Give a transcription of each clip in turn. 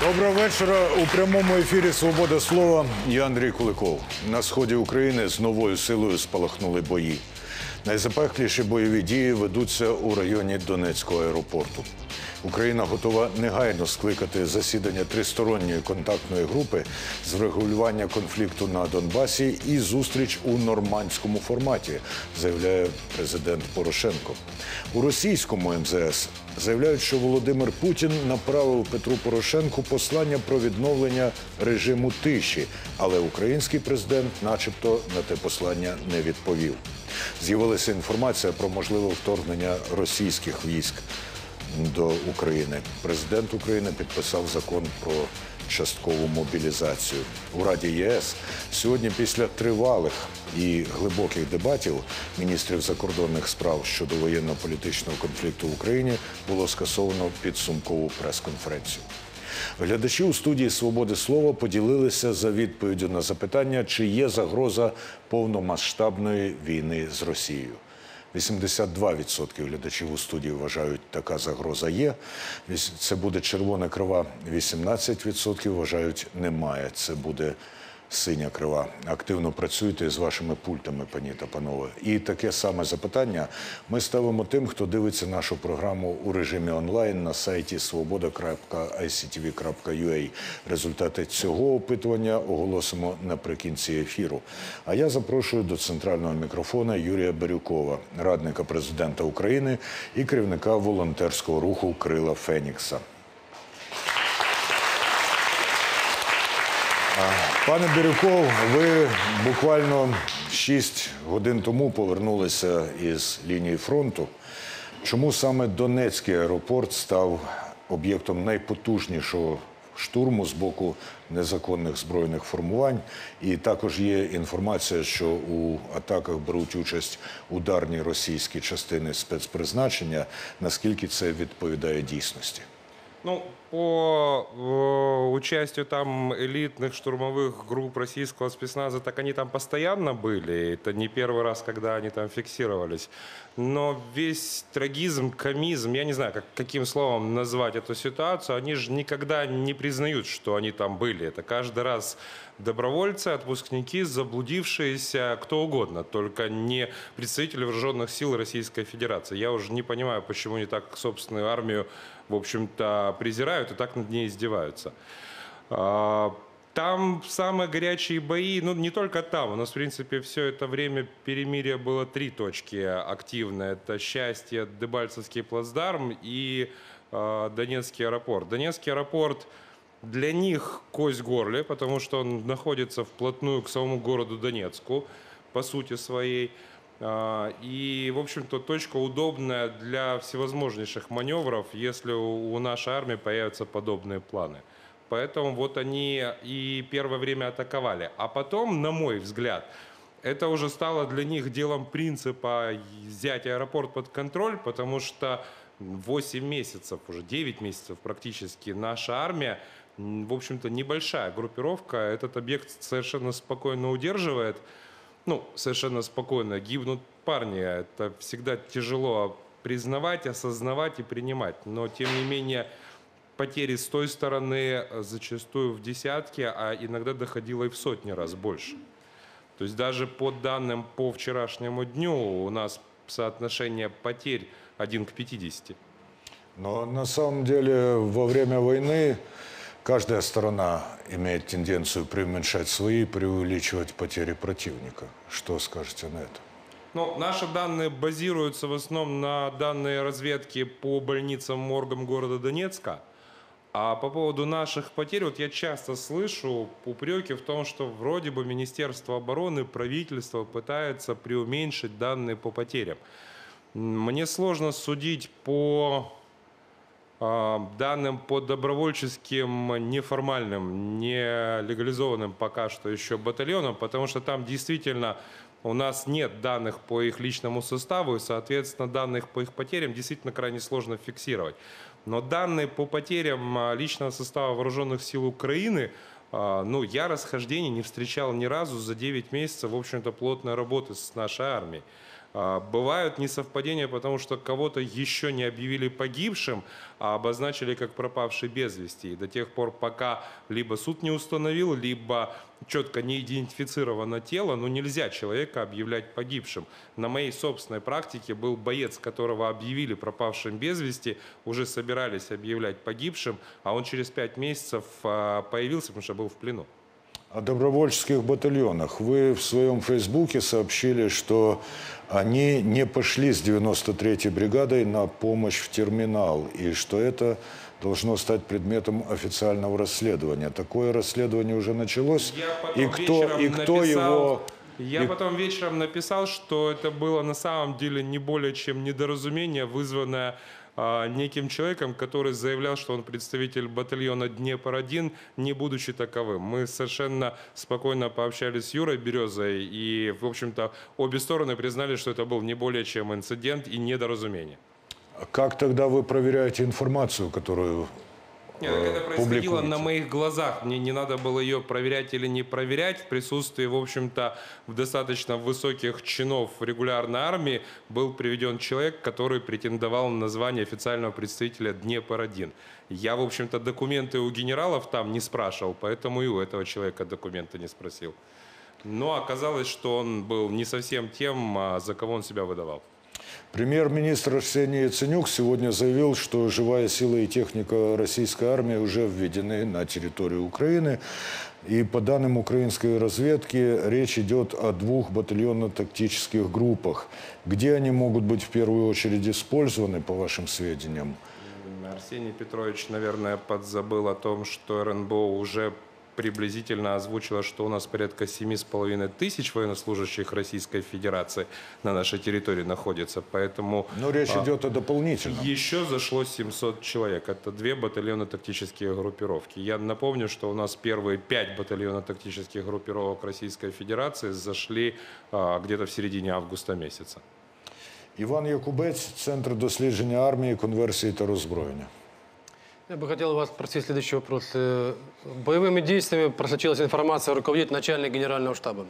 Доброго вечора. У прямому ефірі «Свобода слова» я Андрій Куликов. На сході України з новою силою спалахнули бої. Найзапекліші бойові дії ведуться у районі Донецького аеропорту. Україна готова негайно скликати засідання тристоронньої контактної групи з врегулювання конфлікту на Донбасі і зустріч у нормандському форматі, заявляє президент Порошенко. У російському МЗС заявляють, що Володимир Путін направив Петру Порошенку послання про відновлення режиму тиші, але український президент начебто на те послання не відповів. З'явилася інформація про можливе вторгнення російських військ до України. Президент України підписав закон про часткову мобілізацію. У Раді ЄС сьогодні після тривалих і глибоких дебатів міністрів закордонних справ щодо воєнно-політичного конфлікту в Україні було скасовано підсумкову прес-конференцію. Глядачі у студії «Свободи слова» поділилися за відповіддю на запитання, чи є загроза повномасштабної війни з Росією. 82% глядачів у студії вважають, така загроза є. Це буде червона крива. 18% вважають, немає. Це буде синя крива. Активно працюйте з вашими пультами, пані та панове. І таке саме запитання ми ставимо тим, хто дивиться нашу програму у режимі онлайн на сайті svoboda.ictv.ua. Результати цього опитування оголосимо наприкінці ефіру. А я запрошую до центрального мікрофона Юрія Бирюкова, радника президента України і керівника волонтерського руху «Крила Фенікса». Пане Бирюков, ви буквально 6 годин тому повернулися із лінії фронту. Чому саме Донецький аеропорт став об'єктом найпотужнішого штурму з боку незаконних збройних формувань? І також є інформація, що у атаках беруть участь ударні російські частини спецпризначення. Наскільки це відповідає дійсності? Ну, по участию там элитных штурмовых групп российского спецназа, так они там постоянно были. Это не первый раз, когда они там фиксировались. Но весь трагизм, комизм, я не знаю, каким словом назвать эту ситуацию, они же никогда не признают, что они там были. Это каждый раз добровольцы, отпускники, заблудившиеся, кто угодно, только не представители вооруженных сил Российской Федерации. Я уже не понимаю, почему они так собственную армию, в общем-то, презирают и так над ней издеваются. Там самые горячие бои, ну не только там, у нас в принципе все это время перемирия было 3 точки активные. Это Счастье, Дебальцевский плацдарм и Донецкий аэропорт. Донецкий аэропорт для них кость в горле, потому что он находится вплотную к самому городу Донецку, по сути своей. И, в общем-то, точка удобная для всевозможнейших маневров, если у нашей армии появятся подобные планы. Поэтому вот они и первое время атаковали. А потом, на мой взгляд, это уже стало для них делом принципа взять аэропорт под контроль, потому что 8 месяцев, уже 9 месяцев практически наша армия, в общем-то, небольшая группировка, этот объект совершенно спокойно удерживает. Ну, совершенно спокойно. Гибнут парни. Это всегда тяжело признавать, осознавать и принимать. Но, тем не менее, потери с той стороны зачастую в десятки, а иногда доходило и в сотни раз больше. То есть даже по данным по вчерашнему дню у нас соотношение потерь 1 к 50. Но на самом деле во время войны каждая сторона имеет тенденцию преуменьшать свои, преувеличивать потери противника. Что скажете на это? Ну, наши данные базируются в основном на данные разведки по больницам, моргам города Донецка. А по поводу наших потерь, вот я часто слышу упреки в том, что вроде бы Министерство обороны, правительство пытается преуменьшить данные по потерям. Мне сложно судить по данным по добровольческим, неформальным, не легализованным пока что еще батальонам, потому что там действительно у нас нет данных по их личному составу, и, соответственно, данных по их потерям действительно крайне сложно фиксировать. Но данные по потерям личного состава вооруженных сил Украины, ну, я расхождений не встречал ни разу за 9 месяцев, в общем-то, плотной работы с нашей армией. Бывают несовпадения, потому что кого-то еще не объявили погибшим, а обозначили как пропавший без вести. И до тех пор, пока либо суд не установил, либо четко не идентифицировано тело, но нельзя человека объявлять погибшим. На моей собственной практике был боец, которого объявили пропавшим без вести, уже собирались объявлять погибшим, а он через 5 месяцев появился, потому что был в плену. О добровольческих батальонах. Вы в своем фейсбуке сообщили, что они не пошли с 93-й бригадой на помощь в терминал, и что это должно стать предметом официального расследования. Такое расследование уже началось. Я потом вечером написал, что это было на самом деле не более чем недоразумение, вызванное неким человеком, который заявлял, что он представитель батальона «Днепр-1», не будучи таковым. Мы совершенно спокойно пообщались с Юрой Березой, и, в общем-то, обе стороны признали, что это был не более чем инцидент и недоразумение. Как тогда вы проверяете информацию, которую Нет, так это происходило публикуете? на моих глазах. Мне не надо было ее проверять или не проверять. В присутствии, в общем-то, в достаточно высоких чинов регулярной армии был приведен человек, который претендовал на название официального представителя «Днепр-1». Я, в общем-то, документы у генералов там не спрашивал, поэтому и у этого человека документы не спросил. Но оказалось, что он был не совсем тем, за кого он себя выдавал. Премьер-министр Арсений Яценюк сегодня заявил, что живая сила и техника российской армии уже введены на территорию Украины. И по данным украинской разведки, речь идет о 2 батальонно-тактических группах. Где они могут быть в первую очередь использованы, по вашим сведениям? Арсений Петрович, наверное, подзабыл о том, что РНБО уже приблизительно озвучила, что у нас порядка 7,5 тысяч военнослужащих Российской Федерации на нашей территории находится. Поэтому Но речь идет о дополнительном. еще зашло 700 человек. Это 2 батальонно-тактические группировки. Я напомню, что у нас первые 5 батальонно-тактических группировок Российской Федерации зашли где-то в середине августа месяца. Іван Якубець, Центр дослідження армії, конверсії та роззброєння. Я бы хотел вас спросить следующий вопрос. Боевыми действиями просочилась информация, руководит начальник генерального штаба.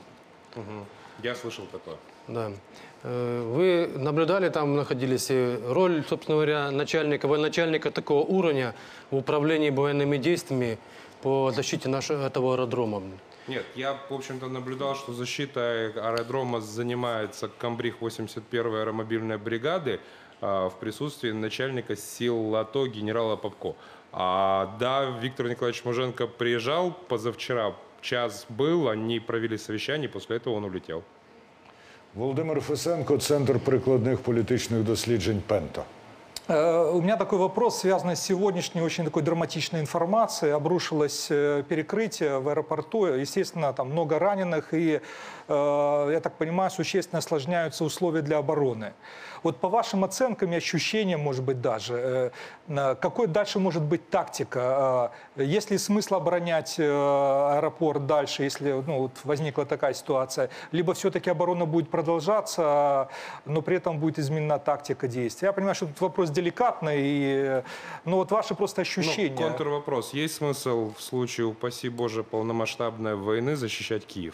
Я слышал такое. Да. Вы наблюдали там, находились, роль, собственно говоря, начальника, военачальника такого уровня в управлении военными действиями по защите нашего этого аэродрома? Нет, я, в общем-то, наблюдал, что защитой аэродрома занимается комбриг 81-й аэромобильной бригады в присутствии начальника сил АТО генерала Попко. Да, Виктор Николаевич Муженко приезжал позавчера, час был, они провели совещание, после этого он улетел. Володимир Фесенко, Центр прикладних політичних досліджень «Пента». У меня такой вопрос, связанный с сегодняшней очень такой драматичной информацией. Обрушилось перекрытие в аэропорту. Естественно, там много раненых и, я так понимаю, существенно осложняются условия для обороны. Вот по вашим оценкам и ощущениям, может быть, даже, какой дальше может быть тактика? Есть ли смысл оборонять аэропорт дальше, если вот возникла такая ситуация? Либо все-таки оборона будет продолжаться, но при этом будет изменена тактика действий? Я понимаю, что этот вопрос деликатный, но вот ваши просто ощущения. Контрвопрос. Есть смысл в случае, упаси Боже, полномасштабной войны защищать Киев?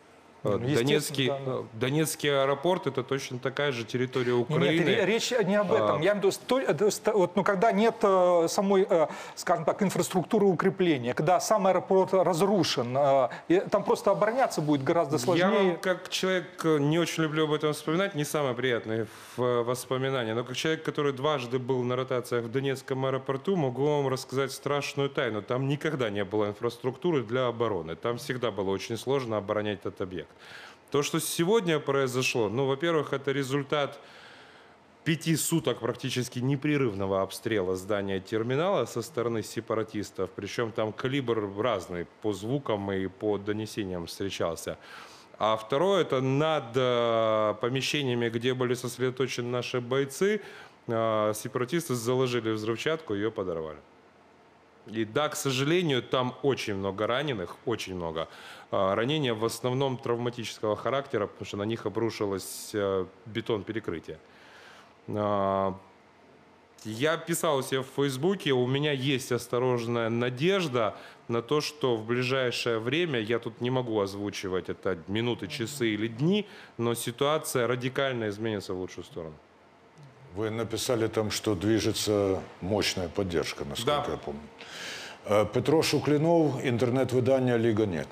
Донецкий аэропорт – это точно такая же территория Украины. Нет, речь не об этом. Я имею в виду, когда нет самой, скажем так, инфраструктуры укрепления, когда сам аэропорт разрушен, там просто обороняться будет гораздо сложнее. Я вам, как человек, не очень люблю об этом вспоминать, не самое приятное воспоминание, но как человек, который дважды был на ротациях в Донецком аэропорту, могу вам рассказать страшную тайну. Там никогда не было инфраструктуры для обороны. Там всегда было очень сложно оборонять этот объект. То, что сегодня произошло, во-первых, это результат 5 суток практически непрерывного обстрела здания терминала со стороны сепаратистов. Причем там калибр разный по звукам и по донесениям встречался. А второе, это над помещениями, где были сосредоточены наши бойцы, сепаратисты заложили взрывчатку и ее подорвали. И да, к сожалению, там очень много раненых, очень много. Ранения в основном травматического характера, потому что на них обрушилось бетон перекрытия. Я писал у себя в Фейсбуке, у меня есть осторожная надежда на то, что в ближайшее время, я тут не могу озвучивать это минуты, часы или дни, но ситуация радикально изменится в лучшую сторону. Вы написали там, что движется мощная поддержка, насколько Да. я помню. Петро Шуклинов, интернет-выдание «Лига нет».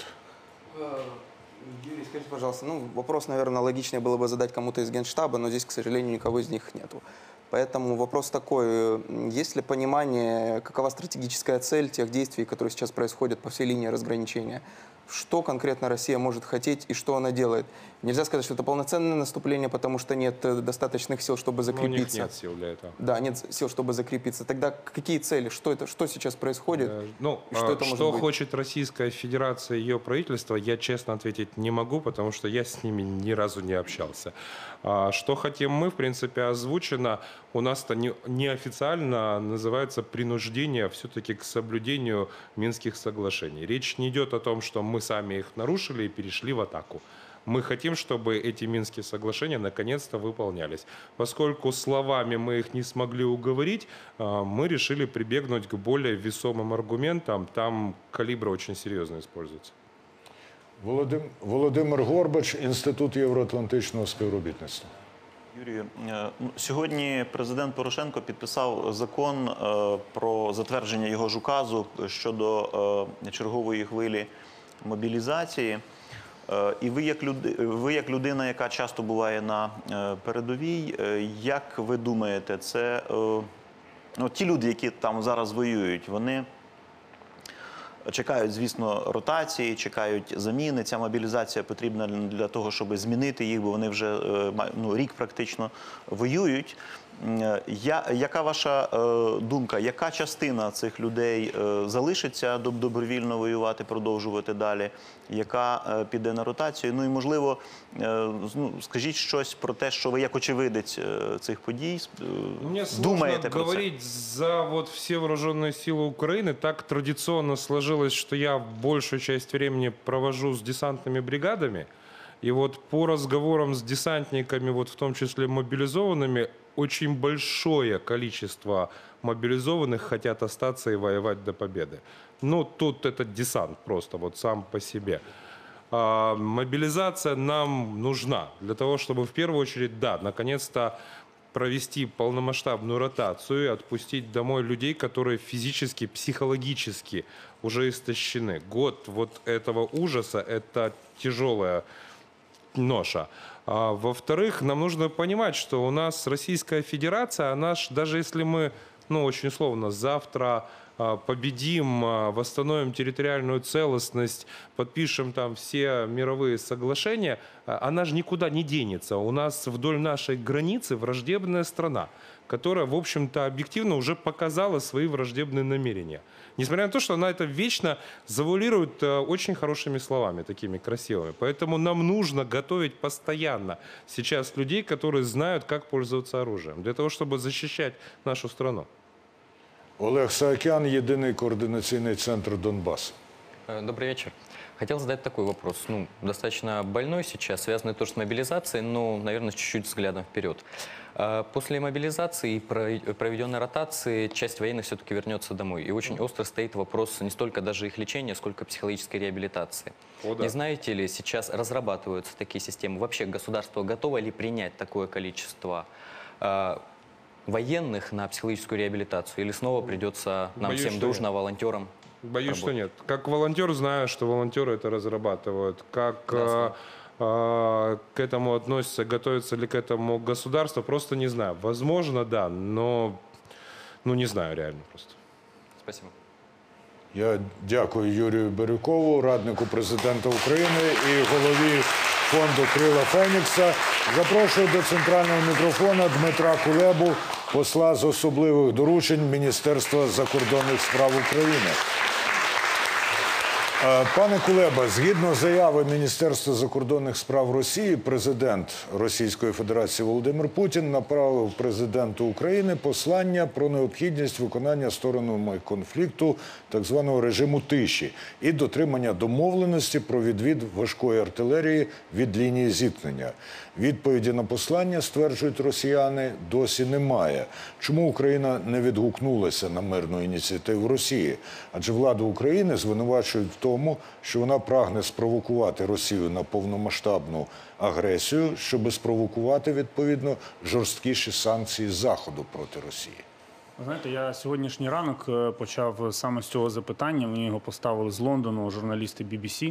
Юрий, скажите, пожалуйста, ну, вопрос, наверное, логичнее было бы задать кому-то из Генштаба, но здесь, к сожалению, никого из них нету. Поэтому вопрос такой, есть ли понимание, какова стратегическая цель тех действий, которые сейчас происходят по всей линии разграничения? Что конкретно Россия может хотеть и что она делает? Нельзя сказать, что это полноценное наступление, потому что нет достаточных сил, чтобы Но у них закрепиться. нет сил для этого. Да, нет сил, чтобы закрепиться. Тогда какие цели? Что сейчас происходит? Ну, И что это может что быть? хочет Российская Федерация и ее правительство, я честно ответить не могу, потому что я с ними ни разу не общался. Что хотим мы, в принципе, озвучено. У нас это неофициально называется принуждение все-таки к соблюдению Минских соглашений. Речь не идет о том, что мы сами их нарушили и перешли в атаку. Мы хотим, чтобы эти Минские соглашения наконец-то выполнялись. Поскольку словами мы их не смогли уговорить, мы решили прибегнуть к более весомым аргументам. Там калибры очень серьезно используются. Володимир Горбач, Інститут євроатлантичного співробітництва. Юрію, сьогодні президент Порошенко підписав закон про затвердження його ж указу щодо чергової хвилі мобілізації. І ви як людина, яка часто буває на передовій, як ви думаєте, це ті люди, які там зараз воюють, вони чекають, звісно, ротації, чекають заміни. Ця мобілізація потрібна для того, щоб змінити їх, бо вони вже рік практично воюють. Яка ваша думка, яка частина цих людей залишиться добровільно воювати, продовжувати далі, яка піде на ротацію? Ну і, можливо, скажіть щось про те, що ви як очевидець цих подій Мне думаєте сложно про це? говорить за вот все вооруженные силы Украины. Так традиционно сложилось, что я большую часть времени провожу с десантными бригадами. И вот по разговорам с десантниками, вот в том числе мобилизованными, очень большое количество мобилизованных хотят остаться и воевать до победы. Ну, тут это десант просто, вот сам по себе. Мобилизация нам нужна для того, чтобы в первую очередь, да, наконец-то провести полномасштабную ротацию и отпустить домой людей, которые физически, психологически уже истощены. Год вот этого ужаса – это тяжелая ноша. Во-вторых, нам нужно понимать, что у нас Российская Федерация, она даже если мы, очень условно, завтра победим, восстановим территориальную целостность, подпишем там все мировые соглашения, она же никуда не денется. У нас вдоль нашей границы враждебная страна, которая, в общем-то, объективно уже показала свои враждебные намерения. Несмотря на то, что она это вечно завуалирует очень хорошими словами, такими красивыми. Поэтому нам нужно готовить постоянно сейчас людей, которые знают, как пользоваться оружием, для того, чтобы защищать нашу страну. Олег Саакян, єдиний координаційний центр «Донбас». Добрый вечер. Хотел задать такой вопрос, достаточно больной сейчас, связанный тоже с мобилизацией, но, наверное, чуть-чуть взглядом вперед. После мобилизации и проведенной ротации часть военных все-таки вернется домой. И очень остро стоит вопрос не столько даже их лечения, сколько психологической реабилитации. О, да. Не знаете ли, сейчас разрабатываются такие системы? Вообще государство готово ли принять такое количество военных на психологическую реабилитацию? Или снова придется нам Боюсь, всем что дружно, волонтерам? Боюсь, что нет. Как волонтер знаю, что волонтеры это разрабатывают. Как к этому относятся, готовится ли к этому государство, просто не знаю. Возможно, да, но не знаю реально просто. Спасибо. Я дякую Юрію Бирюкову, раднику президента України і голові фонду «Крила Фенікса». Запрошую до центрального мікрофона Дмитра Кулебу, посла з особливих доручень Міністерства закордонних справ України. Пане Кулеба, згідно заяви Міністерства закордонних справ Росії, президент Російської Федерації Володимир Путін направив президенту України послання про необхідність виконання сторонами конфлікту так званого режиму тиші і дотримання домовленості про відвід важкої артилерії від лінії зіткнення. Відповіді на послання, стверджують росіяни, досі немає. Чому Україна не відгукнулася на мирну ініціативу Росії? Адже владу України звинувачують в тому, що вона прагне спровокувати Росію на повномасштабну агресію, щоб спровокувати, відповідно, жорсткіші санкції Заходу проти Росії. Ви знаєте, я сьогоднішній ранок почав саме з цього запитання. Мені його поставили з Лондону журналісти BBC.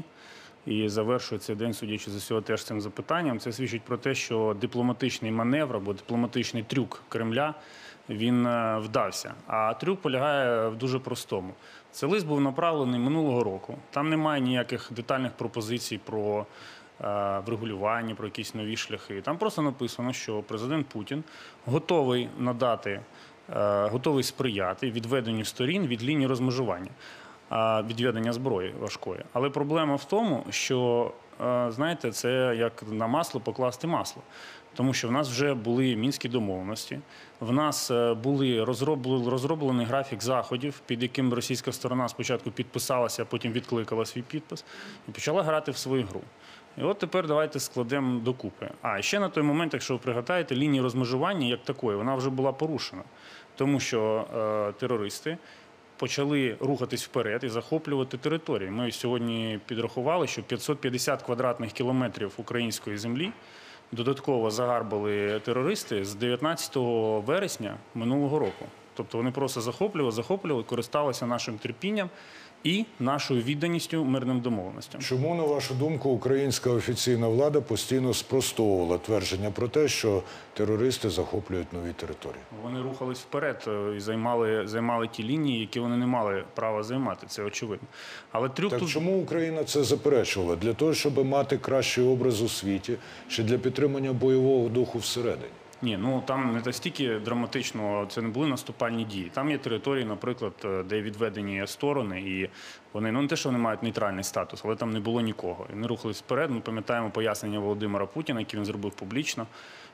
І завершує цей день, судячи з усього, теж цим запитанням. Це свідчить про те, що дипломатичний маневр або дипломатичний трюк Кремля, він вдався. А трюк полягає в дуже простому. Цей лист був направлений минулого року. Там немає ніяких детальних пропозицій про врегулювання, про якісь нові шляхи. Там просто написано, що президент Путін готовий надати, готовий сприяти відведенню сторін від лінії розмежування. Відведення зброї важкої. Але проблема в тому, що, знаєте, це як на масло покласти масло. Тому що в нас вже були мінські домовленості, в нас були розроблений графік заходів, під яким російська сторона спочатку підписалася, а потім відкликала свій підпис і почала грати в свою гру. І от тепер давайте складемо докупи. А ще на той момент, якщо ви пригадаєте, лінії розмежування як такої, вона вже була порушена. Тому що терористи почали рухатись вперед і захоплювати території. Ми сьогодні підрахували, що 550 квадратних кілометрів української землі додатково загарбали терористи з 19 вересня минулого року. Тобто вони просто захоплювали, користалися нашим терпінням і нашою відданістю мирним домовленостям. Чому, на вашу думку, українська офіційна влада постійно спростовувала твердження про те, що терористи захоплюють нові території? Вони рухались вперед і займали ті лінії, які вони не мали права займати, це очевидно. Але трюк Так тут... чому Україна це заперечувала? Для того, щоб мати кращий образ у світі, чи для підтримання бойового духу всередині? Ні, ну там не настільки драматично, це не були наступальні дії. Там є території, наприклад, де відведені сторони, і вони, ну не те, що вони мають нейтральний статус, але там не було нікого. І вони рухались вперед. Ми пам'ятаємо пояснення Володимира Путіна, яке він зробив публічно,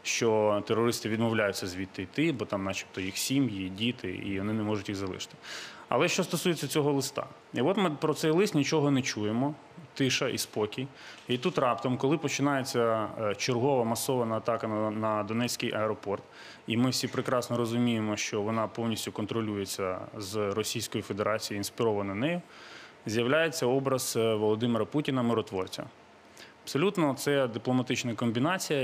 що терористи відмовляються звідти йти, бо там начебто їх сім'ї, діти, і вони не можуть їх залишити. Але що стосується цього листа? І от ми про цей лист нічого не чуємо, тиша і спокій. І тут раптом, коли починається чергова масована атака на Донецький аеропорт, і ми всі прекрасно розуміємо, що вона повністю контролюється з Російської Федерації, інспірована нею, з'являється образ Володимира Путіна, миротворця. Абсолютно, це дипломатична комбінація,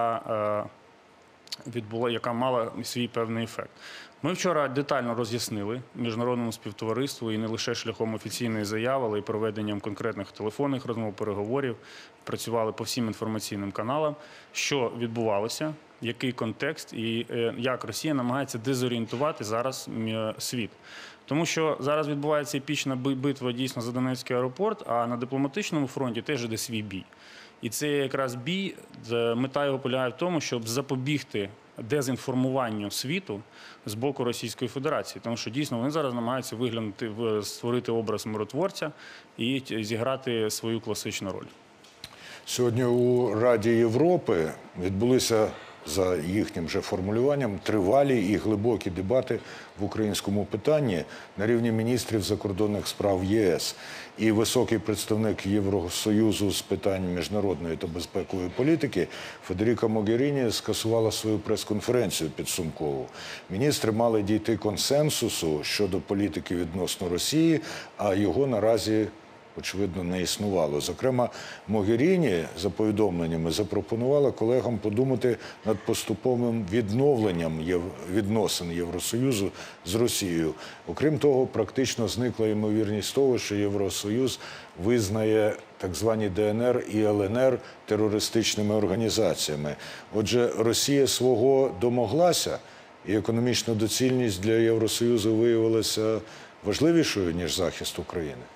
яка мала свій певний ефект. Ми вчора детально роз'яснили міжнародному співтовариству, і не лише шляхом офіційної заяви, але й проведенням конкретних телефонних розмов, переговорів, працювали по всім інформаційним каналам, що відбувалося, який контекст і як Росія намагається дезорієнтувати зараз світ. Тому що зараз відбувається епічна битва дійсно за Донецький аеропорт, а на дипломатичному фронті теж іде свій бій. І це якраз бій, мета його полягає в тому, щоб запобігти дезінформуванню світу з боку Російської Федерації. Тому що дійсно вони зараз намагаються створити образ миротворця і зіграти свою класичну роль. Сьогодні у Раді Європи відбулися, за їхнім же формулюванням, тривалі і глибокі дебати в українському питанні на рівні міністрів закордонних справ ЄС. І високий представник Євросоюзу з питань міжнародної та безпекової політики Федеріка Могеріні скасувала свою прес-конференцію підсумкову. Міністри мали дійти консенсусу щодо політики відносно Росії, а його наразі очевидно, не існувало. Зокрема, Могеріні, за повідомленнями, запропонувала колегам подумати над поступовим відновленням відносин Євросоюзу з Росією. Окрім того, практично зникла ймовірність того, що Євросоюз визнає так звані ДНР і ЛНР терористичними організаціями. Отже, Росія свого домоглася, і економічна доцільність для Євросоюзу виявилася важливішою, ніж захист України.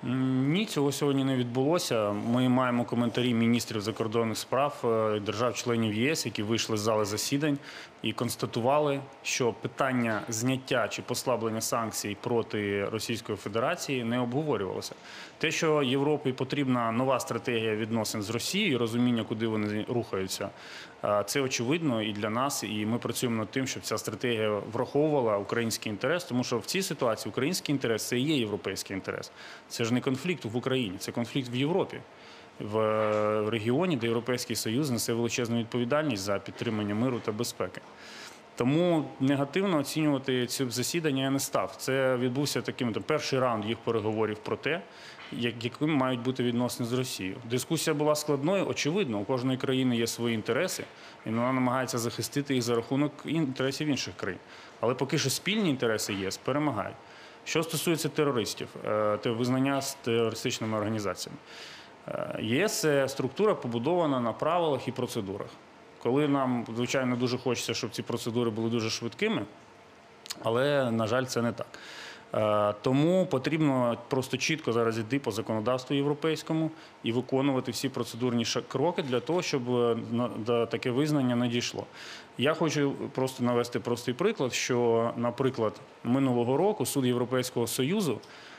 Ні, цього сьогодні не відбулося. Ми маємо коментарі міністрів закордонних справ держав-членів ЄС, які вийшли з зали засідань і констатували, що питання зняття чи послаблення санкцій проти Російської Федерації не обговорювалося. Те, що Європі потрібна нова стратегія відносин з Росією, розуміння, куди вони рухаються, це очевидно і для нас, і ми працюємо над тим, щоб ця стратегія враховувала український інтерес, тому що в цій ситуації український інтерес – це і є європейський інтерес. Це ж не конфлікт в Україні, це конфлікт в Європі, в регіоні, де Європейський Союз несе величезну відповідальність за підтримання миру та безпеки. Тому негативно оцінювати ці засідання я не став. Це відбувся таким перший раунд їх переговорів про те, якими мають бути відносини з Росією. Дискусія була складною, очевидно, у кожної країни є свої інтереси, і вона намагається захистити їх за рахунок інтересів інших країн. Але поки що спільні інтереси ЄС перемагають. Що стосується терористів, визнання з терористичними організаціями. ЄС – це структура, побудована на правилах і процедурах. Коли нам, звичайно, дуже хочеться, щоб ці процедури були дуже швидкими, але, на жаль, це не так. Тому потрібно просто чітко зараз йти по законодавству європейському і виконувати всі процедурні кроки для того, щоб до таке визнання не дійшло. Я хочу просто навести простий приклад, що, наприклад, минулого року Суд Європейського Союзу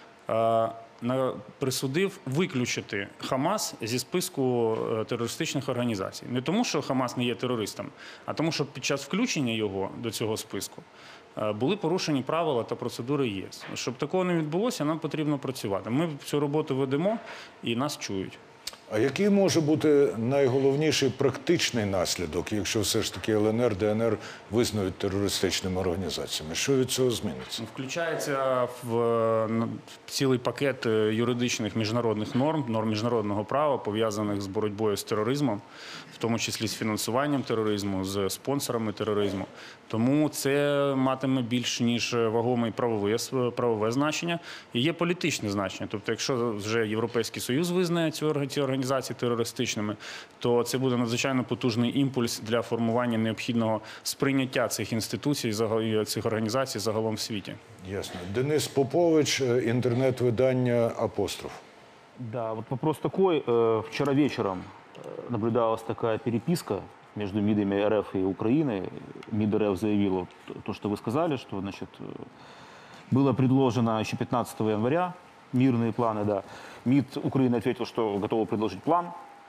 присудив виключити Хамас зі списку терористичних організацій. Не тому, що Хамас не є терористом, а тому, що під час включення його до цього списку були порушені правила та процедури ЄС. Щоб такого не відбулося, нам потрібно працювати. Ми цю роботу ведемо і нас чують. А який може бути найголовніший практичний наслідок, якщо все ж таки ЛНР, ДНР визнають терористичними організаціями? Що від цього зміниться? Включається в цілий пакет юридичних міжнародних норм міжнародного права, пов'язаних з боротьбою з тероризмом, в тому числі з фінансуванням тероризму, з спонсорами тероризму. Тому це матиме більш ніж вагоме правове значення і є політичне значення. Тобто, якщо вже Європейський Союз визнає ці організації терористичними, то це буде надзвичайно потужний імпульс для формування необхідного сприйняття цих інституцій, цих організацій загалом в світі. Ясно. Денис Попович, інтернет-видання «Апостроф». Да, вот вопрос такой. Вчера вечером наблюдалась такая переписка между МИДами РФ и Украины. МИД РФ заявил то, что вы сказали, что, значит, было предложено еще 15 января мирные планы, да. МИД Украины ответил, что готовы предложить план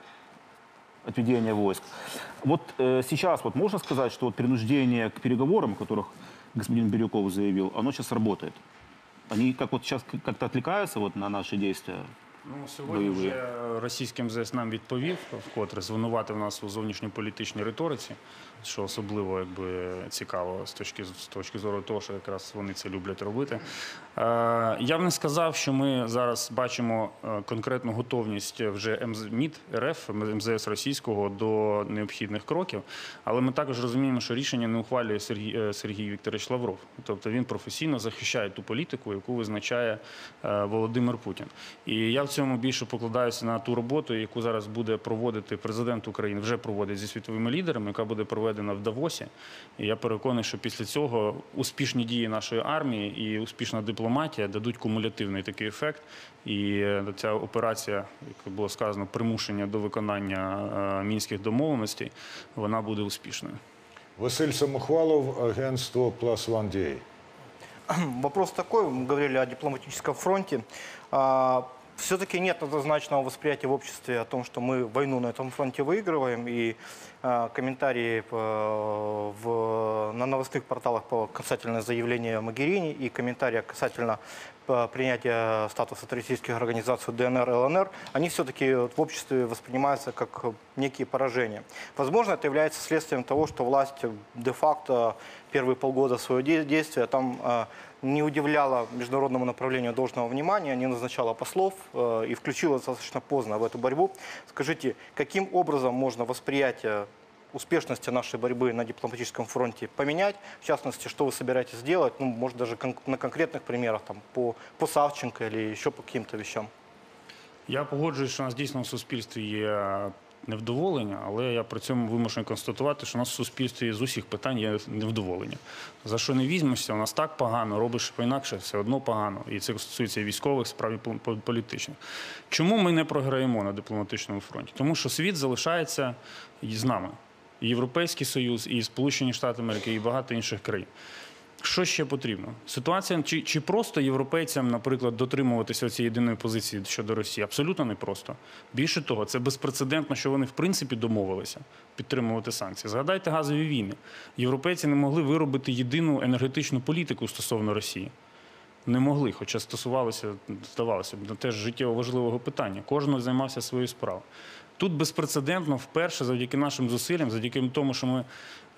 отведения войск. Вот сейчас вот можно сказать, что вот принуждение к переговорам, о которых господин Бирюков заявил, оно сейчас работает? Они как вот сейчас как-то отвлекаются вот на наши действия? Ну, сьогодні вже російський МЗС нам відповів, вкотре звинуватив нас у зовнішньополітичній риториці, що особливо цікаво з точки зору того, що якраз вони це люблять робити. Я б не сказав, що ми зараз бачимо конкретну готовність вже МІД РФ, МЗС російського до необхідних кроків, але ми також розуміємо, що рішення не ухвалює Сергій Вікторович Лавров. Тобто він професійно захищає ту політику, яку визначає Володимир Путін. І я в цьому більше покладаюся на ту роботу, яку зараз буде проводити президент України, вже проводить зі світовими лідерами, яка буде проведена в Давосі. І я переконаний, що після цього успішні дії нашої армії і успішна дипломатія дадуть кумулятивний такий ефект. І ця операція, як було сказано, примушення до виконання мінських домовленостей, вона буде успішною. Василь Самохвалов, агентство Plus One DA. Вопрос такой, мы говорили о дипломатическом фронте. Все-таки нет однозначного восприятия в обществе о том, что мы войну на этом фронте выигрываем, и комментарии на новостных порталах касательно заявления Могерини и комментарии касательно принятия статуса террористических организаций ДНР и ЛНР, они все-таки в обществе воспринимаются как некие поражения. Возможно, это является следствием того, что власть де-факто первые полгода своего действия там не уделяла международному направлению должного внимания, не назначала послов и включила достаточно поздно в эту борьбу. Скажите, каким образом можно восприятие успешности нашей борьбы на дипломатическом фронте поменять? В частности, что вы собираетесь делать? Ну, может, даже на конкретных примерах, там, по Савченко или еще по каким-то вещам? Я погоджуюсь, що у нас дійсно в суспільстві є невдоволення, але я при цьому вимушений констатувати, що у нас в суспільстві з усіх питань є невдоволення. За що не візьмешся, у нас так погано, робиш по-інакше, все одно погано. І це стосується і військових справ, і політичних. Чому ми не програємо на дипломатичному фронті? Тому що світ залишається з нами. І Європейський Союз, і Сполучені Штати Америки, і багато інших країн. Що ще потрібно? Ситуація, чи просто європейцям, наприклад, дотримуватися цієї єдиної позиції щодо Росії? Абсолютно не просто. Більше того, це безпрецедентно, що вони в принципі домовилися підтримувати санкції. Згадайте газові війни. Європейці не могли виробити єдину енергетичну політику стосовно Росії. Не могли, хоча здавалося б, теж життєво важливого питання. Кожен займався своєю справою. Тут безпрецедентно вперше, завдяки нашим зусиллям, завдяки тому, що ми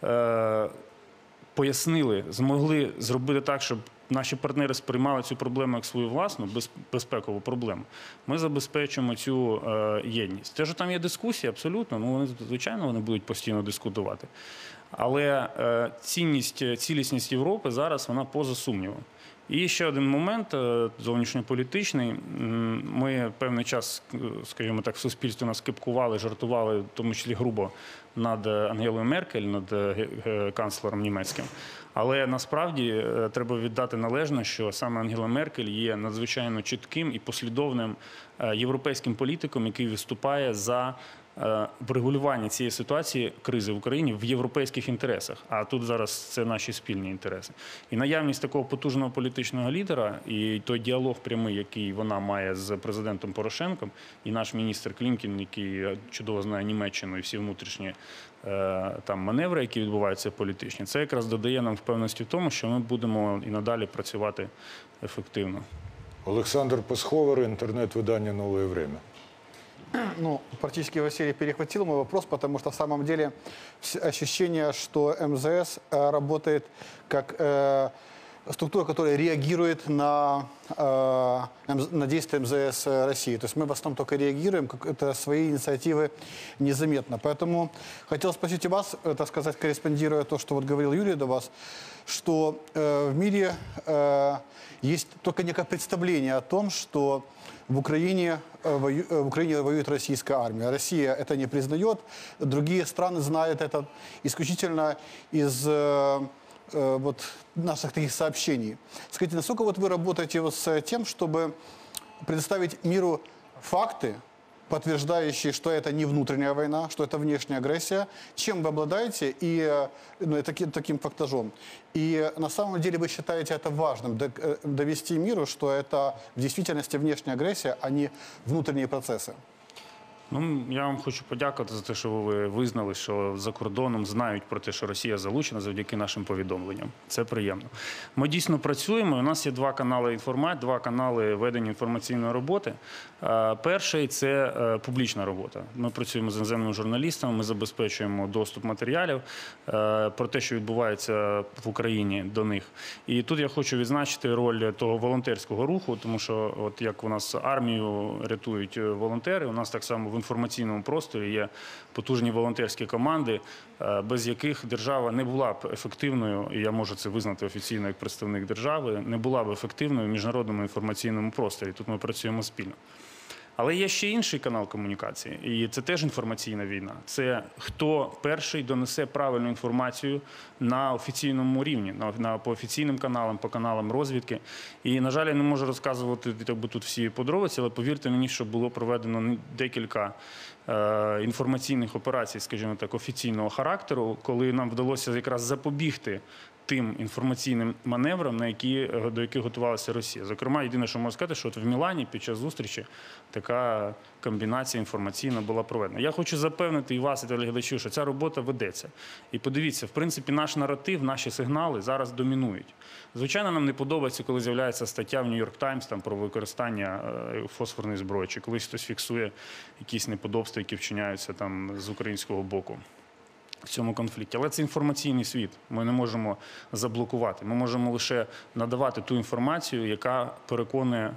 пояснили, змогли зробити так, щоб наші партнери сприймали цю проблему як свою власну безпекову проблему, ми забезпечуємо цю єдність. Те, що там є дискусії, абсолютно, вони, звичайно, вони будуть постійно дискутувати. Але цілісність Європи зараз, вона поза сумнівом. І ще один момент зовнішньополітичний. Ми певний час, скажімо так, в суспільстві нас кипкували, жартували, в тому числі грубо, над Ангелою Меркель, над канцлером німецьким. Але насправді треба віддати належне, що саме Ангела Меркель є надзвичайно чітким і послідовним європейським політиком, який виступає за врегулювання цієї ситуації, кризи в Україні, в європейських інтересах. А тут зараз це наші спільні інтереси. І наявність такого потужного політичного лідера, і той діалог прямий, який вона має з президентом Порошенком, і наш міністр Клімкін, який чудово знає Німеччину і всі внутрішні там маневри, які відбуваються політичні, це якраз додає нам впевненості в тому, що ми будемо і надалі працювати ефективно. Олександр Пасховер, інтернет-видання «Новое время». Ну, практически Василий перехватил мой вопрос, потому что в самом деле ощущение, что МЗС работает как структура, которая реагирует на действия МЗС России. То есть мы в основном только реагируем, как это свои инициативы незаметно. Поэтому хотел спросить у вас, так сказать, корреспондируя то, что вот говорил Юрий до вас, что в мире есть только некое представление о том, что в Украине воюет российская армия. Россия это не признает. Другие страны знают это исключительно из вот наших таких сообщений. Скажите, насколько вот вы работаете вот с тем, чтобы предоставить миру факты, подтверждающие, что это не внутренняя война, что это внешняя агрессия, чем вы обладаете и таким фактажом? И на самом деле вы считаете это важным, довести миру, что это в действительности внешняя агрессия, а не внутренние процессы? Ну, я вам хочу подякувати за те, що ви визнали, що за кордоном знають про те, що Росія залучена завдяки нашим повідомленням. Це приємно. Ми дійсно працюємо. У нас є два канали інформації, два канали ведення інформаційної роботи. Перший – це публічна робота. Ми працюємо з іноземними журналістами, ми забезпечуємо доступ матеріалів про те, що відбувається в Україні до них. І тут я хочу відзначити роль того волонтерського руху, тому що от як у нас армію рятують волонтери, у нас так само в інформаційному просторі є потужні волонтерські команди, без яких держава не була б ефективною, і я можу це визнати офіційно як представник держави, не була б ефективною в міжнародному інформаційному просторі. Тут ми працюємо спільно. Але є ще інший канал комунікації, і це теж інформаційна війна. Це хто перший донесе правильну інформацію на офіційному рівні, по офіційним каналам, по каналам розвідки. І, на жаль, я не можу розказувати тут всі подробиці, але повірте мені, що було проведено декілька інформаційних операцій, скажімо так, офіційного характеру, коли нам вдалося якраз запобігти тим інформаційним маневрам, до яких готувалася Росія. Зокрема, єдине, що можу сказати, що от в Мілані під час зустрічі така комбінація інформаційна була проведена. Я хочу запевнити і вас, і телеглядачів, що ця робота ведеться. І подивіться, в принципі, наш наратив, наші сигнали зараз домінують. Звичайно, нам не подобається, коли з'являється стаття в Нью-Йорк Таймс про використання фосфорної зброї, чи коли хтось фіксує якісь неподобства, які вчиняються там з українського боку в цьому конфлікті. Але це інформаційний світ. Ми не можемо заблокувати. Ми можемо лише надавати ту інформацію, яка переконує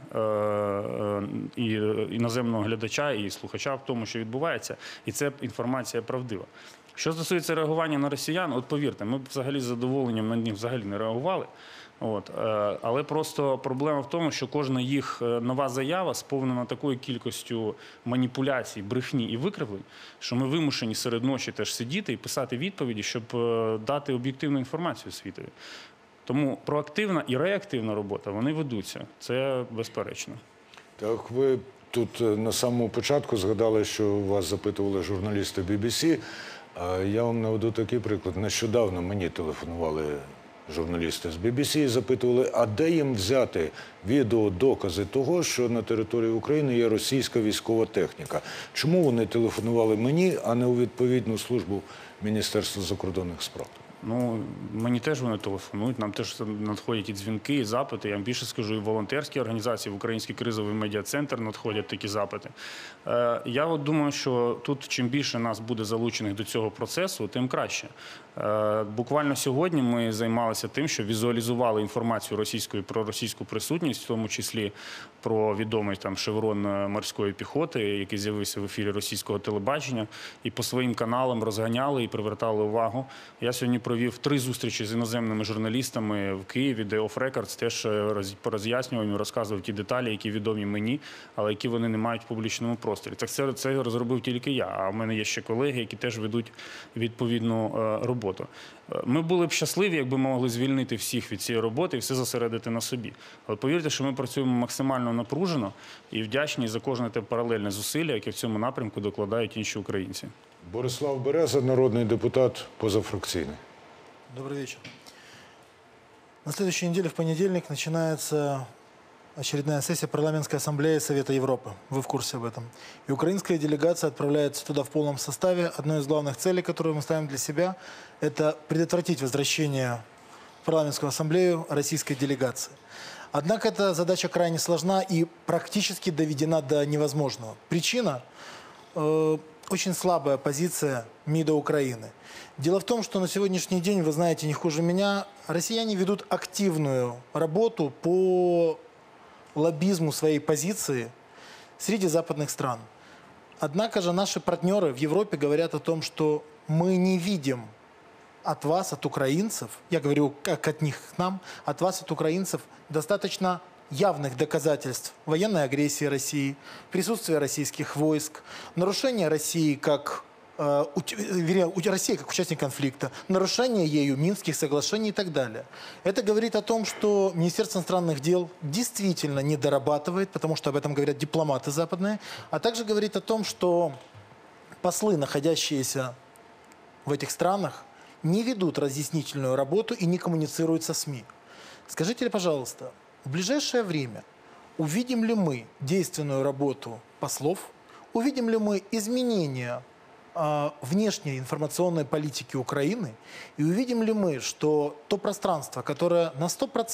і іноземного глядача, і слухача в тому, що відбувається. І це інформація правдива. Що стосується реагування на росіян, от повірте, ми б взагалі з задоволенням на них взагалі не реагували. Але просто проблема в тому, що кожна їх нова заява сповнена такою кількістю маніпуляцій, брехні і викривлень, що ми вимушені серед ночі теж сидіти і писати відповіді, щоб дати об'єктивну інформацію світові. Тому проактивна і реактивна робота, вони ведуться. Це безперечно. Так, ви тут на самому початку згадали, що вас запитували журналісти BBC. Я вам наведу такий приклад. Нещодавно мені телефонували журналісти з BBC і запитували, а де їм взяти відеодокази того, що на території України є російська військова техніка. Чому вони телефонували мені, а не у відповідну службу Міністерства закордонних справ? Ну, мені теж вони телефонують, нам теж надходять і дзвінки, і запити. Я вам більше скажу, і волонтерські організації, в Український кризовий медіа-центр надходять такі запити. Я от думаю, що тут чим більше нас буде залучених до цього процесу, тим краще. Буквально сьогодні ми займалися тим, що візуалізували інформацію російської про російську присутність, в тому числі про відомий там шеврон морської піхоти, який з'явився в ефірі російського телебачення, і по своїм каналам розганяли і привертали увагу. Я сьогодні провів 3 зустрічі з іноземними журналістами в Києві, де Off Records теж роз'яснював, розказував ті деталі, які відомі мені, але які вони не мають в публічному просторі. Так це розробив тільки я, а в мене є ще колеги, які теж ведуть відповідну роботу. Ми були б щасливі, якби могли звільнити всіх від цієї роботи і все зосередити на собі. Але повірте, що ми працюємо максимально напружено і вдячні за кожне те паралельне зусилля, яке в цьому напрямку докладають інші українці. Борислав Береза, народний депутат, позафракційний. Добрый вечер. На следующей неделе, в понедельник, начинается очередная сессия парламентской ассамблеи Совета Европы. Вы в курсе об этом. И украинская делегация отправляется туда в полном составе. Одной из главных целей, которую мы ставим для себя, это предотвратить возвращение в парламентскую ассамблею российской делегации. Однако эта задача крайне сложна и практически доведена до невозможного. Причина очень слабая позиция МИДа Украины. Дело в том, что на сегодняшний день, вы знаете не хуже меня, россияне ведут активную работу по лоббизму своей позиции среди западных стран. Однако же наши партнеры в Европе говорят о том, что мы не видим от вас, от украинцев, я говорю как от них к нам, от вас, от украинцев, достаточно явных доказательств военной агрессии России, присутствия российских войск, нарушения России как Россия как участник конфликта, нарушение ею Минских соглашений и так далее. Это говорит о том, что Министерство иностранных дел действительно не дорабатывает, потому что об этом говорят дипломаты западные, а также говорит о том, что послы, находящиеся в этих странах, не ведут разъяснительную работу и не коммуницируют со СМИ. Скажите, пожалуйста, в ближайшее время увидим ли мы действенную работу послов, увидим ли мы изменения внешней информационной политики Украины, и увидим ли мы, что то пространство, которое на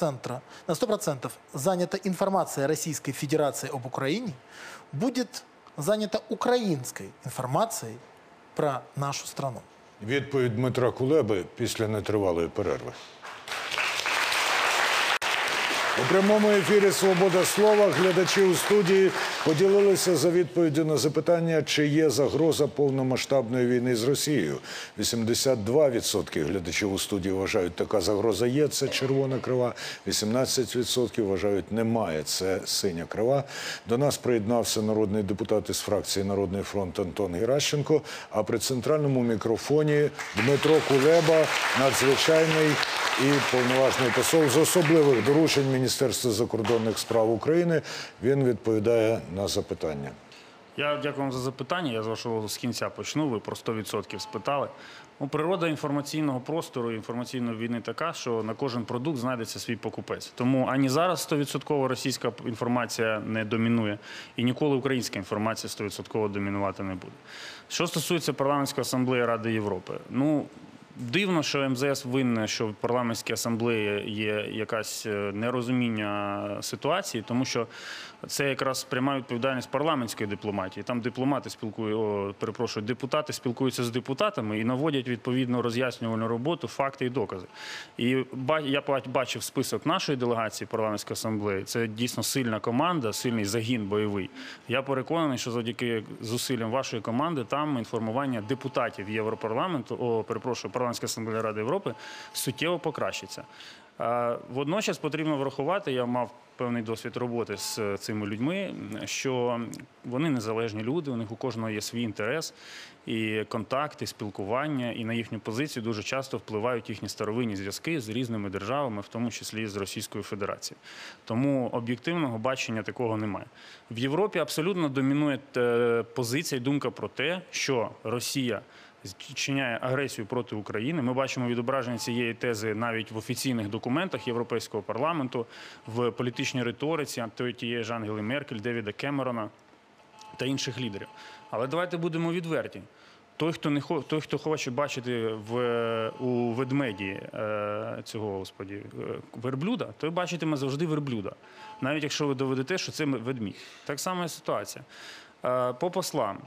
100% занято информацией Российской Федерации об Украине, будет занято украинской информацией про нашу страну? Відповідь Дмитра Кулеби після нетривалої перерви. У прямому ефірі «Свобода слова» глядачі у студії поділилися за відповіддю на запитання, чи є загроза повномасштабної війни з Росією. 82% глядачів у студії вважають, така загроза є, це червона крива. 18% вважають, немає, це синя крива. До нас приєднався народний депутат із фракції «Народний фронт» Антон Геращенко, а при центральному мікрофоні Дмитро Кулеба, надзвичайний і повноважний посол з особливих доручень Міністерства закордонних справ України. Він відповідає на запитання. Я дякую вам за запитання. Я з вашого з кінця почну. Ви про 100% спитали. Природа інформаційного простору, інформаційної війни така, що на кожен продукт знайдеться свій покупець. Тому ані зараз 100% російська інформація не домінує, і ніколи українська інформація 100% домінувати не буде. Що стосується парламентської асамблеї Ради Європи, дивно, що МЗС винне, що в парламентській асамблеї є якась нерозуміння ситуації, тому що це якраз пряма відповідальність парламентської дипломатії. Там депутати спілкуються з депутатами і наводять відповідну роз'яснювальну роботу, факти і докази. І я бачив список нашої делегації парламентської асамблеї. Це дійсно сильна команда, сильний загін бойовий. Я переконаний, що завдяки зусиллям вашої команди там інформування депутатів Європарламенту, парламентської Парламентська асамблея Ради Європи, суттєво покращиться. Водночас потрібно врахувати, я мав певний досвід роботи з цими людьми, що вони незалежні люди, у них у кожного є свій інтерес, і контакти, спілкування, і на їхню позицію дуже часто впливають їхні старовинні зв'язки з різними державами, в тому числі і з Російською Федерацією. Тому об'єктивного бачення такого немає. В Європі абсолютно домінує позиція і думка про те, що Росія вчиняє агресію проти України. Ми бачимо відображення цієї тези навіть в офіційних документах Європейського парламенту, в політичній риториці тієї ж Ангели Меркель, Девіда Кемерона та інших лідерів. Але давайте будемо відверті. Той, хто хоче бачити у ведмеді цього, господі, верблюда, той бачитиме завжди верблюда. Навіть якщо ви доведете, що це ведмідь. Так само і ситуація. По послам.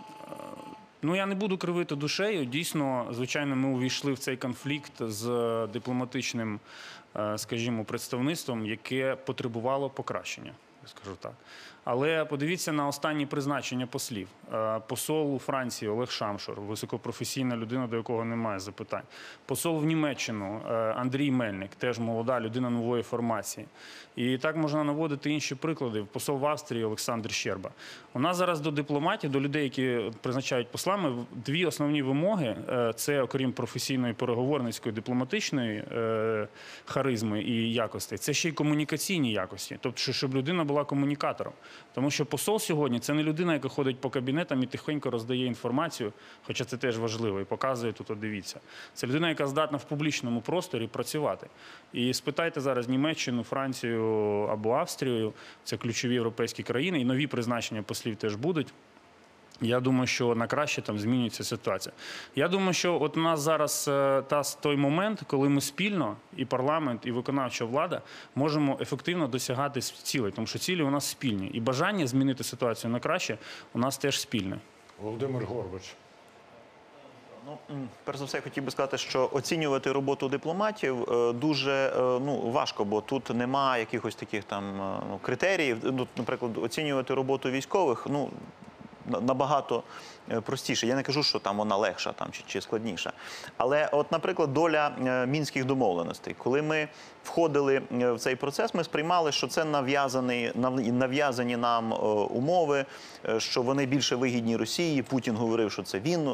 Ну, я не буду кривити душею. Дійсно, звичайно, ми увійшли в цей конфлікт з дипломатичним, скажімо, представництвом, яке потребувало покращення, скажу так. Але подивіться на останні призначення послів. Посол у Франції Олег Шамшур, високопрофесійна людина, до якого немає запитань. Посол в Німеччину Андрій Мельник, теж молода людина нової формації. І так можна наводити інші приклади. Посол в Австрії Олександр Щерба. У нас зараз до дипломатів, до людей, які призначають послами, дві основні вимоги. Це, окрім професійної переговорницької дипломатичної харизми і якостей, це ще й комунікаційні якості. Тобто, щоб людина була комунікатором. Тому що посол сьогодні – це не людина, яка ходить по кабінетам і тихенько роздає інформацію, хоча це теж важливо, і показує тут, от дивіться. Це людина, яка здатна в публічному просторі працювати. І спитайте зараз Німеччину, Францію або Австрію, це ключові європейські країни, і нові призначення послів теж будуть. Я думаю, що на краще там змінюється ситуація. Я думаю, що от у нас зараз той момент, коли ми спільно, і парламент, і виконавча влада, можемо ефективно досягати цілей, тому що цілі у нас спільні. І бажання змінити ситуацію на краще у нас теж спільне. Володимир Горбач. Ну, перш за все, я хотів би сказати, що оцінювати роботу дипломатів дуже важко, бо тут немає якихось таких там критеріїв. Наприклад, оцінювати роботу військових, набагато простіше. Я не кажу, що там вона легша там, чи складніша. Але, от, наприклад, доля мінських домовленостей. Коли ми входили в цей процес, ми сприймали, що це нав'язані нам умови, що вони більше вигідні Росії. Путін говорив, що це він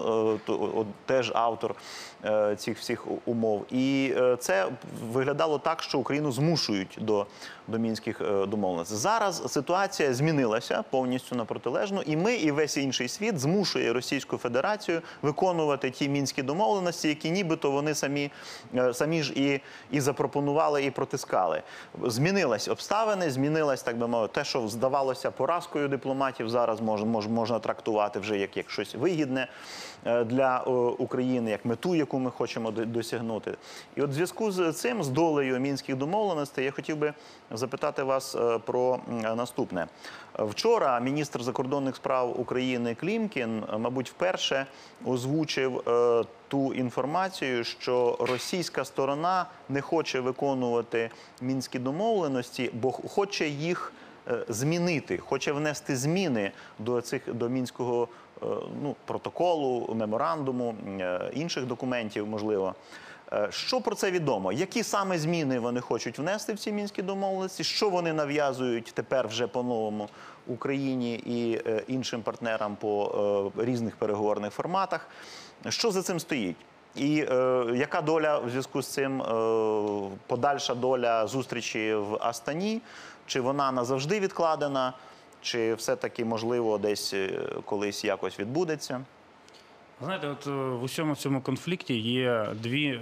теж автор цих всіх умов. І це виглядало так, що Україну змушують до мінських домовленостей. Зараз ситуація змінилася повністю на протилежну, і ми, і весь інший світ змушує Російську Федерацію виконувати ті мінські домовленості, які нібито вони самі ж і запропонували, і протискали. Змінились обставини, змінилось, так би мовити, те, що здавалося поразкою дипломатів, зараз можна трактувати вже як щось вигідне для України, як мету, яку ми хочемо досягнути. І от в зв'язку з цим, з долею мінських домовленостей, я хотів би запитати вас про наступне. Вчора міністр закордонних справ України Клімкін, мабуть, вперше озвучив ту інформацію, що російська сторона не хоче виконувати мінські домовленості, бо хоче їх змінити, хоче внести зміни до мінського протоколу, меморандуму, інших документів, можливо. Що про це відомо? Які саме зміни вони хочуть внести в ці мінські домовленості? Що вони нав'язують тепер вже по-новому Україні і іншим партнерам по різних переговорних форматах? Що за цим стоїть? І яка доля в зв'язку з цим, подальша доля зустрічі в Астані? Чи вона назавжди відкладена? Чи все-таки, можливо, десь колись якось відбудеться? Знаєте, от в усьому цьому конфлікті є дві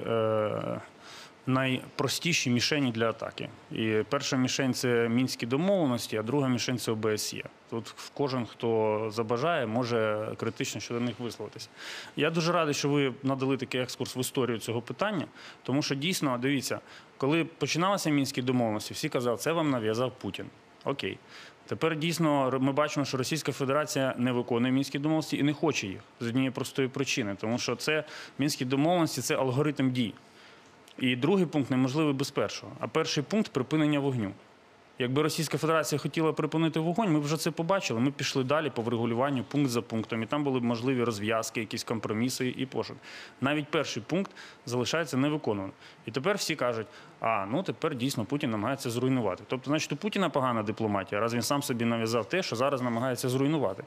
найпростіші мішені для атаки. І перша мішень – це мінські домовленості, а друга мішень – це ОБСЄ. Тут кожен, хто забажає, може критично щодо них висловитися. Я дуже радий, що ви надали такий екскурс в історію цього питання, тому що дійсно, дивіться, коли починалися мінські домовленості, всі казали, це вам нав'язав Путін. Окей. Тепер дійсно ми бачимо, що Російська Федерація не виконує мінські домовленості і не хоче їх з однієї простої причини, тому що це мінські домовленості – це алгоритм дій. І другий пункт неможливий без першого. А перший пункт – припинення вогню. Якби Російська Федерація хотіла припинити вогонь, ми б вже це побачили. Ми пішли далі по врегулюванню пункт за пунктом, і там були можливі розв'язки, якісь компроміси і пошук. Навіть перший пункт залишається невиконаним. І тепер всі кажуть, ну тепер дійсно Путін намагається зруйнувати. Тобто, значить, у Путіна погана дипломатія, раз він сам собі нав'язав те, що зараз намагається зруйнувати.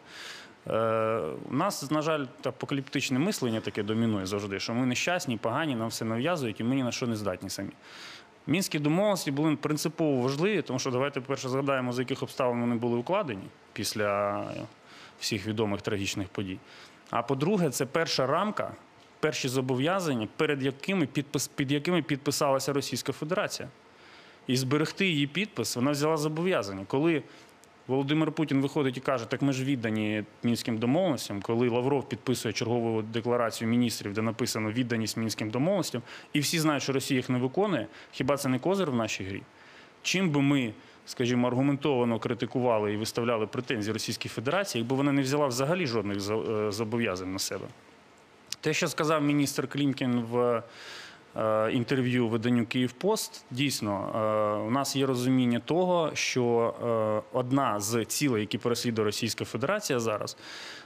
У нас, на жаль, апокаліптичне мислення таке домінує завжди, що ми нещасні, погані, нам все нав'язують і ми ні на що не здатні самі. Мінські домовленості були принципово важливі, тому що давайте перше згадаємо, за яких обставин вони були укладені після всіх відомих трагічних подій. А по-друге, це перша рамка, перші зобов'язання, під якими підписалася Російська Федерація. І зберегти її підпис, вона взяла зобов'язання. Коли Володимир Путін виходить і каже, так ми ж віддані Мінським домовленостям, коли Лавров підписує чергову декларацію міністрів, де написано відданість Мінським домовленостям, і всі знають, що Росія їх не виконує, хіба це не козир в нашій грі? Чим би ми, скажімо, аргументовано критикували і виставляли претензії Російській Федерації, якби вона не взяла взагалі жодних зобов'язань на себе? Те, що сказав міністр Клімкін в інтерв'ю виданню «Київпост», дійсно, у нас є розуміння того, що одна з цілей, які переслідує Російська Федерація зараз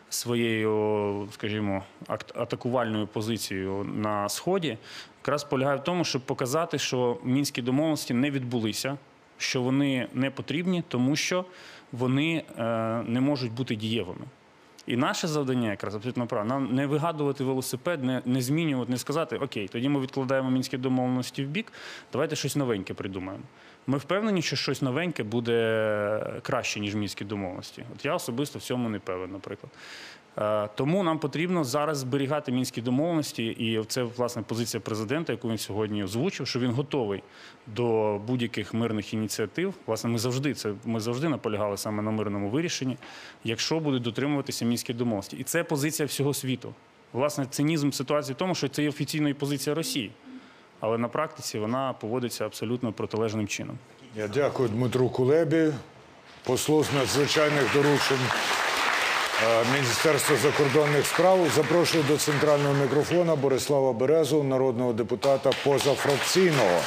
своєю, скажімо, атакувальною позицією на Сході, якраз полягає в тому, щоб показати, що Мінські домовленості не відбулися, що вони не потрібні, тому що вони не можуть бути дієвими. І наше завдання, якраз абсолютно правильно, нам не вигадувати велосипед, не змінювати, не сказати, окей, тоді ми відкладаємо Мінські домовленості в бік, давайте щось новеньке придумаємо. Ми впевнені, що щось новеньке буде краще, ніж Мінські домовленості. От я особисто в цьому не певен, наприклад. Тому нам потрібно зараз зберігати Мінські домовленості, і це, власне, позиція президента, яку він сьогодні озвучив, що він готовий до будь-яких мирних ініціатив. Власне, ми завжди наполягали саме на мирному вирішенні, якщо будуть дотримуватися Мінські домовленості. І це позиція всього світу. Власне, цинізм ситуації в тому, що це є офіційною позиція Росії, але на практиці вона поводиться абсолютно протилежним чином. Я дякую Дмитру Кулебі, послу з надзвичайних доручень Міністерства закордонних справ. Запрошую до центрального мікрофона Борислава Березу, народного депутата позафракційного.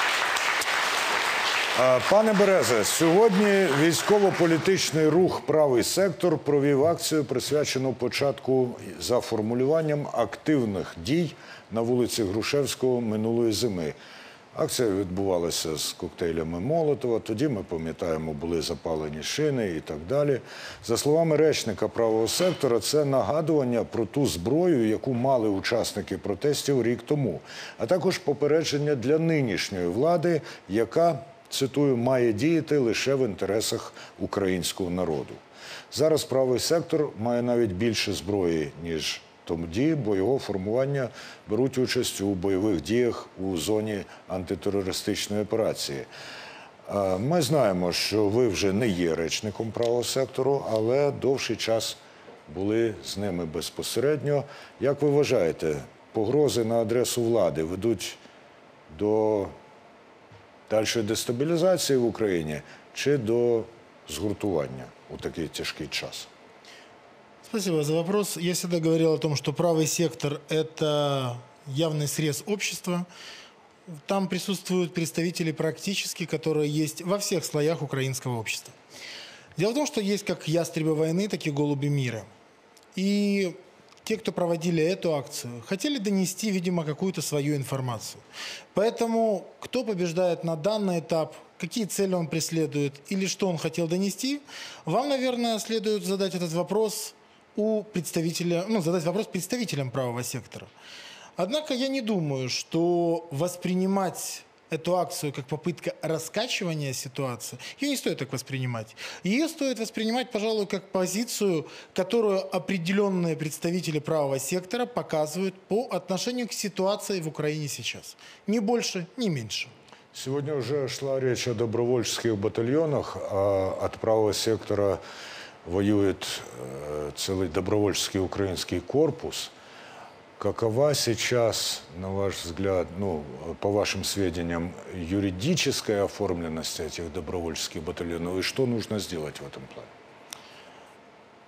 Пане Березе, сьогодні військово-політичний рух «Правий сектор» провів акцію, присвячену початку за формулюванням активних дій на вулиці Грушевського минулої зими. Акція відбувалася з коктейлями Молотова, тоді, ми пам'ятаємо, були запалені шини і так далі. За словами речника «Правого сектора», це нагадування про ту зброю, яку мали учасники протестів рік тому, а також попередження для нинішньої влади, яка, цитую, має діяти лише в інтересах українського народу. Зараз «Правий сектор» має навіть більше зброї, ніж тоді, бо його формування беруть участь у бойових діях у зоні антитерористичної операції. Ми знаємо, що ви вже не є речником «Правого сектору», але довший час були з ними безпосередньо. Як ви вважаєте, погрози на адресу влади ведуть до дальшої дестабілізації в Україні чи до згуртування у такий тяжкий час? Спасибо за вопрос. Я всегда говорил о том, что правый сектор – это явный срез общества. Там присутствуют представители практически, которые есть во всех слоях украинского общества. Дело в том, что есть как ястребы войны, так и голуби мира. И те, кто проводили эту акцию, хотели донести, видимо, какую-то свою информацию. Поэтому кто побеждает на данный этап, какие цели он преследует или что он хотел донести, вам, наверное, следует задать этот вопрос задать вопрос представителям правого сектора. Однако я не думаю, что воспринимать эту акцию как попытка раскачивания ситуации, ее не стоит так воспринимать. Ее стоит воспринимать, пожалуй, как позицию, которую определенные представители правого сектора показывают по отношению к ситуации в Украине сейчас. Ни больше, ни меньше. Сегодня уже шла речь о добровольческих батальонах, а от правого сектора воюет целый добровольческий украинский корпус. Какова сейчас, на ваш взгляд, по вашим сведениям, юридическая оформленность этих добровольческих батальонов и что нужно сделать в этом плане?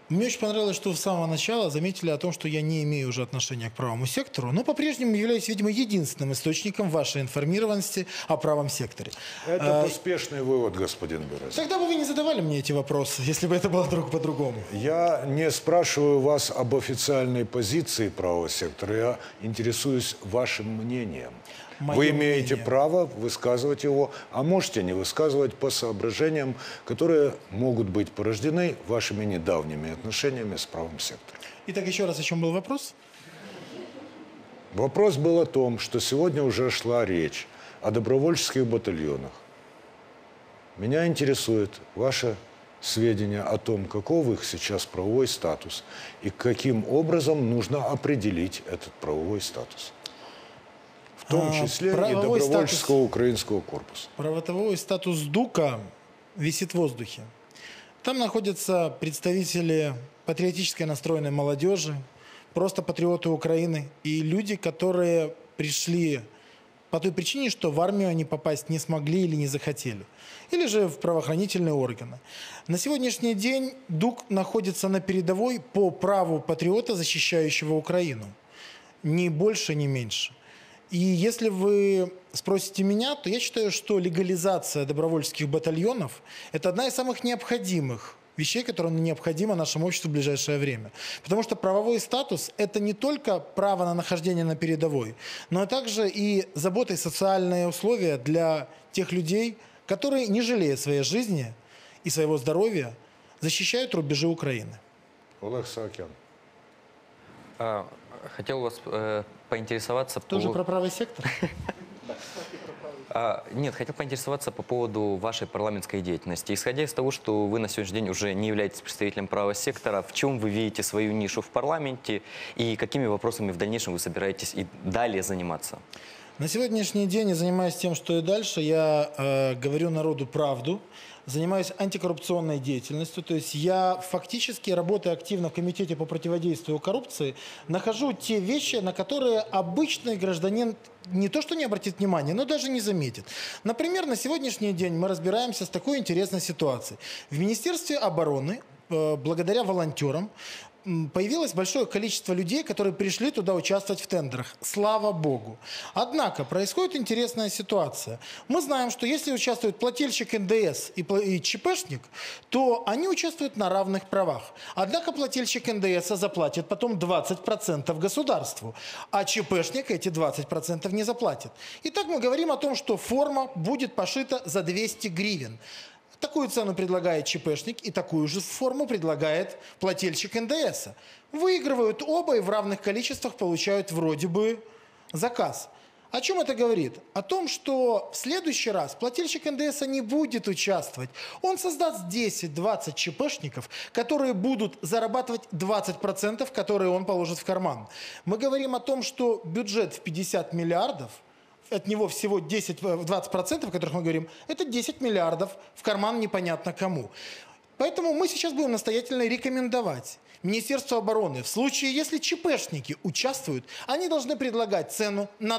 Мне очень понравилось, что с самого начала заметили о том, что я не имею уже отношения к правому сектору, но по-прежнему являюсь, видимо, единственным источником вашей информированности о правом секторе. Это поспешный вывод, господин Берез. Тогда бы вы не задавали мне эти вопросы, если бы это было вдруг по-другому. Я не спрашиваю вас об официальной позиции правого сектора, я интересуюсь вашим мнением. Вы имеете право высказывать его, а можете не высказывать по соображениям, которые могут быть порождены вашими недавними отношениями с правым сектором. Итак, еще раз, о чем был вопрос? Вопрос был о том, что сегодня уже шла речь о добровольческих батальонах. Меня интересует ваше сведения о том, каков их сейчас правовой статус и каким образом нужно определить этот правовой статус. В том числе и добровольческого украинского корпуса. Правовой статус ДУКа висит в воздухе. Там находятся представители патриотически настроенной молодежи, просто патриоты Украины и люди, которые пришли по той причине, что в армию они попасть не смогли или не захотели. Или же в правоохранительные органы. На сегодняшний день ДУК находится на передовой по праву патриота, защищающего Украину. Ни больше, ни меньше. И если вы спросите меня, то я считаю, что легализация добровольческих батальонов – это одна из самых необходимых вещей, которые необходимо нашему обществу в ближайшее время. Потому что правовой статус – это не только право на нахождение на передовой, но также и забота и социальные условия для тех людей, которые, не жалея своей жизни и своего здоровья, защищают рубежи Украины. Олег Саакян. Хотел вас поинтересоваться... Тоже про правый сектор? Нет, хотел поинтересоваться по поводу вашей парламентской деятельности. Исходя из того, что вы на сегодняшний день уже не являетесь представителем правого сектора, в чем вы видите свою нишу в парламенте и какими вопросами в дальнейшем вы собираетесь и далее заниматься? На сегодняшний день я занимаюсь тем, что и дальше. Я говорю народу правду, занимаюсь антикоррупционной деятельностью. То есть я фактически, работая активно в Комитете по противодействию коррупции, нахожу те вещи, на которые обычный гражданин не то что не обратит внимания, но даже не заметит. Например, на сегодняшний день мы разбираемся с такой интересной ситуацией. В Министерстве обороны, благодаря волонтерам, появилось большое количество людей, которые пришли туда участвовать в тендерах. Слава Богу. Однако происходит интересная ситуация. Мы знаем, что если участвует плательщик НДС и ЧПшник, то они участвуют на равных правах. Однако плательщик НДС заплатит потом 20% государству, а ЧПшник эти 20% не заплатит. Итак, мы говорим о том, что форма будет пошита за 200 гривен. Такую цену предлагает ЧПшник, и такую же форму предлагает плательщик НДС. Выигрывают оба и в равных количествах получают вроде бы заказ. О чем это говорит? О том, что в следующий раз плательщик НДС не будет участвовать. Он создаст 10-20 ЧПшников, которые будут зарабатывать 20%, которые он положит в карман. Мы говорим о том, что бюджет в 50 миллиардов, от него всего 10-20%, о которых мы говорим, это 10 миллиардов в карман непонятно кому. Поэтому мы сейчас будем настоятельно рекомендовать Министерству обороны, в случае, если ЧПшники участвуют, они должны предлагать цену на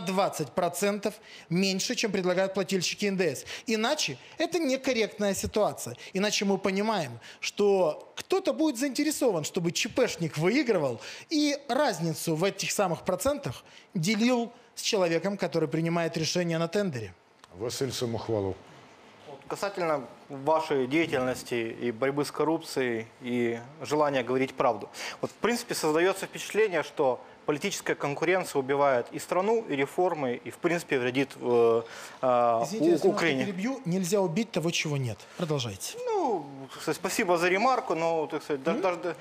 20% меньше, чем предлагают плательщики НДС. Иначе это некорректная ситуация. Иначе мы понимаем, что кто-то будет заинтересован, чтобы ЧПшник выигрывал и разницу в этих самых процентах делил с человеком, который принимает решение на тендере. Василь Самохвалов. Касательно вашей деятельности и борьбы с коррупцией, и желания говорить правду. Вот, в принципе, создается впечатление, что политическая конкуренция убивает и страну, и реформы, и, в принципе, вредит Извините, Украине. Если перебью, нельзя убить того, чего нет. Продолжайте. Ну, спасибо за ремарку, но, так сказать, даже...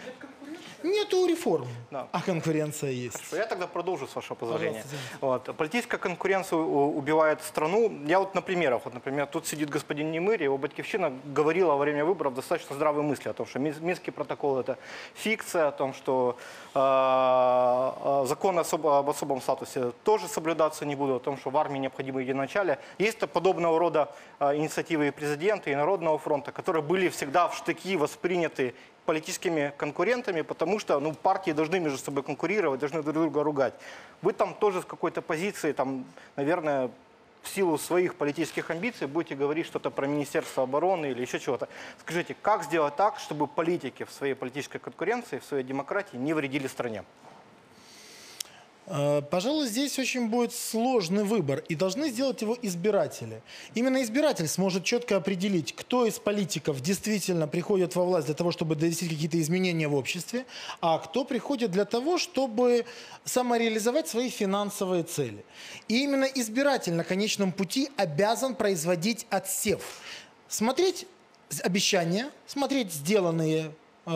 Нету реформ, Да. а конкуренция есть. Хорошо, я тогда продолжу, с вашего позволения. Пожалуйста, Вот. Политическая конкуренция убивает страну. Я вот на примерах. Вот, например, тут сидит господин Немырь, его батькивщина говорила во время выборов достаточно здравые мысли о том, что Минский протокол – это фикция, о том, что законы об особом статусе тоже соблюдаться не будут, о том, что в армии необходимо единоначалие. Есть подобного рода инициативы и президента, и Народного фронта, которые были всегда в штыки восприняты политическими конкурентами, потому что партии должны между собой конкурировать, должны друг друга ругать. Вы там тоже с какой-то позиции, там, наверное, в силу своих политических амбиций будете говорить что-то про Министерство обороны или еще чего-то. Скажите, как сделать так, чтобы политики в своей политической конкуренции, в своей демократии не вредили стране? Пожалуй, здесь очень будет сложный выбор, и должны сделать его избиратели. Именно избиратель сможет четко определить, кто из политиков действительно приходит во власть для того, чтобы довести какие-то изменения в обществе, а кто приходит для того, чтобы самореализовать свои финансовые цели. И именно избиратель на конечном пути обязан производить отсев. Смотреть обещания, смотреть сделанные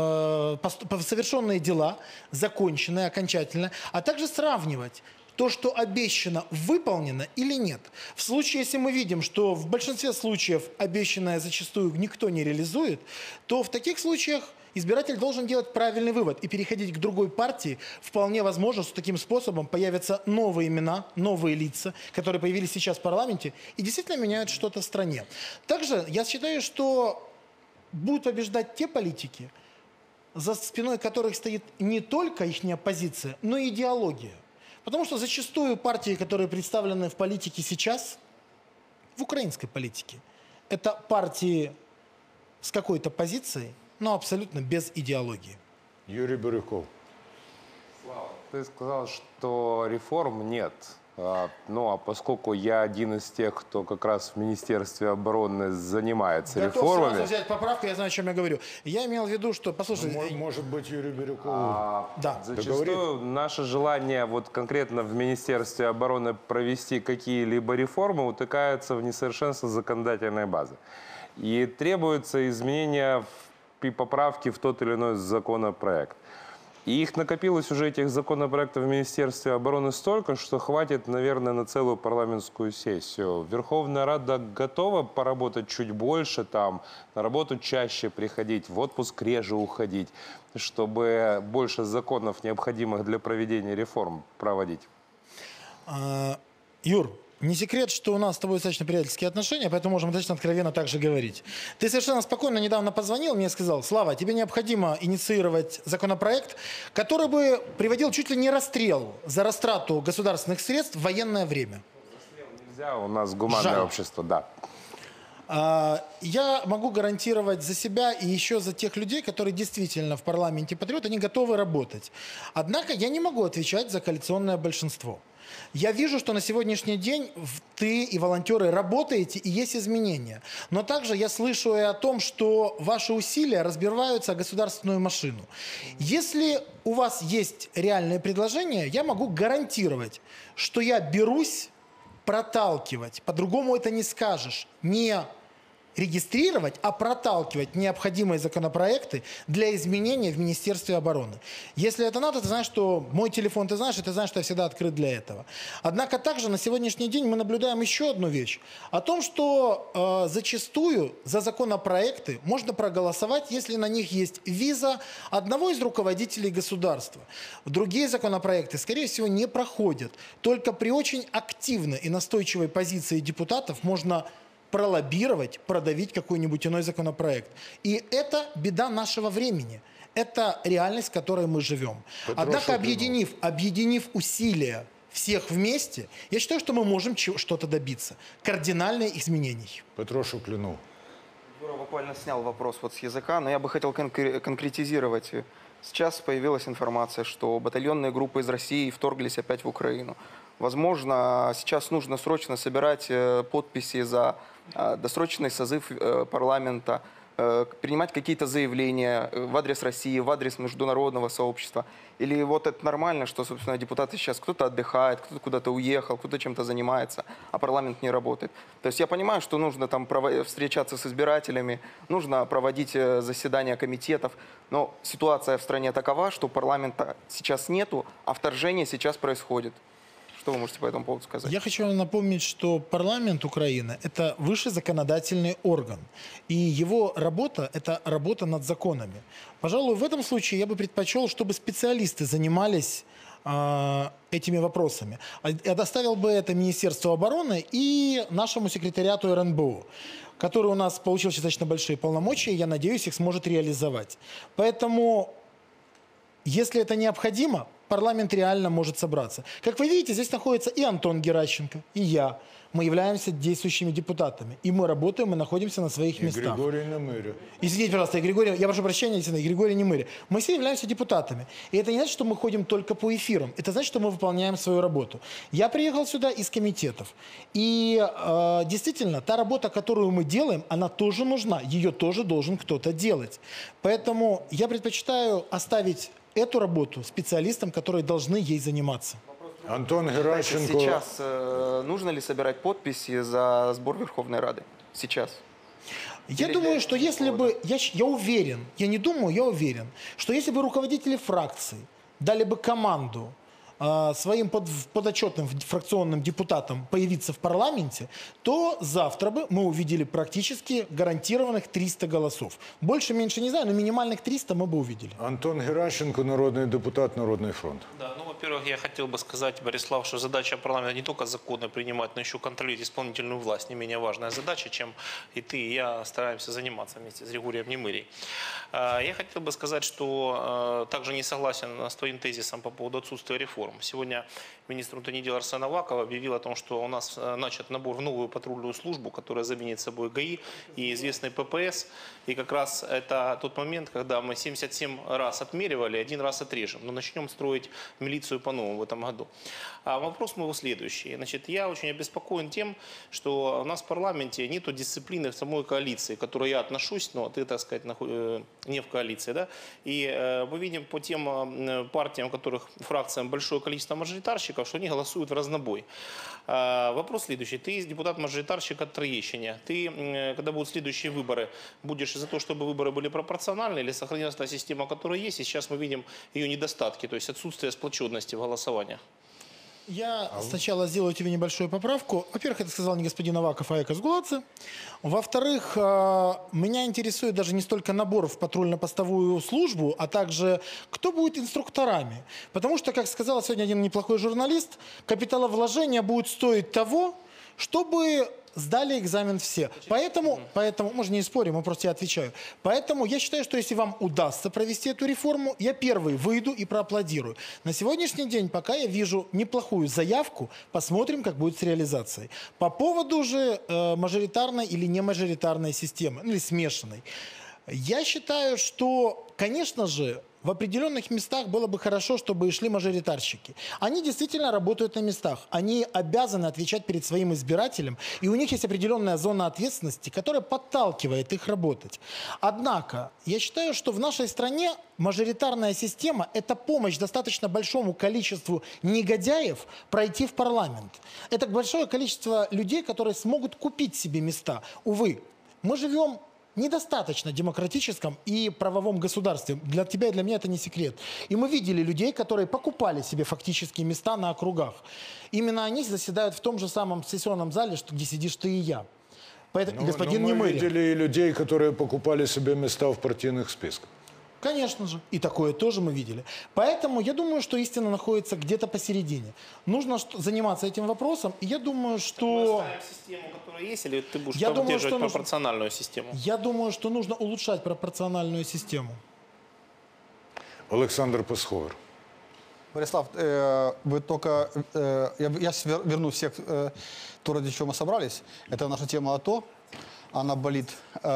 совершенные дела, законченные окончательно, а также сравнивать то, что обещано, выполнено или нет. В случае, если мы видим, что в большинстве случаев обещанное зачастую никто не реализует, то в таких случаях избиратель должен делать правильный вывод и переходить к другой партии. Вполне возможно, что таким способом появятся новые имена, новые лица, которые появились сейчас в парламенте и действительно меняют что-то в стране. Также я считаю, что будут побеждать те политики, за спиной которых стоит не только их позиция, но и идеология. Потому что зачастую партии, которые представлены в политике сейчас, в украинской политике, это партии с какой-то позицией, но абсолютно без идеологии. Юрий Бирюков. Слава, ты сказал, что реформ нет. Ну, а поскольку я один из тех, кто как раз в Министерстве обороны занимается реформами... Готов сразу взять поправку, я знаю, о чем я говорю. Я имел в виду, что, послушай... Может быть, Юрий Бирюков... Да. Зачастую наше желание вот конкретно в Министерстве обороны провести какие-либо реформы утыкается в несовершенство законодательной базы. И требуется изменения и поправки в тот или иной законопроект. И их накопилось уже, этих законопроектов в Министерстве обороны столько, что хватит, наверное, на целую парламентскую сессию. Верховная Рада готова поработать чуть больше, там, на работу чаще приходить, в отпуск реже уходить, чтобы больше законов, необходимых для проведения реформ, проводить. Юр, не секрет, что у нас с тобой достаточно приятельские отношения, поэтому можем достаточно откровенно так же говорить. Ты совершенно спокойно недавно позвонил мне и сказал: Слава, тебе необходимо инициировать законопроект, который бы приводил чуть ли не расстрел за растрату государственных средств в военное время. Расстрел нельзя, у нас гуманное общество, да. Я могу гарантировать за себя и еще за тех людей, которые действительно в парламенте патриоты, они готовы работать. Однако я не могу отвечать за коалиционное большинство. Я вижу, что на сегодняшний день ты и волонтеры работаете, и есть изменения. Но также я слышу и о том, что ваши усилия разбиваются о государственную машину. Если у вас есть реальные предложения, я могу гарантировать, что я берусь проталкивать, по-другому это не скажешь, не регистрировать, а проталкивать необходимые законопроекты для изменения в Министерстве обороны. Если это надо, ты знаешь, что мой телефон ты знаешь, и ты знаешь, что я всегда открыт для этого. Однако также на сегодняшний день мы наблюдаем еще одну вещь. О том, что зачастую за законопроекты можно проголосовать, если на них есть виза одного из руководителей государства. Другие законопроекты, скорее всего, не проходят. Только при очень активной и настойчивой позиции депутатов можно пролоббировать, продавить какой-нибудь иной законопроект. И это беда нашего времени. Это реальность, в которой мы живем. Однако, объединив усилия всех вместе, я считаю, что мы можем что-то добиться. Кардинальных изменений. Петро Шуклинов. Юра буквально снял вопрос вот с языка, но я бы хотел конкретизировать. Сейчас появилась информация, что батальонные группы из России вторглись опять в Украину. Возможно, сейчас нужно срочно собирать подписи за досрочный созыв парламента, принимать какие-то заявления в адрес России, в адрес международного сообщества. Или вот это нормально, что, собственно, депутаты сейчас кто-то отдыхает, кто-то куда-то уехал, кто-то чем-то занимается, а парламент не работает. То есть я понимаю, что нужно там встречаться с избирателями, нужно проводить заседания комитетов, но ситуация в стране такова, что парламента сейчас нету, а вторжение сейчас происходит. Что вы можете по этому поводу сказать? Я хочу напомнить, что парламент Украины – это высший законодательный орган. И его работа – это работа над законами. Пожалуй, в этом случае я бы предпочел, чтобы специалисты занимались этими вопросами. Я доставил бы это Министерству обороны и нашему секретариату РНБО, который у нас получил достаточно большие полномочия, и я надеюсь, их сможет реализовать. Поэтому, если это необходимо, парламент реально может собраться. Как вы видите, здесь находится и Антон Геращенко, и я. мы являемся действующими депутатами. И мы работаем, мы находимся на своих И местах. Григорий Немиря. Извините, пожалуйста, я прошу прощения, действительно, Григорий Немыря. Мы все являемся депутатами. И это не значит, что мы ходим только по эфирам. Это значит, что мы выполняем свою работу. Я приехал сюда из комитетов. И действительно, та работа, которую мы делаем, она тоже нужна. Ее тоже должен кто-то делать. Поэтому я предпочитаю оставить эту работу специалистам, которые должны ей заниматься. Антон Геращенко. Сейчас нужно ли собирать подписи за сбор Верховной Рады? Сейчас. Я думаю, что если бы, я уверен, я не думаю, я уверен, что если бы руководители фракций дали бы команду своим подотчетным фракционным депутатам появиться в парламенте, то завтра бы мы увидели практически гарантированных 300 голосов. Больше, меньше не знаю, но минимальных 300 мы бы увидели. Антон Геращенко, народный депутат, Народный фронт. Да, ну, во-первых, я хотел бы сказать, Борислав, что задача парламента не только законы принимать, но еще контролировать исполнительную власть. Не менее важная задача, чем и ты, и я стараемся заниматься вместе с Григорием Немырей. Я хотел бы сказать, что также не согласен с твоим тезисом по поводу отсутствия реформ. Сегодня министр внутренних дел Арсен Аваков объявил о том, что у нас начат набор в новую патрульную службу, которая заменит собой ГАИ и известный ППС. И как раз это тот момент, когда мы 77 раз отмеривали, 1 раз отрежем. Но начнем строить милицию по-новому в этом году. А вопрос мой следующий. Значит, я очень обеспокоен тем, что у нас в парламенте нет дисциплины в самой коалиции, к которой я отношусь, но ты, так сказать, не в коалиции. Да? И мы видим по тем партиям, у которых фракциям большое количество мажоритарщиков, что они голосуют в разнобой. Вопрос следующий. Ты депутат-мажоритарщик от Троещины. Ты, когда будут следующие выборы, будешь за то, чтобы выборы были пропорциональны, или сохранилась та система, которая есть, и сейчас мы видим ее недостатки, то есть отсутствие сплоченности в голосовании? Я сначала сделаю тебе небольшую поправку. Во-первых, это сказал не господин Аваков, а Экос Гуладзе. Во-вторых, меня интересует даже не столько набор в патрульно-постовую службу, а также кто будет инструкторами. Потому что, как сказал сегодня один неплохой журналист, капиталовложение будет стоить того, чтобы сдали экзамен все. Поэтому, мы же не спорим, мы просто я отвечаю. Поэтому я считаю, что если вам удастся провести эту реформу, я первый выйду и проаплодирую. На сегодняшний день пока я вижу неплохую заявку, посмотрим, как будет с реализацией. По поводу же мажоритарной или не мажоритарной системы, или смешанной. Я считаю, что, конечно же, в определенных местах было бы хорошо, чтобы и шли мажоритарщики. Они действительно работают на местах. Они обязаны отвечать перед своим избирателем. И у них есть определенная зона ответственности, которая подталкивает их работать. Однако, я считаю, что в нашей стране мажоритарная система – это помощь достаточно большому количеству негодяев пройти в парламент. Это большое количество людей, которые смогут купить себе места. Увы, мы живем недостаточно демократическом и правовом государстве. Для тебя и для меня это не секрет. И мы видели людей, которые покупали себе фактически места на округах. Именно они заседают в том же самом сессионном зале, где сидишь ты и я. Поэтому, господин мы Немыря. видели и людей, которые покупали себе места в партийных списках. Конечно же. И такое тоже мы видели. Поэтому я думаю, что истина находится где-то посередине. Нужно заниматься этим вопросом. И я думаю, что... Мы оставим систему, которая есть, или ты будешь поддерживать пропорциональную систему? Я думаю, что нужно улучшать пропорциональную систему. Александр Пасховер. Борислав, вы только... Я верну всех, то, ради чего мы собрались. Это наша тема АТО. Она болит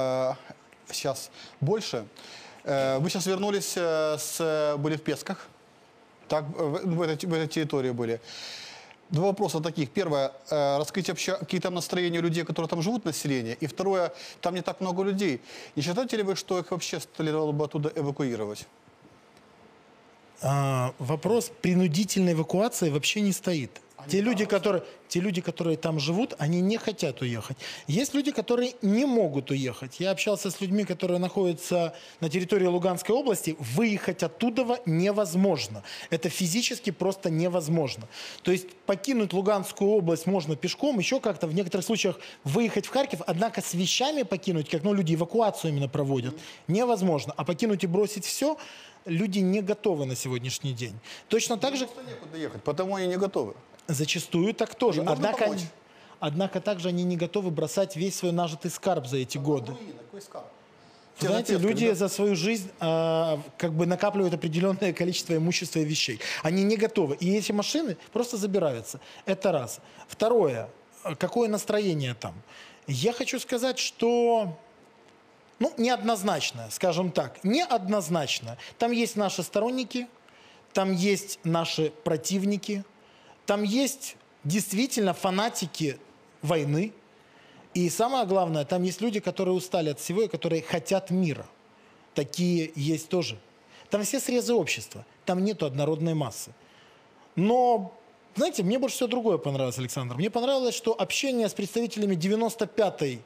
сейчас больше. Вы сейчас вернулись, были в Песках, так, в этой территории были. Два вопроса таких. Первое, раскрыть вообще какие там настроения людей, которые там живут, население. И второе, там не так много людей. Не считаете ли вы, что их вообще следовало бы оттуда эвакуировать? Вопрос принудительной эвакуации вообще не стоит. Те люди, которые там живут, они не хотят уехать. Есть люди, которые не могут уехать. Я общался с людьми, которые находятся на территории Луганской области. Выехать оттуда невозможно. Это физически просто невозможно. То есть покинуть Луганскую область можно пешком, еще как-то в некоторых случаях выехать в Харьков, однако с вещами покинуть, как люди эвакуацию именно проводят, невозможно. А покинуть и бросить все люди не готовы на сегодняшний день. Точно так же... Некуда ехать, потому они не готовы. Зачастую так тоже. Однако также они не готовы бросать весь свой нажитый скарб за эти годы. Знаете, люди за свою жизнь как бы накапливают определенное количество имущества и вещей. Они не готовы. И эти машины просто забираются. Это раз. Второе. какое настроение там? Я хочу сказать, что неоднозначно, скажем так, неоднозначно. Там есть наши сторонники, там есть наши противники, там есть действительно фанатики войны. И самое главное, там есть люди, которые устали от всего и которые хотят мира. Такие есть тоже. Там все срезы общества, там нету однородной массы. Но, знаете, мне больше всего другое понравилось, Александр. Мне понравилось, что общение с представителями 95-й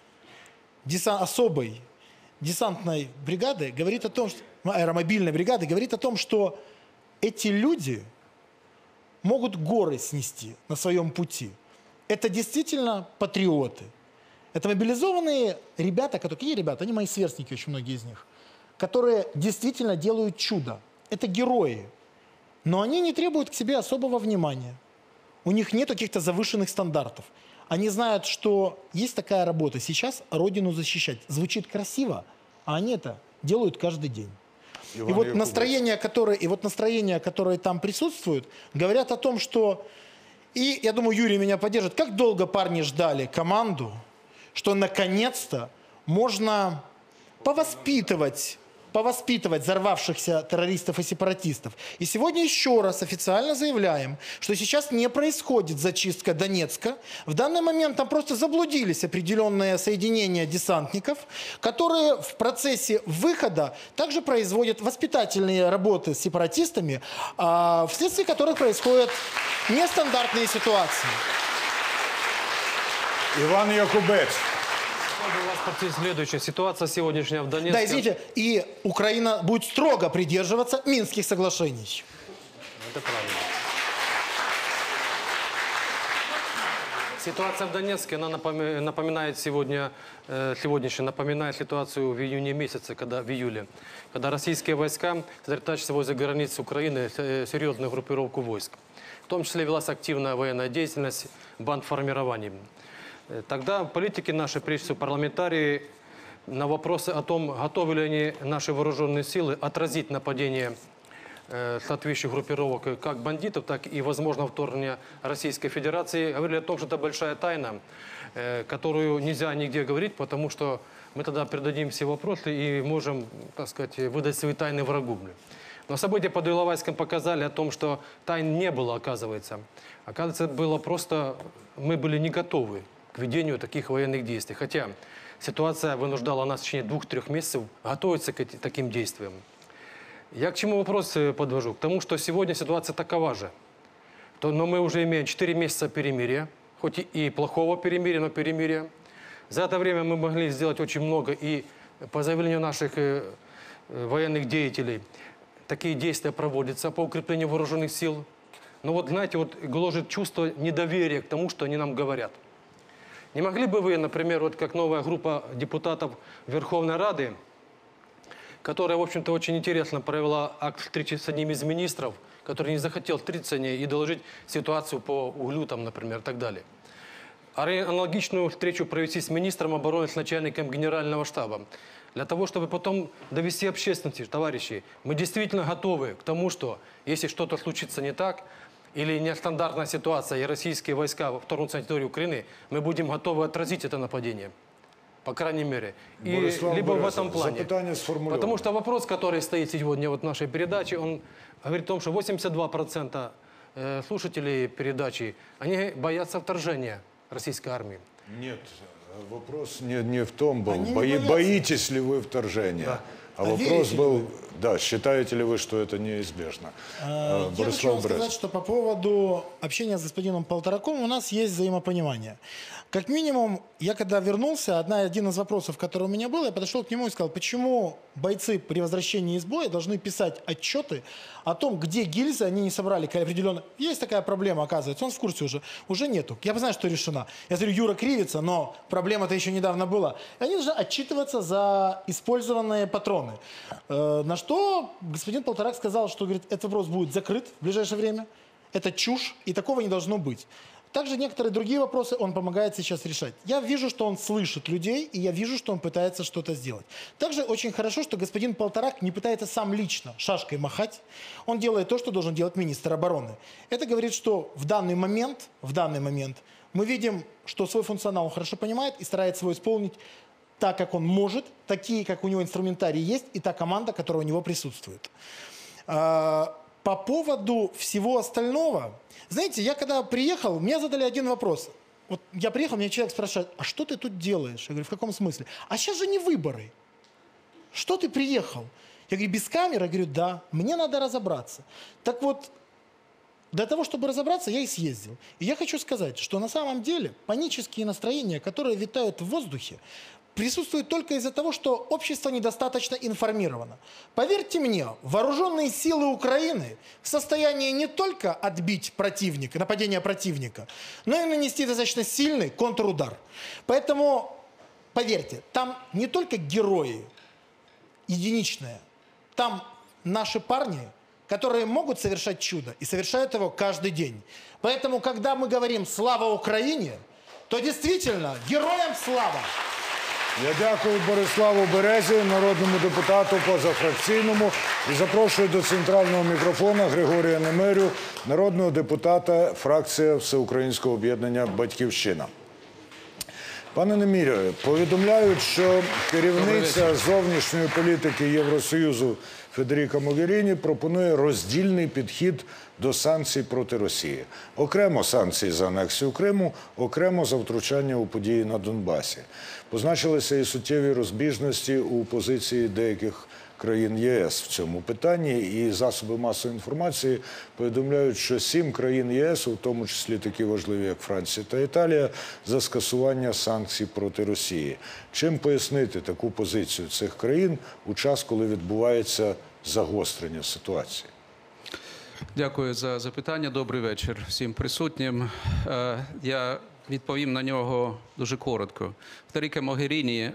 особой десантной бригады говорит о том, что, аэромобильной бригады, говорит о том, что эти люди могут горы снести на своем пути. Это действительно патриоты. Это мобилизованные ребята, какие ребята? Они мои сверстники, очень многие из них, которые действительно делают чудо. Это герои. Но они не требуют к себе особого внимания. У них нет каких-то завышенных стандартов. Они знают, что есть такая работа сейчас – Родину защищать. Звучит красиво, а они это делают каждый день. И вот настроения, которые там присутствуют, говорят о том, что... И я думаю, Юрий меня поддержит. Как долго парни ждали команду, что наконец-то можно повоспитывать взорвавшихся террористов и сепаратистов. И сегодня еще раз официально заявляем, что сейчас не происходит зачистка Донецка. В данный момент там просто заблудились определенные соединения десантников, которые в процессе выхода также производят воспитательные работы с сепаратистами, вследствие которых происходят нестандартные ситуации. Иван Якубець. У вас следующая ситуация сегодняшняя в Донецке. Да, извините, и Украина будет строго придерживаться Минских соглашений. Это правильно. Ситуация в Донецке, она напоминает напоминает ситуацию в июне месяце, в июле, когда российские войска сосредотачивались возле границ Украины, серьезную группировку войск. В том числе велась активная военная деятельность, бандформирований. Тогда политики наши, прежде всего парламентарии, на вопросы о том, готовы ли они, наши вооруженные силы, отразить нападение соответствующих группировок, как бандитов, так и, возможно, вторжение Российской Федерации, говорили о том, что это большая тайна, которую нельзя нигде говорить, потому что мы тогда передадим все вопросы и можем, так сказать, выдать свои тайны врагу. Но события под Иловайском показали о том, что тайн не было, оказывается. Оказывается, было просто, мы были не готовы к ведению таких военных действий. Хотя ситуация вынуждала нас в течение 2-3 месяцев готовиться к таким действиям. Я к чему вопрос подвожу? К тому, что сегодня ситуация такова же. Но мы уже имеем 4 месяца перемирия, хоть и плохого перемирия, но перемирия. За это время мы могли сделать очень много, и по заявлению наших военных деятелей такие действия проводятся по укреплению вооруженных сил. Но вот, знаете, гложет чувство недоверия к тому, что они нам говорят. Не могли бы вы, например, как новая группа депутатов Верховной Рады, которая, в общем-то, очень интересно провела акт встречи с одним из министров, который не захотел встретиться с ней и доложить ситуацию по углю, например, и так далее. Аналогичную встречу провести с министром обороны, с начальником генерального штаба. Для того, чтобы потом довести общественности, товарищи, мы действительно готовы к тому, что если что-то случится не так, или нестандартная ситуация, и российские войска вторгнутся на территорию Украины, мы будем готовы отразить это нападение. По крайней мере. И либо в этом плане. Потому что вопрос, который стоит сегодня в нашей передаче, он говорит о том, что 82% слушателей передачи, они боятся вторжения российской армии. Нет, вопрос не в том был, боитесь ли вы вторжения. Да. А вопрос был, да, считаете ли вы, что это неизбежно? Я хочу вам сказать, что по поводу общения с господином Полтораком у нас есть взаимопонимание. Как минимум, я когда вернулся, один из вопросов, который у меня был, я подошел к нему и сказал, почему бойцы при возвращении из боя должны писать отчеты о том, где гильзы они не собрали определенно. Есть такая проблема, оказывается, он в курсе уже нету. Я знаю, что решена. Я говорю, Юра кривится, но проблема-то еще недавно была. И они должны отчитываться за использованные патроны. На что господин Полторак сказал, что говорит, этот вопрос будет закрыт в ближайшее время. Это чушь, и такого не должно быть. Также некоторые другие вопросы он помогает сейчас решать. Я вижу, что он слышит людей, и я вижу, что он пытается что-то сделать. Также очень хорошо, что господин Полторак не пытается сам лично шашкой махать. Он делает то, что должен делать министр обороны. Это говорит, что в данный момент Мы видим, что свой функционал он хорошо понимает и старается его исполнить так, как он может, такие, как у него инструментарий есть, и та команда, которая у него присутствует. По поводу всего остального, знаете, я когда приехал, мне задали один вопрос. Вот я приехал, меня человек спрашивает, а что ты тут делаешь? Я говорю, в каком смысле? А сейчас же не выборы. Что ты приехал? Я говорю, без камеры? Я говорю, да, мне надо разобраться. Так вот, для того, чтобы разобраться, я и съездил. И я хочу сказать, что на самом деле панические настроения, которые витают в воздухе, присутствуют только из-за того, что общество недостаточно информировано. Поверьте мне, вооруженные силы Украины в состоянии не только отбить противника, нападение противника, но и нанести достаточно сильный контрудар. Поэтому, поверьте, там не только герои единичные, там наши парни, которые могут совершать чудо и совершают его каждый день. Поэтому, когда мы говорим «Слава Украине», то действительно героям слава! Я дякую Бориславу Березі, народному депутату позафракційному, і запрошую до центрального мікрофона Григорія Немирю, народного депутата, фракція Всеукраїнського об'єднання «Батьківщина». Пане Немирю, повідомляють, що керівниця зовнішньої політики Євросоюзу Федеріка Могеріні пропонує роздільний підхід до санкцій проти Росії. Окремо санкції за анексію Криму, окремо за втручання у події на Донбасі. Позначилися і суттєві розбіжності у позиції деяких країн ЄС в цьому питанні, і засоби масової інформації повідомляють, що 7 країн ЄС, у тому числі такі важливі, як Франція та Італія, за скасування санкцій проти Росії. Чим пояснити таку позицію цих країн у час, коли відбувається загострення ситуації? Дякую за запитання. Добрий вечір всім присутнім. Я відповім на нього дуже коротко. Федеріка Могеріні,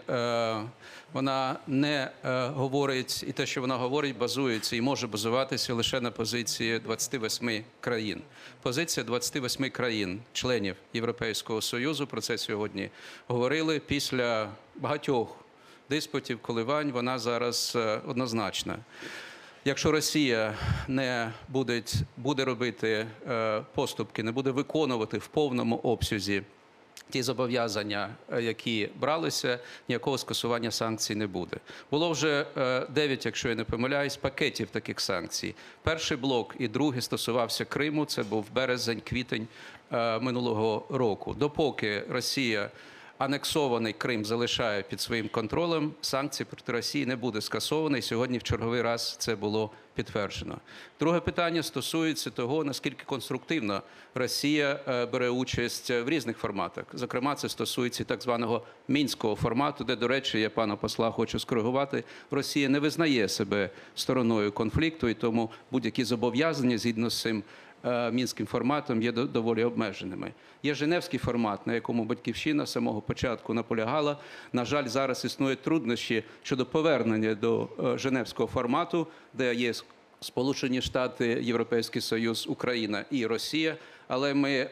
вона не говорить, і те, що вона говорить, базується і може базуватися лише на позиції 28 країн. Позиція 28 країн, членів Європейського Союзу, про це сьогодні говорили, після багатьох диспутів, коливань, вона зараз однозначна. Якщо Росія не буде робити поступки, не буде виконувати в повному обсязі ті зобов'язання, які бралися, ніякого скасування санкцій не буде. Було вже 9, якщо я не помиляюсь, пакетів таких санкцій. Перший блок і другий стосувався Криму, це був березень-квітень минулого року. Допоки Росія анексований Крим залишає під своїм контролем, санкції проти Росії не буде скасовано, і сьогодні в черговий раз це було підтверджено. Друге питання стосується того, наскільки конструктивно Росія бере участь в різних форматах. Зокрема, це стосується і так званого мінського формату, де, до речі, я пана посла хочу скоригувати, Росія не визнає себе стороною конфлікту, і тому будь-які зобов'язання згідно з цим мінським форматом є доволі обмеженими. Є Женевський формат, на якому Батьківщина з самого початку наполягала. На жаль, зараз існують труднощі щодо повернення до Женевського формату, де є Сполучені Штати, Європейський Союз, Україна і Росія. Але ми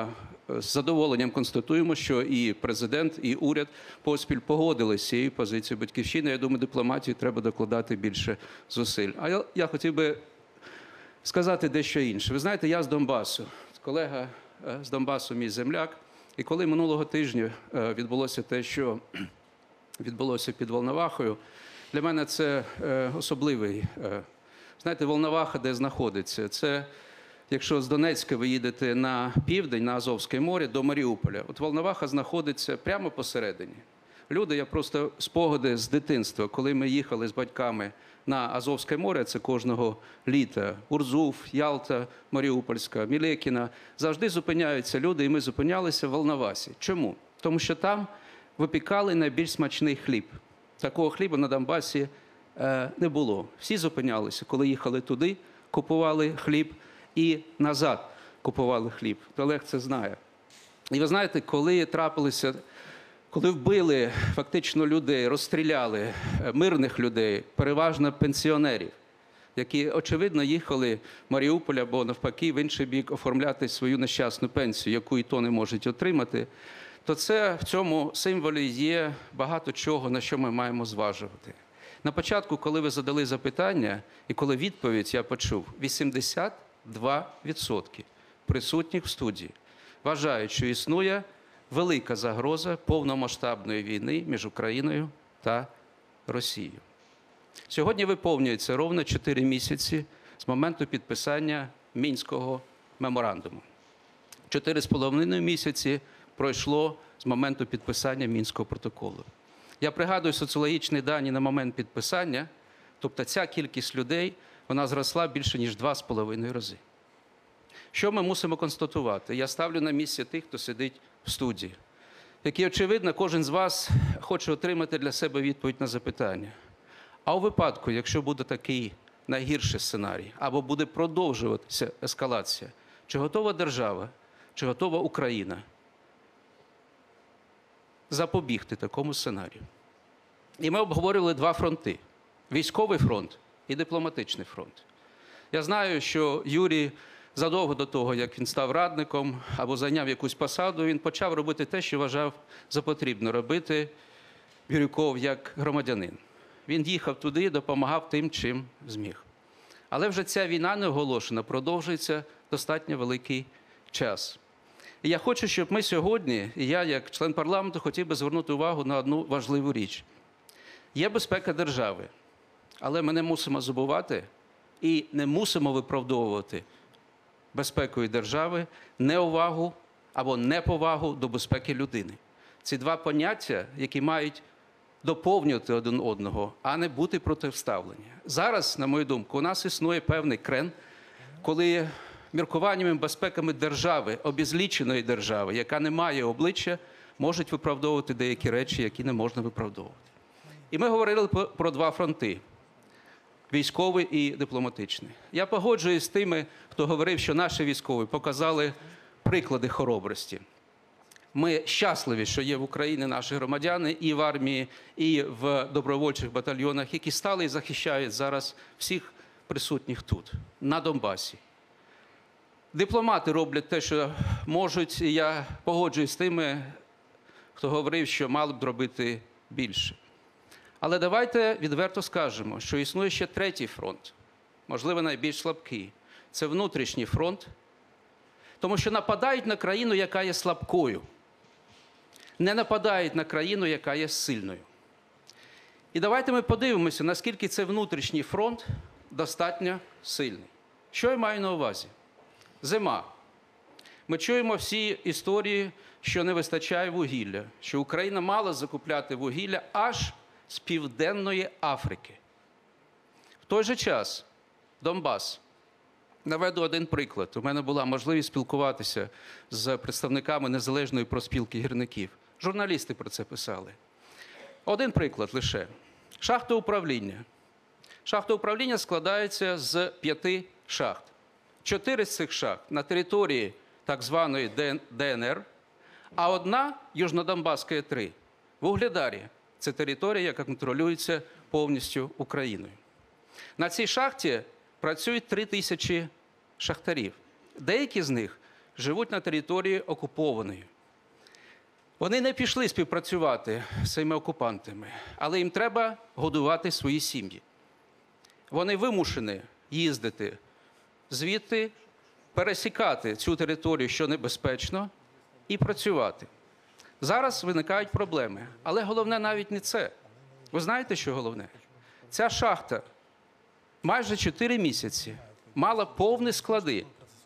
з задоволенням констатуємо, що і президент, і уряд поспіль погодилися з цією позицією Батьківщини. Я думаю, дипломатії треба докладати більше зусиль. А я хотів би сказати дещо інше. Ви знаєте, я з Донбасу, колега з Донбасу, мій земляк, і коли минулого тижня відбулося те, що відбулося під Волновахою, для мене це особливий, знаєте, Волноваха, де знаходиться, це, якщо з Донецька ви їдете на південь, на Азовське море, до Маріуполя, от Волноваха знаходиться прямо посередині. Люди, я просто спогади з дитинства, коли ми їхали з батьками на Азовське море, це кожного літа, Урзув, Ялта, Маріупольська, Мілекіна, завжди зупиняються люди, і ми зупинялися в Волновасі. Чому? Тому що там випікали найбільш смачний хліб. Такого хліба на Донбасі не було. Всі зупинялися, коли їхали туди, купували хліб і назад купували хліб. Олег це знає. І ви знаєте, коли трапилося, коли вбили фактично людей, розстріляли мирних людей, переважно пенсіонерів, які, очевидно, їхали в Маріуполь або навпаки в інший бік оформляти свою нещасну пенсію, яку і то не можуть отримати, то це в цьому символі є багато чого, на що ми маємо зважувати. На початку, коли ви задали запитання, і коли відповідь я почув, 82% присутніх в студії вважають, що існує велика загроза повномасштабної війни між Україною та Росією. Сьогодні виповнюється ровно 4 місяці з моменту підписання Мінського меморандуму. 4,5 місяці пройшло з моменту підписання Мінського протоколу. Я пригадую соціологічні дані на момент підписання, тобто ця кількість людей, вона зросла більше, ніж 2,5 рази. Що ми мусимо констатувати? Я ставлю на місце тих, хто сидить в студії, які, очевидно, кожен з вас хоче отримати для себе відповідь на запитання. А у випадку, якщо буде такий найгірший сценарій, або буде продовжуватися ескалація, чи готова держава, чи готова Україна запобігти такому сценарію? І ми обговорювали 2 фронти – військовий фронт і дипломатичний фронт. Я знаю, що Юрій задовго до того, як він став радником або зайняв якусь посаду, він почав робити те, що вважав за потрібно робити Бирюков як громадянин. Він їхав туди, допомагав тим, чим зміг. Але вже ця війна не оголошена, продовжується достатньо великий час. І я хочу, щоб ми сьогодні, і я як член парламенту хотів би звернути увагу на одну важливу річ. Є безпека держави, але ми не мусимо забувати і не мусимо виправдовувати безпекою держави неувагу або неповагу до безпеки людини. Ці 2 поняття, які мають доповнювати один одного, а не бути протиставлені. Зараз, на мою думку, у нас існує певний крен, коли міркуваннями безпеками держави, обезліченої держави, яка не має обличчя, можуть виправдовувати деякі речі, які не можна виправдовувати. І ми говорили про 2 фронти – військовий і дипломатичний. Я погоджуюсь з тими, хто говорив, що наші військові показали приклади хоробрості. Ми щасливі, що є в Україні наші громадяни і в армії, і в добровольчих батальйонах, які стали і захищають зараз всіх присутніх тут, на Донбасі. Дипломати роблять те, що можуть, і я погоджуюсь з тими, хто говорив, що мали б робити більше. Але давайте відверто скажемо, що існує ще 3-й фронт, можливо, найбільш слабкий. Це внутрішній фронт, тому що нападають на країну, яка є слабкою. Не нападають на країну, яка є сильною. І давайте ми подивимося, наскільки цей внутрішній фронт достатньо сильний. Що я маю на увазі? Зима. Ми чуємо всі історії, що не вистачає вугілля, що Україна мала закупляти вугілля аж з Південної Африки. В той же час Донбас. Наведу один приклад. У мене була можливість спілкуватися з представниками Незалежної профспілки гірників. Журналісти про це писали. Один приклад лише. Шахтоуправління. Шахтоуправління складається з 5 шахт. 4 з цих шахт на території так званої ДНР, а одна – Южнодонбаська 3. В Угледарі. Це територія, яка контролюється повністю Україною. На цій шахті працюють 3000 шахтарів. Деякі з них живуть на території окупованої. Вони не пішли співпрацювати з цими окупантами, але їм треба годувати свої сім'ї. Вони вимушені їздити звідти, пересікати цю територію, що небезпечно, і працювати. Зараз виникають проблеми, але головне навіть не це. Ви знаєте, що головне? Ця шахта майже 4 місяці мала повні склади,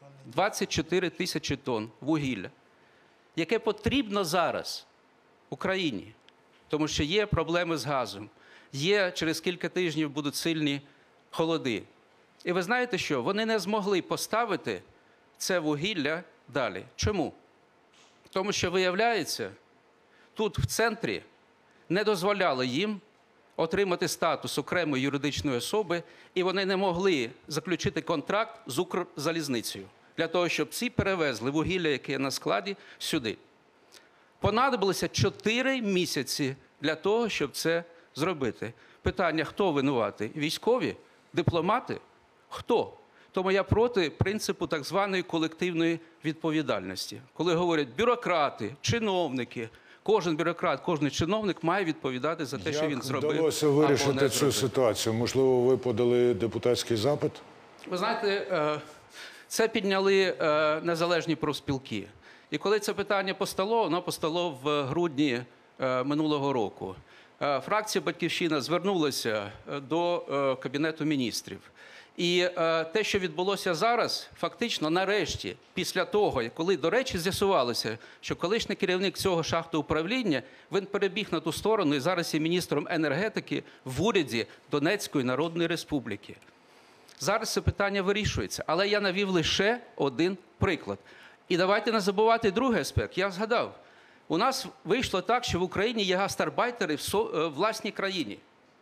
24 тисячі тонн вугілля, яке потрібно зараз Україні, тому що є проблеми з газом, через кілька тижнів будуть сильні холоди. І ви знаєте що? Вони не змогли поставити це вугілля далі. Чому? Тому що, виявляється, тут в центрі не дозволяли їм отримати статус окремої юридичної особи, і вони не могли заключити контракт з Укрзалізницею для того, щоб ці перевезли вугілля, яке є на складі, сюди. Понадобилося 4 місяці для того, щоб це зробити. Питання, хто винуватий? Військові? Дипломати? Хто? Тому я проти принципу так званої колективної відповідальності. Коли говорять бюрократи, чиновники, кожен бюрократ, кожен чиновник має відповідати за те, що він зробив. Як вдалося вирішити цю ситуацію? Можливо, ви подали депутатський запит? Ви знаєте, це підняли незалежні профспілки. І коли це питання постало, воно постало в грудні минулого року. Фракція «Батьківщина» звернулася до Кабінету міністрів. І те, що відбулося зараз, фактично нарешті, після того, коли, до речі, з'ясувалося, що колишній керівник цього шахтоуправління, він перебіг на ту сторону і зараз є міністром енергетики в уряді Донецької Народної Республіки. Зараз це питання вирішується, але я навів лише один приклад. І давайте не забувати другий аспект. Я згадав, у нас вийшло так, що в Україні є гастарбайтери в власній країні.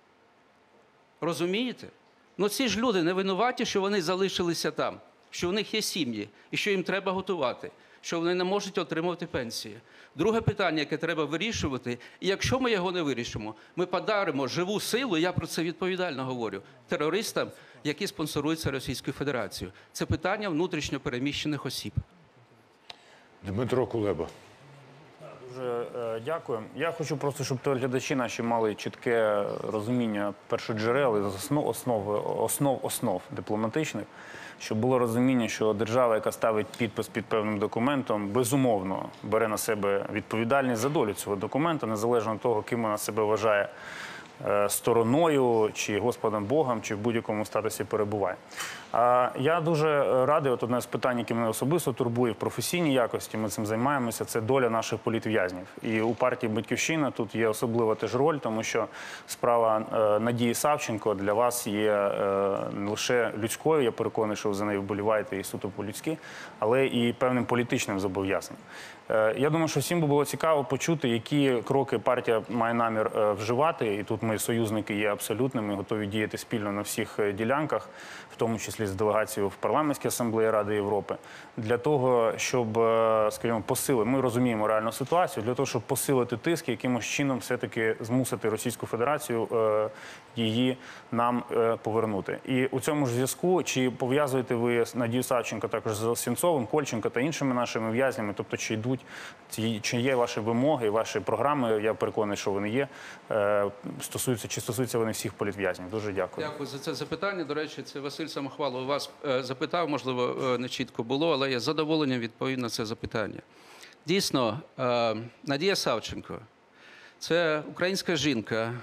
Розумієте? Ну ці ж люди не винуваті, що вони залишилися там, що у них є сім'ї і що їм треба готувати, що вони не можуть отримувати пенсії. Друге питання, яке треба вирішувати, і якщо ми його не вирішимо, ми подаримо живу силу, я про це відповідально говорю, терористам, які спонсоруються Російською Федерацією. Це питання внутрішньо переміщених осіб. Дмитро Кулеба. Дуже дякую. Я хочу просто, щоб телеглядачі наші мали чітке розуміння першоджерел, основ дипломатичних, щоб було розуміння, що держава, яка ставить підпис під певним документом, безумовно бере на себе відповідальність за долю цього документа, незалежно від того, ким вона себе вважає стороною, чи Господом Богом, чи в будь-якому статусі перебуває. Я дуже радий, от одне з питань, яке мене особисто турбує в професійній якості, ми цим займаємося, це доля наших політв'язнів. І у партії «Батьківщина» тут є особлива теж роль, тому що справа Надії Савченко для вас є не лише людською, я переконаний, що ви за неї вболіваєте і суто по-людськи, але і певним політичним зобов'язанням. Я думаю, що всім би було цікаво почути, які кроки партія має намір вживати, і тут ми союзники є абсолютними, готові діяти спільно на всіх ділянках, в тому числі з делегацією в Парламентській асамблеї Ради Європи, для того, щоб, скажімо, посилити, ми розуміємо реальну ситуацію, для того, щоб посилити тиск, якимось чином все-таки змусити Російську Федерацію її нам повернути. І у цьому ж зв'язку, чи пов'язуєте ви Надію Савченко також з Сенцовим, Кольченко та іншими нашими в'язнями, тобто чи є ваші вимоги, ваші програми, я переконаний, що вони є, чи стосуються вони всіх політв'язнів? Дуже дякую. Дякую за це запитання. До речі, це Василь Самохвалов вас запитав, можливо, не чітко було, але я з задоволенням відповів на це запитання. Дійсно, Надія Савченко – це українська жінка,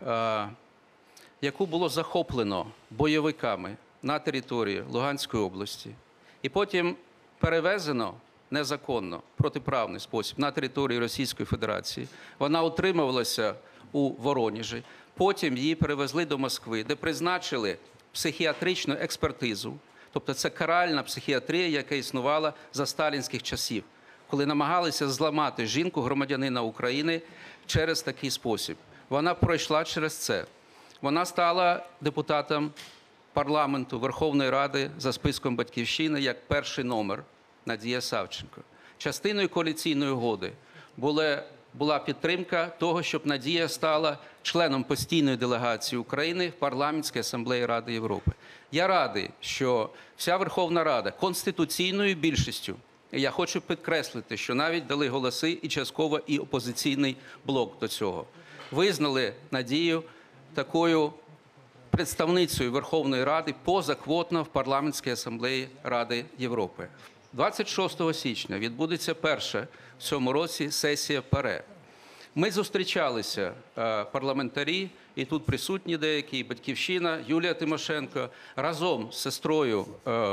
яку було захоплено бойовиками на території Луганської області і потім перевезено незаконно, протиправний спосіб на території Російської Федерації. Вона утримувалася у Вороніжі. Потім її перевезли до Москви, де призначили психіатричну експертизу. Тобто це каральна психіатрія, яка існувала за сталінських часів, коли намагалися зламати жінку, громадянина України, через такий спосіб. Вона пройшла через це. Вона стала депутатом парламенту Верховної Ради за списком «Батьківщини» як перший номер Надія Савченко. Частиною коаліційної угоди була підтримка того, щоб Надія стала членом постійної делегації України в Парламентській асамблеї Ради Європи. Я радий, що вся Верховна Рада конституційною більшістю, і я хочу підкреслити, що навіть дали голоси і частково і опозиційний блок до цього, визнали Надію такою представницею Верховної Ради позаквотно в Парламентській асамблеї Ради Європи. 26 січня відбудеться перша в цьому році сесія ПАРЕ. Ми зустрічалися, парламентарі, і тут присутні деякі, «Батьківщина», Юлія Тимошенко, разом з сестрою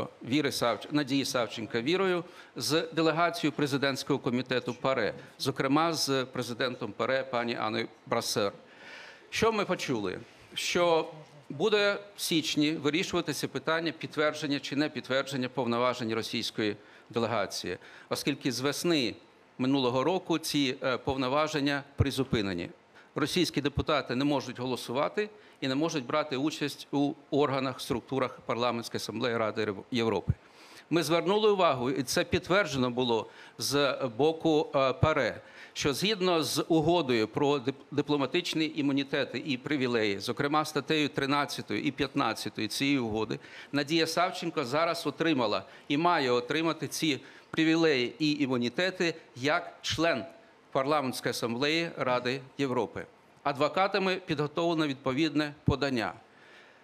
Надії Савченко Вірою, з делегацією президентського комітету ПАРЕ, зокрема з президентом ПАРЕ пані Анною Брассер. Що ми почули? Що буде в січні вирішуватися питання підтвердження чи не підтвердження повноважень російської делегації, оскільки з весни минулого року ці повноваження призупинені. Російські депутати не можуть голосувати і не можуть брати участь у органах, структурах Парламентської асамблеї Ради Європи. Ми звернули увагу, і це підтверджено було з боку ПАРЕ, що згідно з угодою про дипломатичні імунітети і привілеї, зокрема статтею 13 і 15 цієї угоди, Надія Савченко зараз отримала і має отримати ці привілеї і імунітети як член Парламентської асамблеї Ради Європи. Адвокатами підготовлено відповідне подання.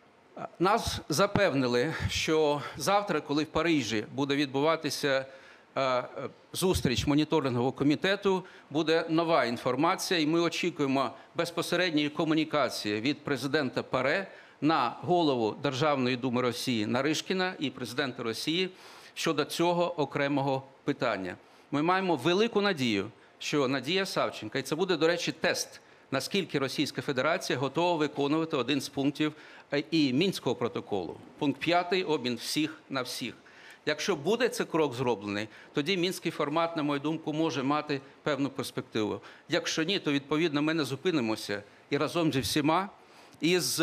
Нас запевнили, що завтра, коли в Парижі буде відбуватися зустріч моніторингового комітету, буде нова інформація, і ми очікуємо безпосередньої комунікації від президента ПАРЕ на голову Державної думи Росії Наришкіна і президента Росії щодо цього окремого питання. Ми маємо велику надію, що Надія Савченко, і це буде, до речі, тест, наскільки Російська Федерація готова виконувати один з пунктів і Мінського протоколу. Пункт 5 – обмін всіх на всіх. Якщо буде цей крок зроблений, тоді мінський формат, на мою думку, може мати певну перспективу. Якщо ні, то, відповідно, ми не зупинимося і разом зі всіма, і з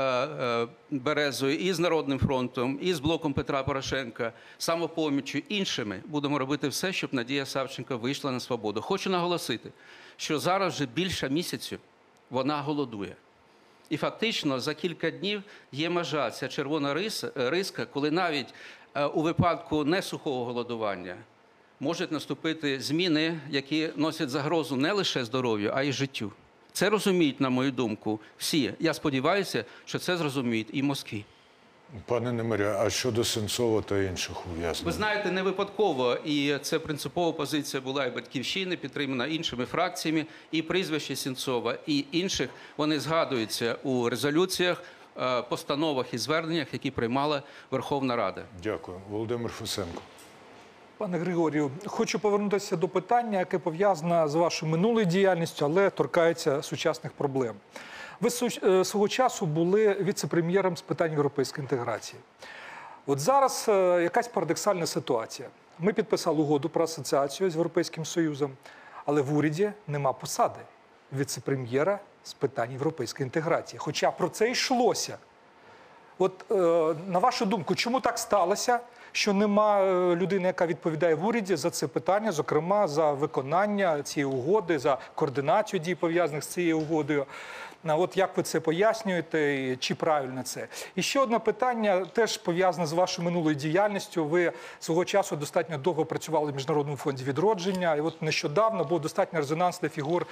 Березою, і з Народним фронтом, і з блоком Петра Порошенка, Самопоміччю, іншими будемо робити все, щоб Надія Савченко вийшла на свободу. Хочу наголосити, що зараз вже більше місяців вона голодує. І фактично за кілька днів є межа, ця червона риска, коли навіть у випадку несухого голодування можуть наступити зміни, які носять загрозу не лише здоров'ю, а й життю. Це розуміють, на мою думку, всі. Я сподіваюся, що це зрозуміють і в Москві. Пане Немиря, а щодо Сенцова та інших ув'язнених? Ви знаєте, не випадково, і це принципова позиція була і Батьківщини, підтримана іншими фракціями, і прізвище Сенцова, і інших, вони згадуються у резолюціях, постановах і зверненнях, які приймала Верховна Рада. Дякую. Володимир Фесенко. Пане Григорію, хочу повернутися до питання, яке пов'язане з вашою минулою діяльністю, але торкається сучасних проблем. Ви свого часу були віце-прем'єром з питань європейської інтеграції. От зараз якась парадоксальна ситуація. Ми підписали угоду про асоціацію з Європейським Союзом, але в уряді нема посади віце-прем'єра з питань європейської інтеграції. Хоча про це йшлося. От, на вашу думку, чому так сталося, що нема людини, яка відповідає в уряді за це питання, зокрема за виконання цієї угоди, за координацію дій, пов'язаних з цією угодою? От як ви це пояснюєте, і чи правильно це? І ще одне питання, теж пов'язане з вашою минулою діяльністю. Ви свого часу достатньо довго працювали в Міжнародному фонді відродження, і от нещодавно був достатньо резонансний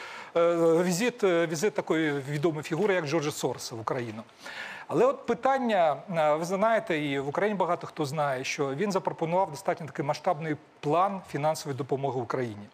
візит такої відомої фігури, як Джорджа Сороса в Україну. Але от питання, ви знаєте, і в Україні багато хто знає, що він запропонував достатньо такий масштабний план фінансової допомоги Україні.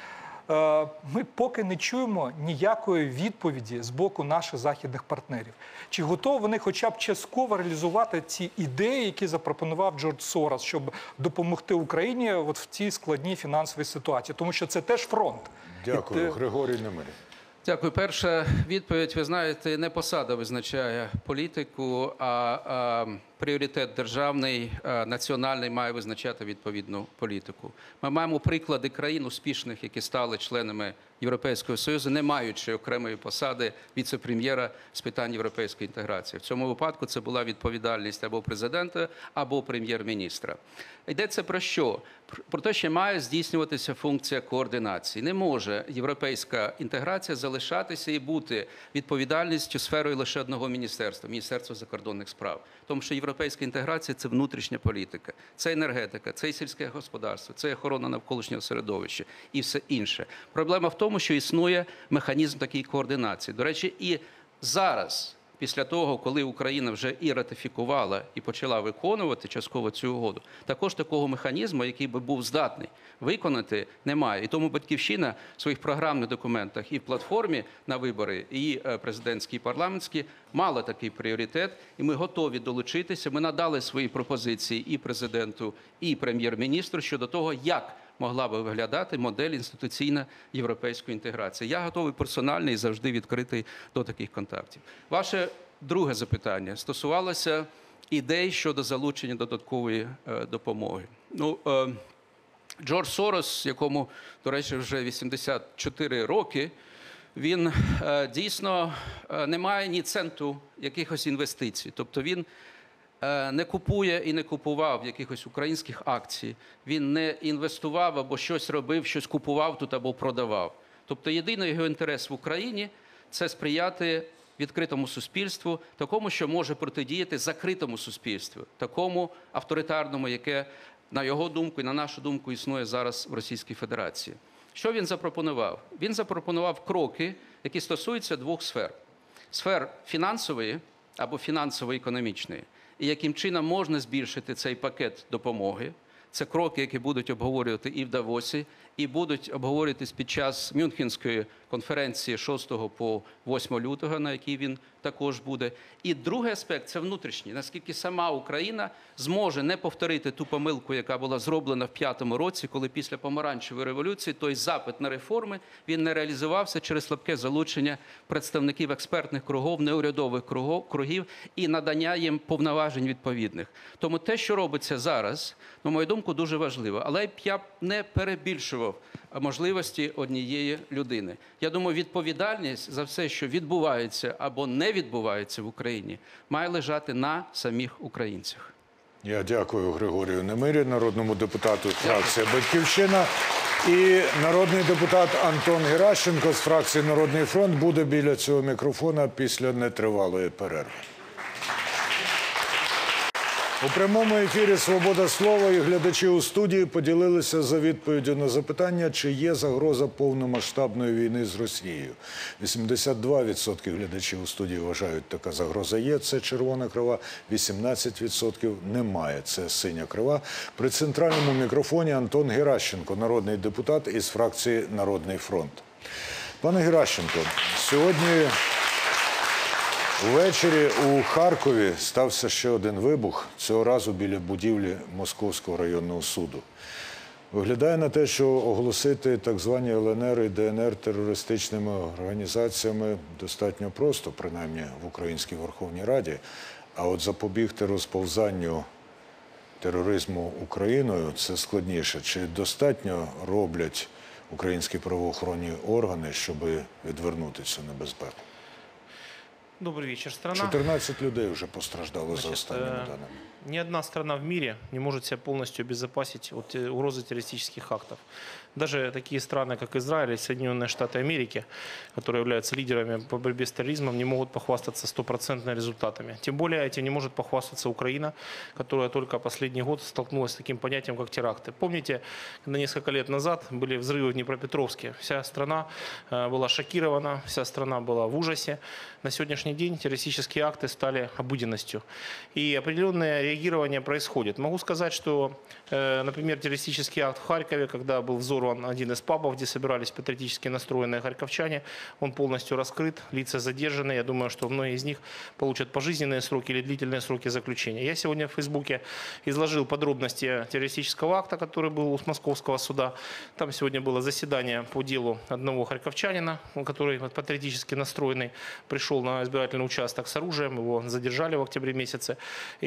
Ми поки не чуємо ніякої відповіді з боку наших західних партнерів. Чи готові вони хоча б частково реалізувати ці ідеї, які запропонував Джордж Сорос, щоб допомогти Україні от в цій складній фінансовій ситуації? Тому що це теж фронт. Дякую. Григорій Немиря. Дякую. Перша відповідь, ви знаєте, не посада визначає політику, а пріоритет державний, національний має визначати відповідну політику. Ми маємо приклади країн успішних, які стали членами Європейського Союзу, не маючи окремої посади віце-прем'єра з питань європейської інтеграції. В цьому випадку це була відповідальність або президента, або прем'єр-міністра. Йдеться про що? Про те, що має здійснюватися функція координації. Не може європейська інтеграція залишатися і бути відповідальністю сферою лише одного міністерства – Міністерства закордонних справ. Тому що європейська інтеграція – це внутрішня політика, це енергетика, це сільське господарство, це охорона навколишнього середовища і все інше. Проблема в тому, що існує механізм такої координації. До речі, і зараз, після того, коли Україна вже і ратифікувала, і почала виконувати частково цю угоду, також такого механізму, який би був здатний виконати, немає. І тому Батьківщина в своїх програмних документах і в платформі на вибори, і президентські, і парламентські мала такий пріоритет, і ми готові долучитися. Ми надали свої пропозиції і президенту, і прем'єр-міністру щодо того, як могла би виглядати модель інституційна європейської інтеграції. Я готовий персонально і завжди відкритий до таких контактів. Ваше друге запитання стосувалося ідей щодо залучення додаткової допомоги. Джордж Сорос, якому, до речі, вже 84 роки, він дійсно не має ні центу якихось інвестицій. Тобто він не купує і не купував якихось українських акцій. Він не інвестував або щось робив, щось купував тут або продавав. Тобто єдиний його інтерес в Україні – це сприяти відкритому суспільству, такому, що може протидіяти закритому суспільству, такому авторитарному, яке, на його думку і на нашу думку, існує зараз в Російській Федерації. Що він запропонував? Він запропонував кроки, які стосуються двох сфер. Сфер фінансової або фінансово-економічної. І яким чином можна збільшити цей пакет допомоги. Це кроки, які будуть обговорювати і в Давосі, і будуть обговорюватись під час Мюнхенської конференції 6 по 8 лютого, на якій він також буде. І другий аспект – це внутрішній. Наскільки сама Україна зможе не повторити ту помилку, яка була зроблена в 2005 році, коли після помаранчевої революції той запит на реформи, він не реалізувався через слабке залучення представників експертних кругів, неурядових кругів і надання їм повноважень відповідних. Тому те, що робиться зараз, на мою думку, дуже важливо. Але я б не перебільшував можливості однієї людини. Я думаю, відповідальність за все, що відбувається або не відбувається в Україні, має лежати на самих українцях. Я дякую Григорію Немирі, народному депутату фракції «Батьківщина». І народний депутат Антон Геращенко з фракції «Народний фронт» буде біля цього мікрофона після нетривалої перерви. У прямому ефірі «Свобода слова» і глядачі у студії поділилися за відповіддю на запитання, чи є загроза повномасштабної війни з Росією. 82% глядачів у студії вважають, така загроза є, це червона крива, 18% немає, це синя крива. При центральному мікрофоні Антон Геращенко, народний депутат із фракції «Народний фронт». Пане Геращенко, сьогодні ввечері у Харкові стався ще один вибух, цього разу біля будівлі Московського районного суду. Виглядає на те, що оголосити так звані ЛНР і ДНР терористичними організаціями достатньо просто, принаймні в Українській Верховній Раді. А от запобігти розповзанню тероризму Україною – це складніше. Чи достатньо роблять українські правоохоронні органи, щоб відвернути цю небезпеку? Добрый вечер, страна. 14 людей вже постраждало за останніми даними. Ни одна страна в мире не может себя полностью обезопасить от угрозы террористических актов. Даже такие страны, как Израиль и Соединенные Штаты Америки, которые являются лидерами по борьбе с терроризмом, не могут похвастаться стопроцентными результатами. Тем более этим не может похвастаться Украина, которая только последний год столкнулась с таким понятием, как теракты. Помните, когда несколько лет назад были взрывы в Днепропетровске? Вся страна была шокирована, вся страна была в ужасе. На сегодняшний день террористические акты стали обыденностью. И определенное реагирование происходит. Могу сказать, что, например, террористический акт в Харькове, когда был взорван один из пабов, где собирались патриотически настроенные харьковчане, он полностью раскрыт, лица задержаны. Я думаю, что многие из них получат пожизненные сроки или длительные сроки заключения. Я сегодня в Фейсбуке изложил подробности террористического акта, который был у Московского суда. Там сегодня было заседание по делу одного харьковчанина, который патриотически настроенный, пришел на избирательный участок с оружием, его задержали в октябре месяце.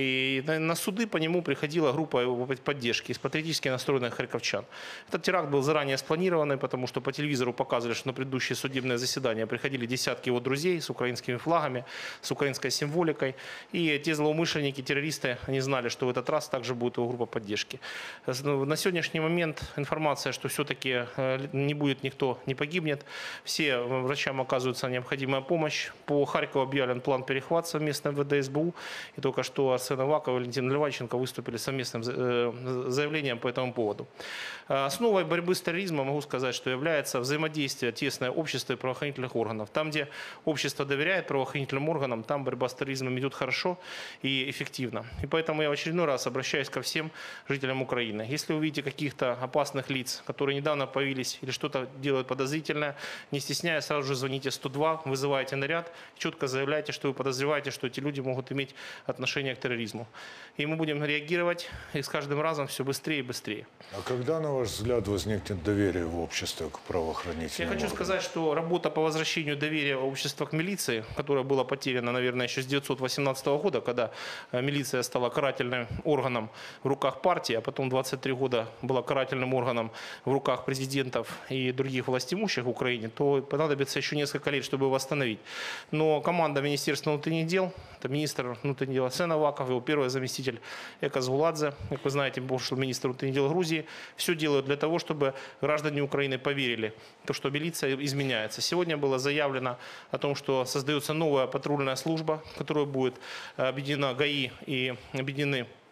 И на суды по нему приходила группа поддержки из патриотически настроенных харьковчан. Этот теракт был заранее спланированный, потому что по телевизору показывали, что на предыдущее судебное заседание приходили десятки его друзей с украинскими флагами, с украинской символикой. И те злоумышленники, террористы, они знали, что в этот раз также будет его группа поддержки. На сегодняшний момент информация, что все-таки не будет никто, не погибнет. Все врачам оказывается необходимая помощь. По Харькову объявлен план перехват совместно МВД СБУ. И только что Арсен Аваков и Валентин Леваченко выступили с совместным заявлением по этому поводу. Основой борьбы с терроризмом, могу сказать, что является взаимодействие тесное общества и правоохранительных органов. Там, где общество доверяет правоохранительным органам, там борьба с терроризмом идет хорошо и эффективно. И поэтому я в очередной раз обращаюсь ко всем жителям Украины. Если вы видите каких-то опасных лиц, которые недавно появились или что-то делают подозрительное, не стесняясь, сразу же звоните 102, вызывайте наряд, четко заявляйте, что вы подозреваете, что эти люди могут иметь отношение к терроризму. И мы будем реагировать, и с каждым разом все быстрее и быстрее. А когда, на ваш взгляд, возникнет доверие в обществе к правоохранительным Я хочу органам? сказать, что работа по возвращению доверия общества к милиции, которая была потеряна, наверное, еще с 1918 года, когда милиция стала карательным органом в руках партии, а потом 23 года была карательным органом в руках президентов и других властимущих в Украине, то понадобится еще несколько лет, чтобы восстановить. Но команда Министерства внутренних дел, это министр внутренних дел Арсен Аваков, его первый заместитель Экас Гуладзе, как вы знаете, бывший министр внутренних дел Грузии, все делают для того, чтобы граждане Украины поверили, что милиция изменяется. Сегодня было заявлено о том, что создается новая патрульная служба, которая будет объединена ГАИ и объединены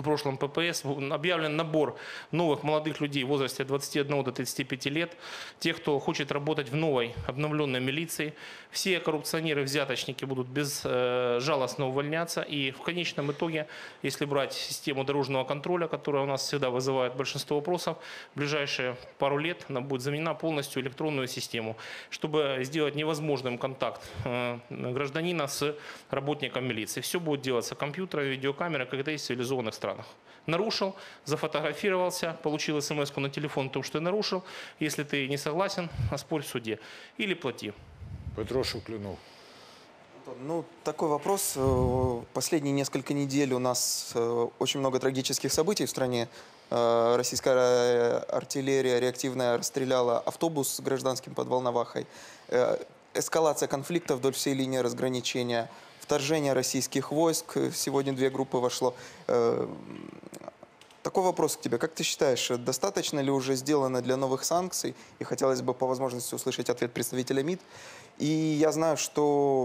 в прошлом ППС, объявлен набор новых молодых людей в возрасте от 21 до 35 лет, тех, кто хочет работать в новой обновленной милиции. Все коррупционеры, взяточники будут безжалостно увольняться. И в конечном итоге, если брать систему дорожного контроля, которая у нас всегда вызывает большинство вопросов, в ближайшие пару лет она будет заменена полностью электронную систему, чтобы сделать невозможным контакт гражданина с работником милиции. Все будет делаться компьютером, видеокамерой, как это есть в цивилизованных странах. Нарушил, зафотографировался, получил смс-ку на телефон о том, что я нарушил. Если ты не согласен, оспорь в суде или плати. Петро Шуклюнов. Ну, такой вопрос. Последние несколько недель у нас очень много трагических событий в стране. Российская артиллерия реактивная расстреляла автобус с гражданским под Волновахой. Эскалация конфликта вдоль всей линии разграничения. Вторжение российских войск. Сегодня 2 группы вошло. Такой вопрос к тебе. Как ты считаешь, достаточно ли уже сделано для новых санкций? И хотелось бы по возможности услышать ответ представителя МИД. И я знаю, что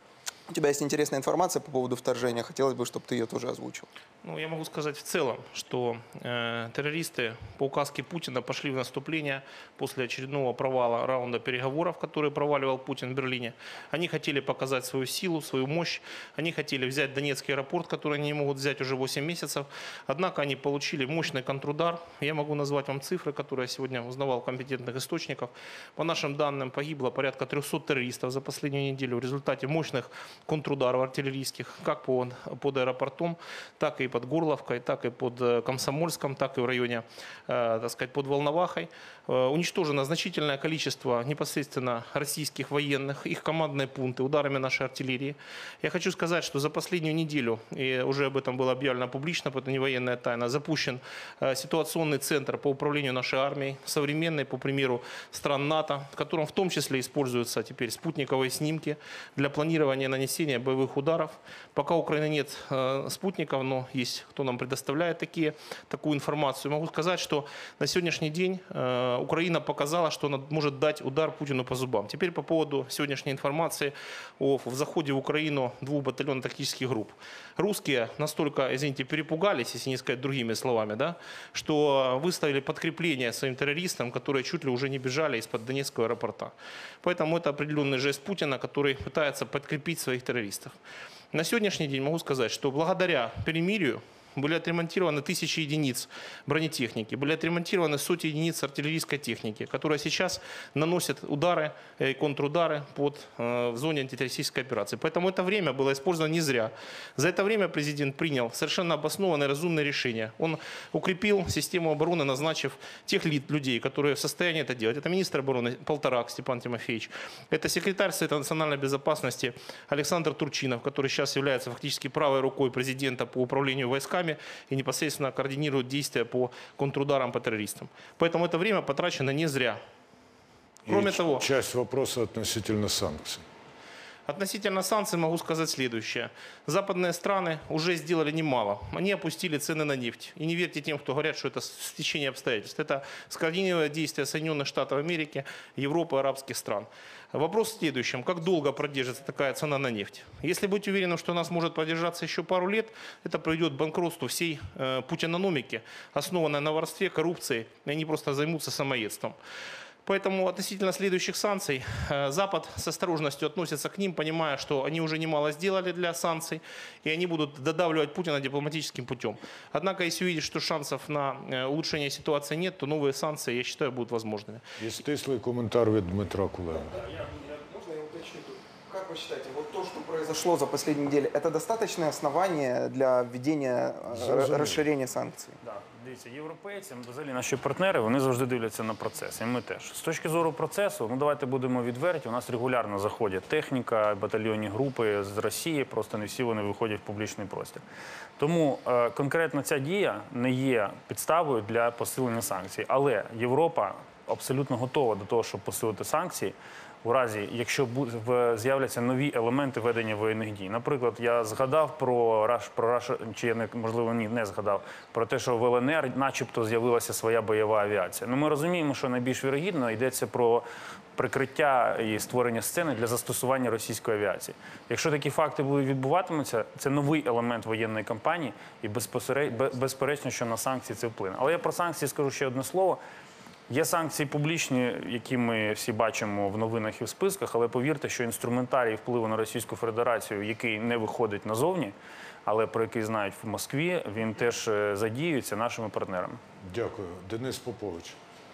у тебя есть интересная информация по поводу вторжения. Хотелось бы, чтобы ты ее тоже озвучил. Ну, я могу сказать в целом, что террористы по указке Путина пошли в наступление после очередного провала раунда переговоров, который проваливал Путин в Берлине. Они хотели показать свою силу, свою мощь. Они хотели взять Донецкий аэропорт, который они не могут взять уже 8 месяцев. Однако они получили мощный контрудар. Я могу назвать вам цифры, которые я сегодня узнавал компетентных источников. По нашим данным, погибло порядка 300 террористов за последнюю неделю в результате мощных контрударов артиллерийских, как под аэропортом, так и под Горловкой, так и под Комсомольском, так и в районе, так сказать, под Волновахой. Уничтожено значительное количество непосредственно российских военных, их командные пункты ударами нашей артиллерии. Я хочу сказать, что за последнюю неделю, и уже об этом было объявлено публично, это не военная тайна, запущен ситуационный центр по управлению нашей армией, современный, по примеру стран НАТО, в котором в том числе используются теперь спутниковые снимки для планирования нанесения боевых ударов. Пока у Украины нет спутников, но есть кто нам предоставляет такую информацию. Могу сказать, что на сегодняшний день Украина показала, что она может дать удар Путину по зубам. Теперь по поводу сегодняшней информации о заходе в Украину 2 батальонов тактических групп. Русские настолько, извините, перепугались, если не сказать другими словами, да, что выставили подкрепление своим террористам, которые чуть ли уже не бежали из-под Донецкого аэропорта. Поэтому это определенный жест Путина, который пытается подкрепить своих террористов. На сегодняшний день могу сказать, что благодаря перемирию были отремонтированы 1000 единиц бронетехники, были отремонтированы сотни единиц артиллерийской техники, которая сейчас наносит удары и контрудары в зоне антитеррористической операции. Поэтому это время было использовано не зря. За это время президент принял совершенно обоснованное, разумное решение. Он укрепил систему обороны, назначив тех людей, которые в состоянии это делать. Это министр обороны Полторак Степан Тимофеевич, это секретарь Совета национальной безопасности Александр Турчинов, который сейчас является фактически правой рукой президента по управлению войсками и непосредственно координирует действия по контрударам по террористам. Поэтому это время потрачено не зря. Кроме того, часть вопроса относительно санкций. Относительно санкций могу сказать следующее. Западные страны уже сделали немало. Они опустили цены на нефть. И не верьте тем, кто говорят, что это стечение обстоятельств. Это скоординированное действие Соединенных Штатов Америки, Европы, арабских стран. Вопрос в следующем. Как долго продержится такая цена на нефть? Если быть уверенным, что у нас может продержаться еще пару лет, это приведет к банкротству всей путинономики, основанной на воровстве, коррупции, и они просто займутся самоедством. Поэтому относительно следующих санкций Запад с осторожностью относится к ним, понимая, что они уже немало сделали для санкций, и они будут додавливать Путина дипломатическим путем. Однако, если увидеть, что шансов на улучшение ситуации нет, то новые санкции, я считаю, будут возможными. Є стислий коментар від Дмитра Кулеба. Можно я уточню? Как вы считаете, вот то, что произошло за последние недели, это достаточное основание для введения розширення санкцій? Да. Дивіться, європейці, взагалі наші партнери, вони завжди дивляться на процес, і ми теж. З точки зору процесу, ну давайте будемо відверті, у нас регулярно заходять техніка, батальйонні групи з Росії, просто не всі вони виходять в публічний простір. Тому конкретно ця дія не є підставою для посилення санкцій. Але Європа абсолютно готова до того, щоб посилити санкції. у разі, якщо з'являться нові елементи ведення воєнних дій. Наприклад, я згадав про чи я можливо не згадав, про те, що в ЛНР начебто з'явилася своя бойова авіація. Ну, ми розуміємо, що найбільш вірогідно йдеться про прикриття і створення сцени для застосування російської авіації. Якщо такі факти будуть відбуватимуться, це новий елемент воєнної кампанії і безперечно, що на санкції це вплине. Але я про санкції скажу ще одне слово. Є санкції публічні, які ми всі бачимо в новинах і в списках, але повірте, що інструментарій впливу на Російську Федерацію, який не виходить назовні, але про який знають в Москві, він теж задіюється нашими партнерами. Дякую. Денис Попович.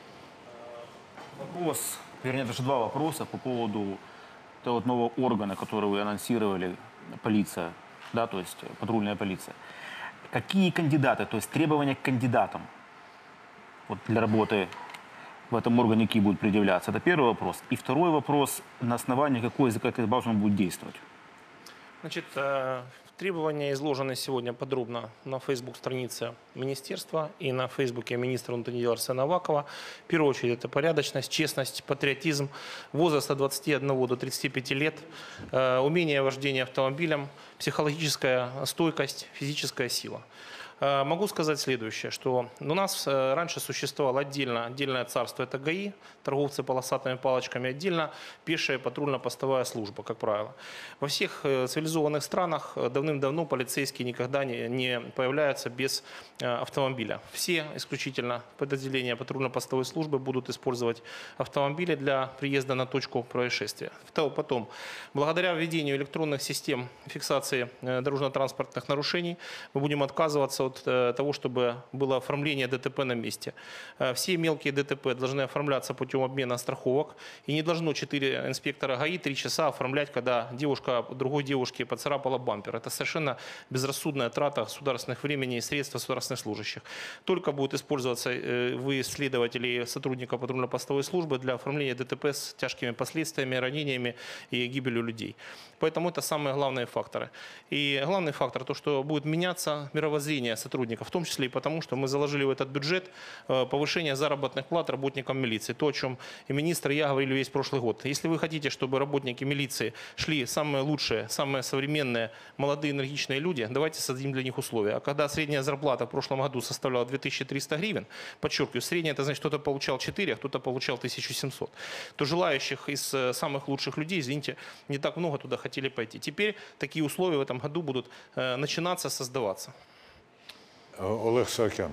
Вопрос, вернее, даже два вопроса по поводу того нового органа, который вы анонсировали, полиция, да, то есть патрульная полиция. Какие кандидаты, то есть требования к кандидатам вот, для работы в этом органе какие будут предъявляться? Это первый вопрос. И второй вопрос, на основании какой законодательства он будет действовать? Значит, требования изложены сегодня подробно на Facebook-странице министерства и на Фейсбуке министра внутренних дел Арсена Авакова. В первую очередь это порядочность, честность, патриотизм, возраст от 21 до 35 лет, умение вождения автомобилем, психологическая стойкость, физическая сила. Могу сказать следующее, что у нас раньше существовало отдельное царство, это ГАИ, торговцы полосатыми палочками, отдельно пешая патрульно-постовая служба, как правило. Во всех цивилизованных странах давным-давно полицейские никогда не появляются без автомобиля. Все исключительно подразделения патрульно-постовой службы будут использовать автомобили для приезда на точку происшествия. Потом, благодаря введению электронных систем фиксации дорожно-транспортных нарушений, мы будем отказываться от того, чтобы было оформление ДТП на месте. Все мелкие ДТП должны оформляться путем обмена страховок. И не должно 4 инспектора ГАИ 3 часа оформлять, когда девушка другой девушке поцарапала бампер. Это совершенно безрассудная трата государственных времени и средств государственных служащих. Только будет использоваться выезд следователей и сотрудников патрульно-постовой службы для оформления ДТП с тяжкими последствиями, ранениями и гибелью людей. Поэтому это самые главные факторы. И главный фактор, то, что будет меняться мировоззрение сотрудников, в том числе и потому, что мы заложили в этот бюджет повышение заработных плат работникам милиции. То, о чем и министр, и я говорили весь прошлый год. Если вы хотите, чтобы работники милиции шли самые лучшие, самые современные, молодые, энергичные люди, давайте создадим для них условия. А когда средняя зарплата в прошлом году составляла 2300 гривен, подчеркиваю, средняя, это значит, кто-то получал 4, а кто-то получал 1700, то желающих из самых лучших людей, извините, не так много туда хотели пойти. Теперь такие условия в этом году будут начинаться, создаваться. Олег Саакян.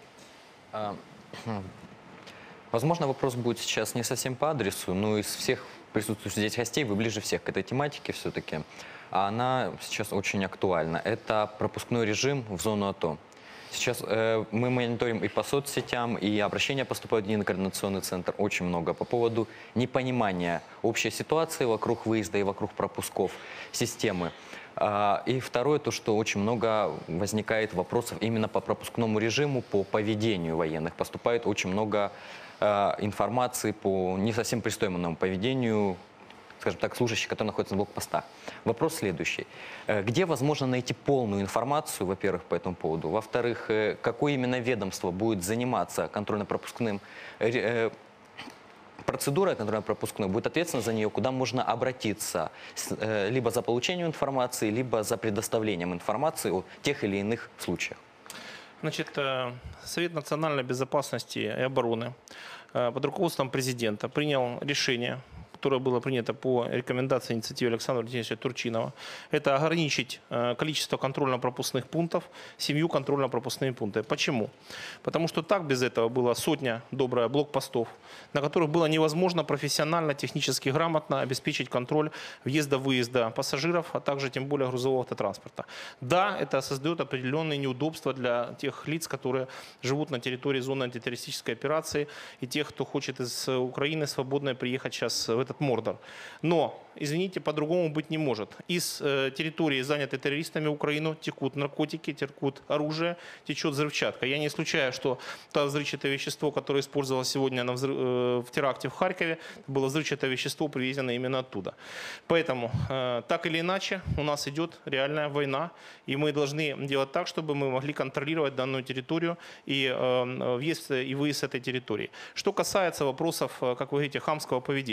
Возможно, вопрос будет сейчас не совсем по адресу, но из всех присутствующих здесь гостей вы ближе всех к этой тематике все-таки. А она сейчас очень актуальна. Это пропускной режим в зону АТО. Сейчас мы мониторим и по соцсетям, и обращения поступают в Единый координационный центр очень много по поводу непонимания общей ситуации вокруг выезда и вокруг пропусков системы. И второе, то, что очень много возникает вопросов именно по пропускному режиму, по поведению военных. Поступает очень много информации по не совсем пристойному поведению, скажем так, служащих, которые находятся на блокпостах. Вопрос следующий. Где возможно найти полную информацию, во-первых, по этому поводу? Во-вторых, какое именно ведомство будет заниматься контрольно-пропускным процедурой контрольно-пропускной, будет ответственна за нее, куда можно обратиться либо за получением информации, либо за предоставлением информации о тех или иных случаях? Значит, Совет национальной безопасности и обороны под руководством президента принял решение, которое было принято по рекомендации инициативы Александра Владимировича Турчинова, это ограничить количество контрольно-пропускных пунктов 7 контрольно-пропускными пунктами. Почему? Потому что так без этого было сотня добрая блокпостов, на которых было невозможно профессионально, технически грамотно обеспечить контроль въезда-выезда пассажиров, а также тем более грузового автотранспорта. Да, это создает определенные неудобства для тех лиц, которые живут на территории зоны антитеррористической операции, и тех, кто хочет из Украины свободно приехать сейчас в этот Мордор. Но, извините, по-другому быть не может. Из территории, занятой террористами Украину, текут наркотики, текут оружие, течет взрывчатка. Я не исключаю, что то взрывчатое вещество, которое использовалось сегодня в теракте в Харькове, было взрывчатое вещество, привезено именно оттуда. Поэтому, так или иначе, у нас идет реальная война, и мы должны делать так, чтобы мы могли контролировать данную территорию и въезд и выезд с этой территории. Что касается вопросов, как вы говорите, хамского поведения, я хочу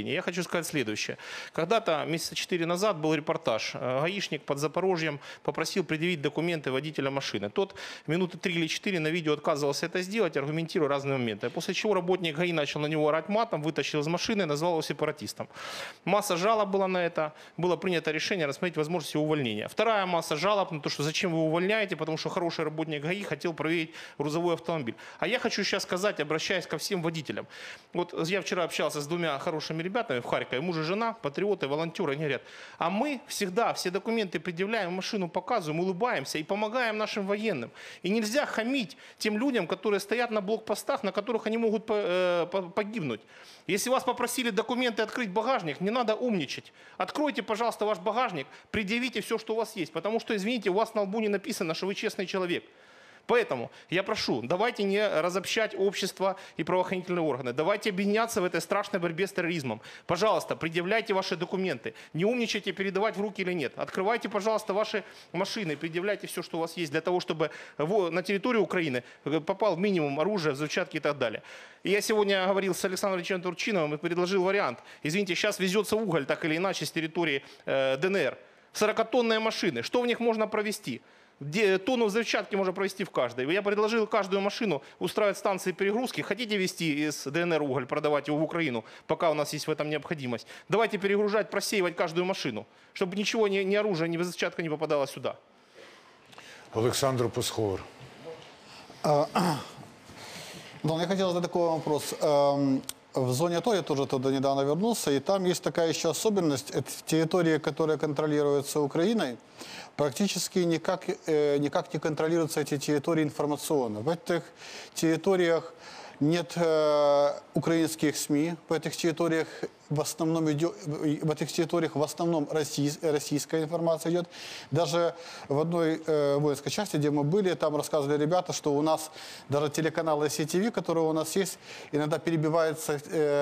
хочу сказать следующее. Когда-то, месяца 4 назад, был репортаж. Гаишник под Запорожьем попросил предъявить документы водителя машины. Тот минуты 3 или 4 на видео отказывался это сделать, аргументируя разные моменты. После чего работник ГАИ начал на него орать матом, вытащил из машины и назвал его сепаратистом. Масса жалоб была на это. Было принято решение рассмотреть возможность его увольнения. Вторая масса жалоб на то, что зачем вы его увольняете, потому что хороший работник ГАИ хотел проверить грузовой автомобиль. А я хочу сейчас сказать, обращаясь ко всем водителям. Вот я вчера общался с двумя хорошими ребятами в Харькове, муж и жена, патриоты, волонтеры, они говорят, а мы всегда все документы предъявляем, машину показываем, улыбаемся и помогаем нашим военным. И нельзя хамить тем людям, которые стоят на блокпостах, на которых они могут погибнуть. Если вас попросили документы открыть багажник, не надо умничать. Откройте, пожалуйста, ваш багажник, предъявите все, что у вас есть, потому что, извините, у вас на лбу не написано, что вы честный человек. Поэтому я прошу, давайте не разобщать общество и правоохранительные органы. Давайте объединяться в этой страшной борьбе с терроризмом. Пожалуйста, предъявляйте ваши документы. Не умничайте, передавать в руки или нет. Открывайте, пожалуйста, ваши машины, предъявляйте все, что у вас есть, для того, чтобы на территорию Украины попал минимум оружия, взрывчатки и так далее. И я сегодня говорил с Александром Ильичем Турчиновым и предложил вариант. Извините, сейчас везется уголь так или иначе с территории ДНР. 40-тонные машины. Что в них можно провести? Тонну взрывчатки можно провести в каждой. Я предложил каждую машину устраивать станции перегрузки. Хотите везти из ДНР уголь, продавать его в Украину, пока у нас есть в этом необходимость. Давайте перегружать, просеивать каждую машину, чтобы ничего, ни оружия, ни взрывчатка не попадало сюда. Олександр Пасховер. Дон, я хотел задать такой вопрос. В зоне АТО я тоже туда недавно вернулся, и там есть такая еще особенность. Это территории, которые контролируются Украиной, практически никак не контролируются эти территории информационно. В этих территориях нет украинских СМИ, в этих территориях в основном российская информация идет. Даже в одной воинской части, где мы были, там рассказывали ребята, что у нас даже телеканал СТВ, который у нас есть, иногда перебивается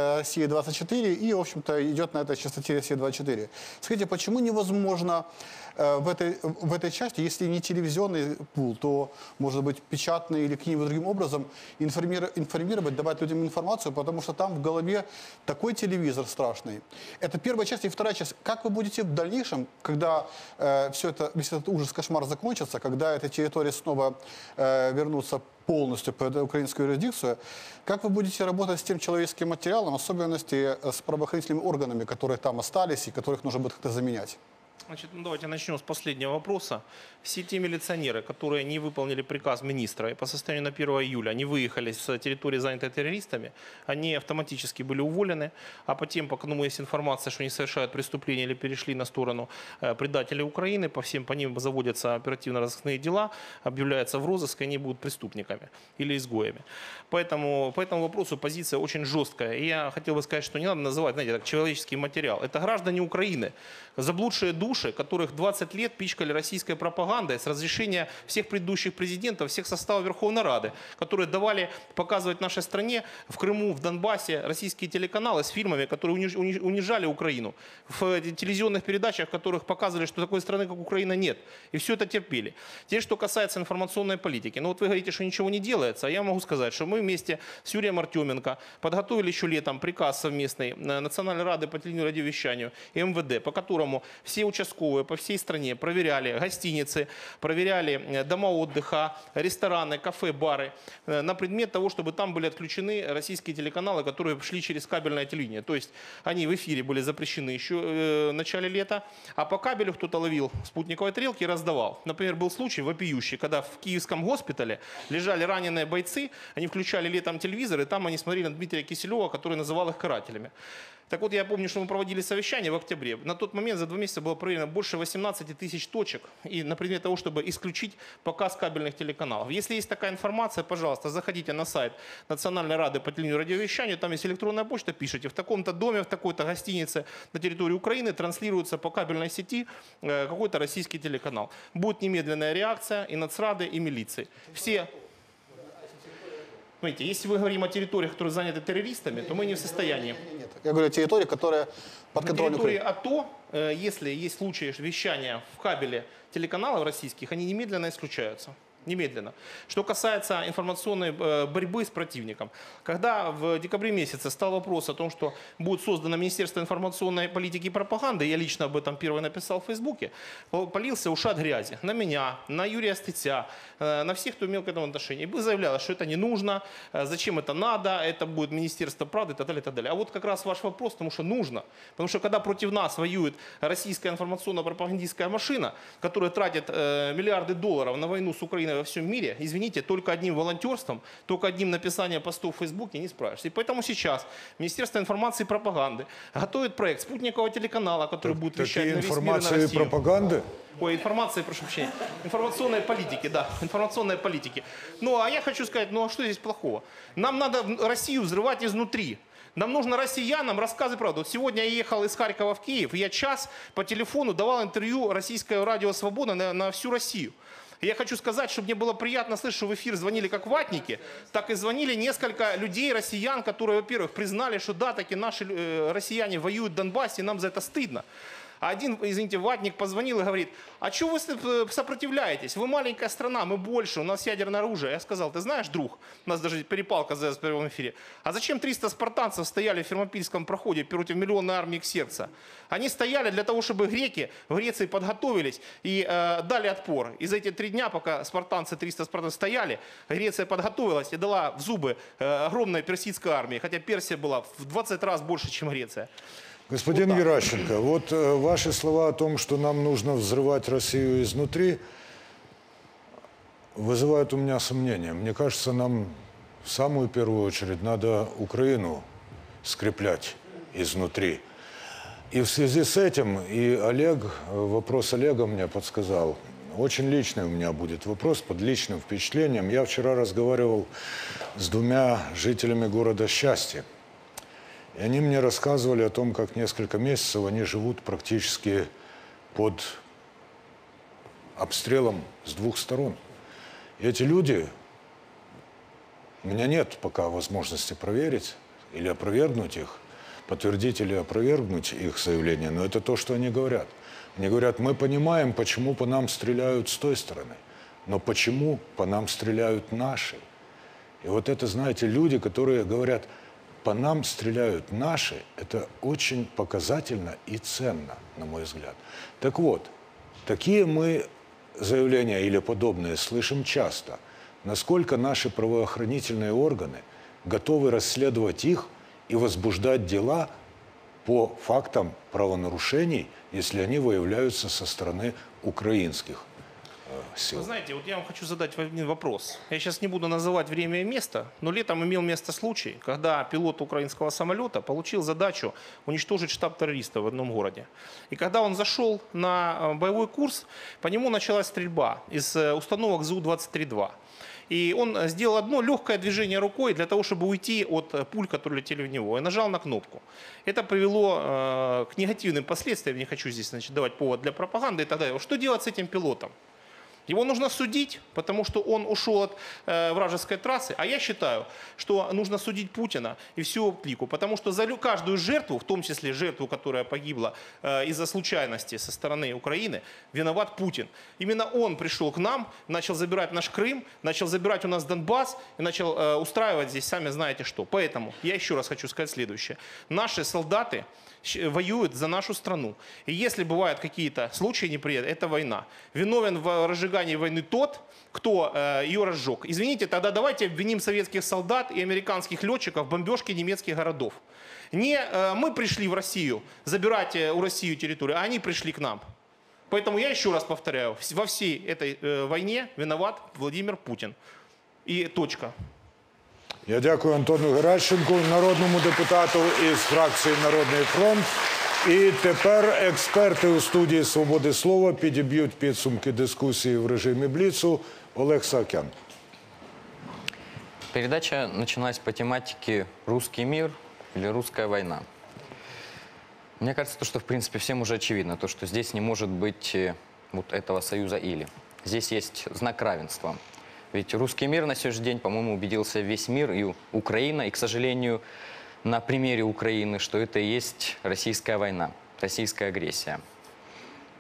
Россия-24 и, в общем-то, идет на этой частоте Россия-24. Скажите, почему невозможно в этой части, если не телевизионный пул, то, может быть, печатный или каким-нибудь другим образом информировать, давать людям информацию, потому что там в голове такой телевизор страшный. Это первая часть. И вторая часть. Как вы будете в дальнейшем, когда весь этот ужас, кошмар закончится, когда эта территория снова вернутся полностью под украинскую юрисдикцию, как вы будете работать с тем человеческим материалом, в особенности с правоохранительными органами, которые там остались и которых нужно будет как-то заменять? Значит, давайте начнем с последнего вопроса. Все те милиционеры, которые не выполнили приказ министра и по состоянию на 1 июля они выехали с территории, занятой террористами, они автоматически были уволены, а по тем, по кому есть информация, что они совершают преступления или перешли на сторону предателей Украины, по ним заводятся оперативно-розыскные дела, объявляются в розыск, и они будут преступниками или изгоями. Поэтому по этому вопросу позиция очень жесткая. И я хотел бы сказать, что не надо называть, знаете, так, человеческий материал. Это граждане Украины, заблудшие души, которых 20 лет пичкали российской пропагандой с разрешения всех предыдущих президентов, всех составов Верховной Рады, которые давали показывать нашей стране в Крыму, в Донбассе российские телеканалы с фильмами, которые унижали Украину, в телевизионных передачах, в которых показывали, что такой страны, как Украина, нет. И все это терпели. Теперь, что касается информационной политики. Ну вот вы говорите, что ничего не делается, а я могу сказать, что мы вместе с Юрием Артеменко подготовили еще летом приказ совместный Национальной Рады по телевидению и радиовещанию и МВД, по которому все участковые по всей стране проверяли гостиницы, проверяли дома отдыха, рестораны, кафе, бары на предмет того, чтобы там были отключены российские телеканалы, которые шли через кабельное телевидение. То есть они в эфире были запрещены еще в начале лета, а по кабелю кто-то ловил спутниковые тарелки и раздавал. Например, был случай вопиющий, когда в Киевском госпитале лежали раненые бойцы, они включали летом телевизор, и там они смотрели на Дмитрия Киселева, который называл их карателями. Так вот, я помню, что мы проводили совещание в октябре. На тот момент за 2 месяца было проверено больше 18 тысяч точек и на предмет того, чтобы исключить показ кабельных телеканалов. Если есть такая информация, пожалуйста, заходите на сайт Национальной Рады по телевидению и радиовещанию, там есть электронная почта, пишите, в таком-то доме, в такой-то гостинице на территории Украины транслируется по кабельной сети какой-то российский телеканал. Будет немедленная реакция и Нацрады, и милиции. Все... Смотрите, если мы говорим о территориях, которые заняты террористами, то мы не в состоянии. Нет, я говорю о территории, которая под контролем Украины. На территории АТО, если есть случаи вещания в кабеле телеканалов российских, они немедленно исключаются. Немедленно. Что касается информационной борьбы с противником. Когда в декабре месяце стал вопрос о том, что будет создано Министерство информационной политики и пропаганды, я лично об этом первый написал в Фейсбуке, полился ушат грязи на меня, на Юрия Стыця, на всех, кто имел к этому отношение. И заявлялось, что это не нужно, зачем это надо, это будет Министерство правды и так далее, и так далее. А вот как раз ваш вопрос, потому что нужно. Потому что когда против нас воюет российская информационно-пропагандистская машина, которая тратит миллиарды долларов на войну с Украиной во всем мире, извините, только одним волонтерством, только одним написанием постов в Фейсбуке не справишься. И поэтому сейчас Министерство информации и пропаганды готовит проект спутникового телеканала, который будет вещать на весь мир и на Россию. Информации и пропаганды? Ой, информации, прошу прощения. Информационной политики, да, информационной политики. Ну, а я хочу сказать, ну а что здесь плохого? Нам надо Россию взрывать изнутри. Нам нужно россиянам рассказывать правду. Вот сегодня я ехал из Харькова в Киев, и я час по телефону давал интервью российское радио «Свобода» на всю Россию. И я хочу сказать, чтобы мне было приятно слышать, что в эфир звонили как ватники, так и звонили несколько людей, россиян, которые, во-первых, признали, что да, таки наши россияне воюют в Донбассе, и нам за это стыдно. А один, извините, ватник позвонил и говорит: а что вы сопротивляетесь? Вы маленькая страна, мы больше, у нас ядерное оружие. Я сказал: ты знаешь, друг, у нас даже перепалка в прямом эфире, а зачем 300 спартанцев стояли в Фермопильском проходе против миллионной армии Ксеркса? Они стояли для того, чтобы греки в Греции подготовились и дали отпор. И за эти 3 дня, пока спартанцы, 300 спартанцев стояли, Греция подготовилась и дала в зубы огромной персидской армии, хотя Персия была в 20 раз больше, чем Греция. Господин вот Геращенко, вот ваши слова о том, что нам нужно взрывать Россию изнутри, вызывают у меня сомнения. Мне кажется, нам в самую первую очередь надо Украину скреплять изнутри. И в связи с этим, и Олег, вопрос Олега мне подсказал, очень личный у меня будет вопрос, под личным впечатлением. Я вчера разговаривал с 2 жителями города Счастье. И они мне рассказывали о том, как несколько месяцев они живут практически под обстрелом с 2 сторон. И эти люди, у меня нет пока возможности проверить или опровергнуть их, подтвердить или опровергнуть их заявление, но это то, что они говорят. Они говорят: мы понимаем, почему по нам стреляют с той стороны, но почему по нам стреляют наши. И вот это, знаете, люди, которые говорят: по нам стреляют наши, это очень показательно и ценно, на мой взгляд. Так вот, такие мы заявления или подобные слышим часто. Насколько наши правоохранительные органы готовы расследовать их и возбуждать дела по фактам правонарушений, если они выявляются со стороны украинских сил? Вы знаете, вот я вам хочу задать один вопрос. Я сейчас не буду называть время и место, но летом имел место случай, когда пилот украинского самолета получил задачу уничтожить штаб террористов в одном городе. И когда он зашел на боевой курс, по нему началась стрельба из установок ЗУ-23-2. И он сделал одно легкое движение рукой для того, чтобы уйти от пуль, которые летели в него, и нажал на кнопку. Это привело к негативным последствиям, не хочу здесь, значит, давать повод для пропаганды и так далее. Что делать с этим пилотом? Его нужно судить, потому что он ушел от вражеской трассы. А я считаю, что нужно судить Путина и всю клику. Потому что за каждую жертву, в том числе жертву, которая погибла из-за случайности со стороны Украины, виноват Путин. Именно он пришел к нам, начал забирать наш Крым, начал забирать у нас Донбасс и начал устраивать здесь сами знаете что. Поэтому я еще раз хочу сказать следующее. Наши солдаты воюют за нашу страну. И если бывают какие-то случаи неприятные, это война. Виновен в разжигании войны тот, кто ее разжег. Извините, тогда давайте обвиним советских солдат и американских летчиков в бомбежке немецких городов. Не мы пришли в Россию забирать у России территорию, а они пришли к нам. Поэтому я еще раз повторяю, во всей этой войне виноват Владимир Путин. И точка. Я дякую Антону Геращенку, народному депутату із фракції «Народний фронт». І тепер експерти у студії «Свободи слова» підіб'ють підсумки дискусії в режимі Бліцу. Олег Саакян. Передача началась по тематике «Русский мир» или «Русская война». Мне кажется, что в принципе всем уже очевидно, то, что здесь не может быть вот этого союза «или». Здесь есть знак равенства. Ведь русский мир на сегодняшний день, по-моему, убедился весь мир, и Украина, и, к сожалению, на примере Украины, что это и есть российская война, российская агрессия.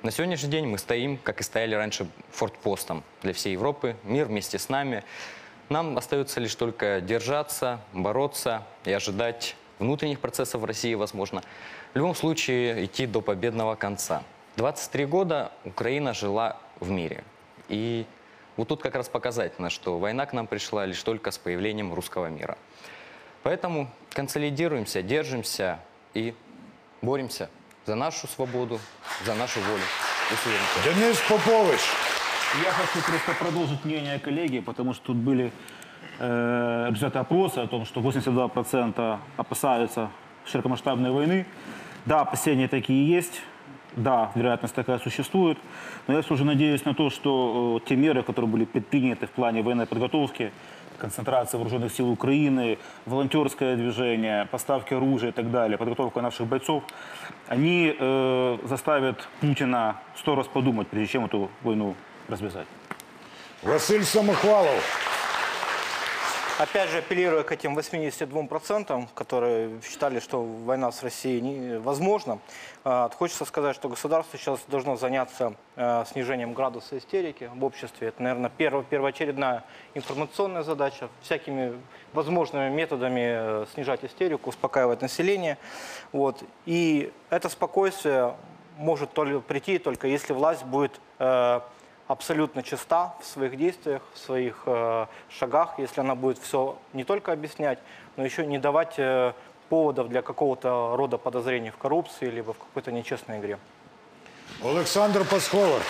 На сегодняшний день мы стоим, как и стояли раньше, фортпостом для всей Европы, мир вместе с нами. Нам остается лишь только держаться, бороться и ожидать внутренних процессов в России, возможно. В любом случае, идти до победного конца. 23 года Украина жила в мире. И вот тут как раз показательно, что война к нам пришла лишь только с появлением русского мира. Поэтому консолидируемся, держимся и боремся за нашу свободу, за нашу волю и суверенитет. Денис Попович. Я хочу просто продолжить мнение коллеги, потому что тут были результаты опроса о том, что 82% опасаются широкомасштабной войны. Да, опасения такие есть. Да, вероятность такая существует. Но я все же надеюсь на то, что те меры, которые были предприняты в плане военной подготовки, концентрация вооруженных сил Украины, волонтерское движение, поставки оружия и так далее, подготовка наших бойцов, они заставят Путина 100 раз подумать, прежде чем эту войну развязать. Василь Самохвалов. Опять же, апеллируя к этим 82%, которые считали, что война с Россией невозможна, хочется сказать, что государство сейчас должно заняться снижением градуса истерики в обществе. Это, наверное, первоочередная информационная задача. Всякими возможными методами снижать истерику, успокаивать население. Вот. И это спокойствие может прийти только если власть будет абсолютно чиста в своих действиях, в своих шагах, если она будет все не только объяснять, но еще не давать поводов для какого-то рода подозрений в коррупции либо в какой-то нечестной игре. Александр Пасховер.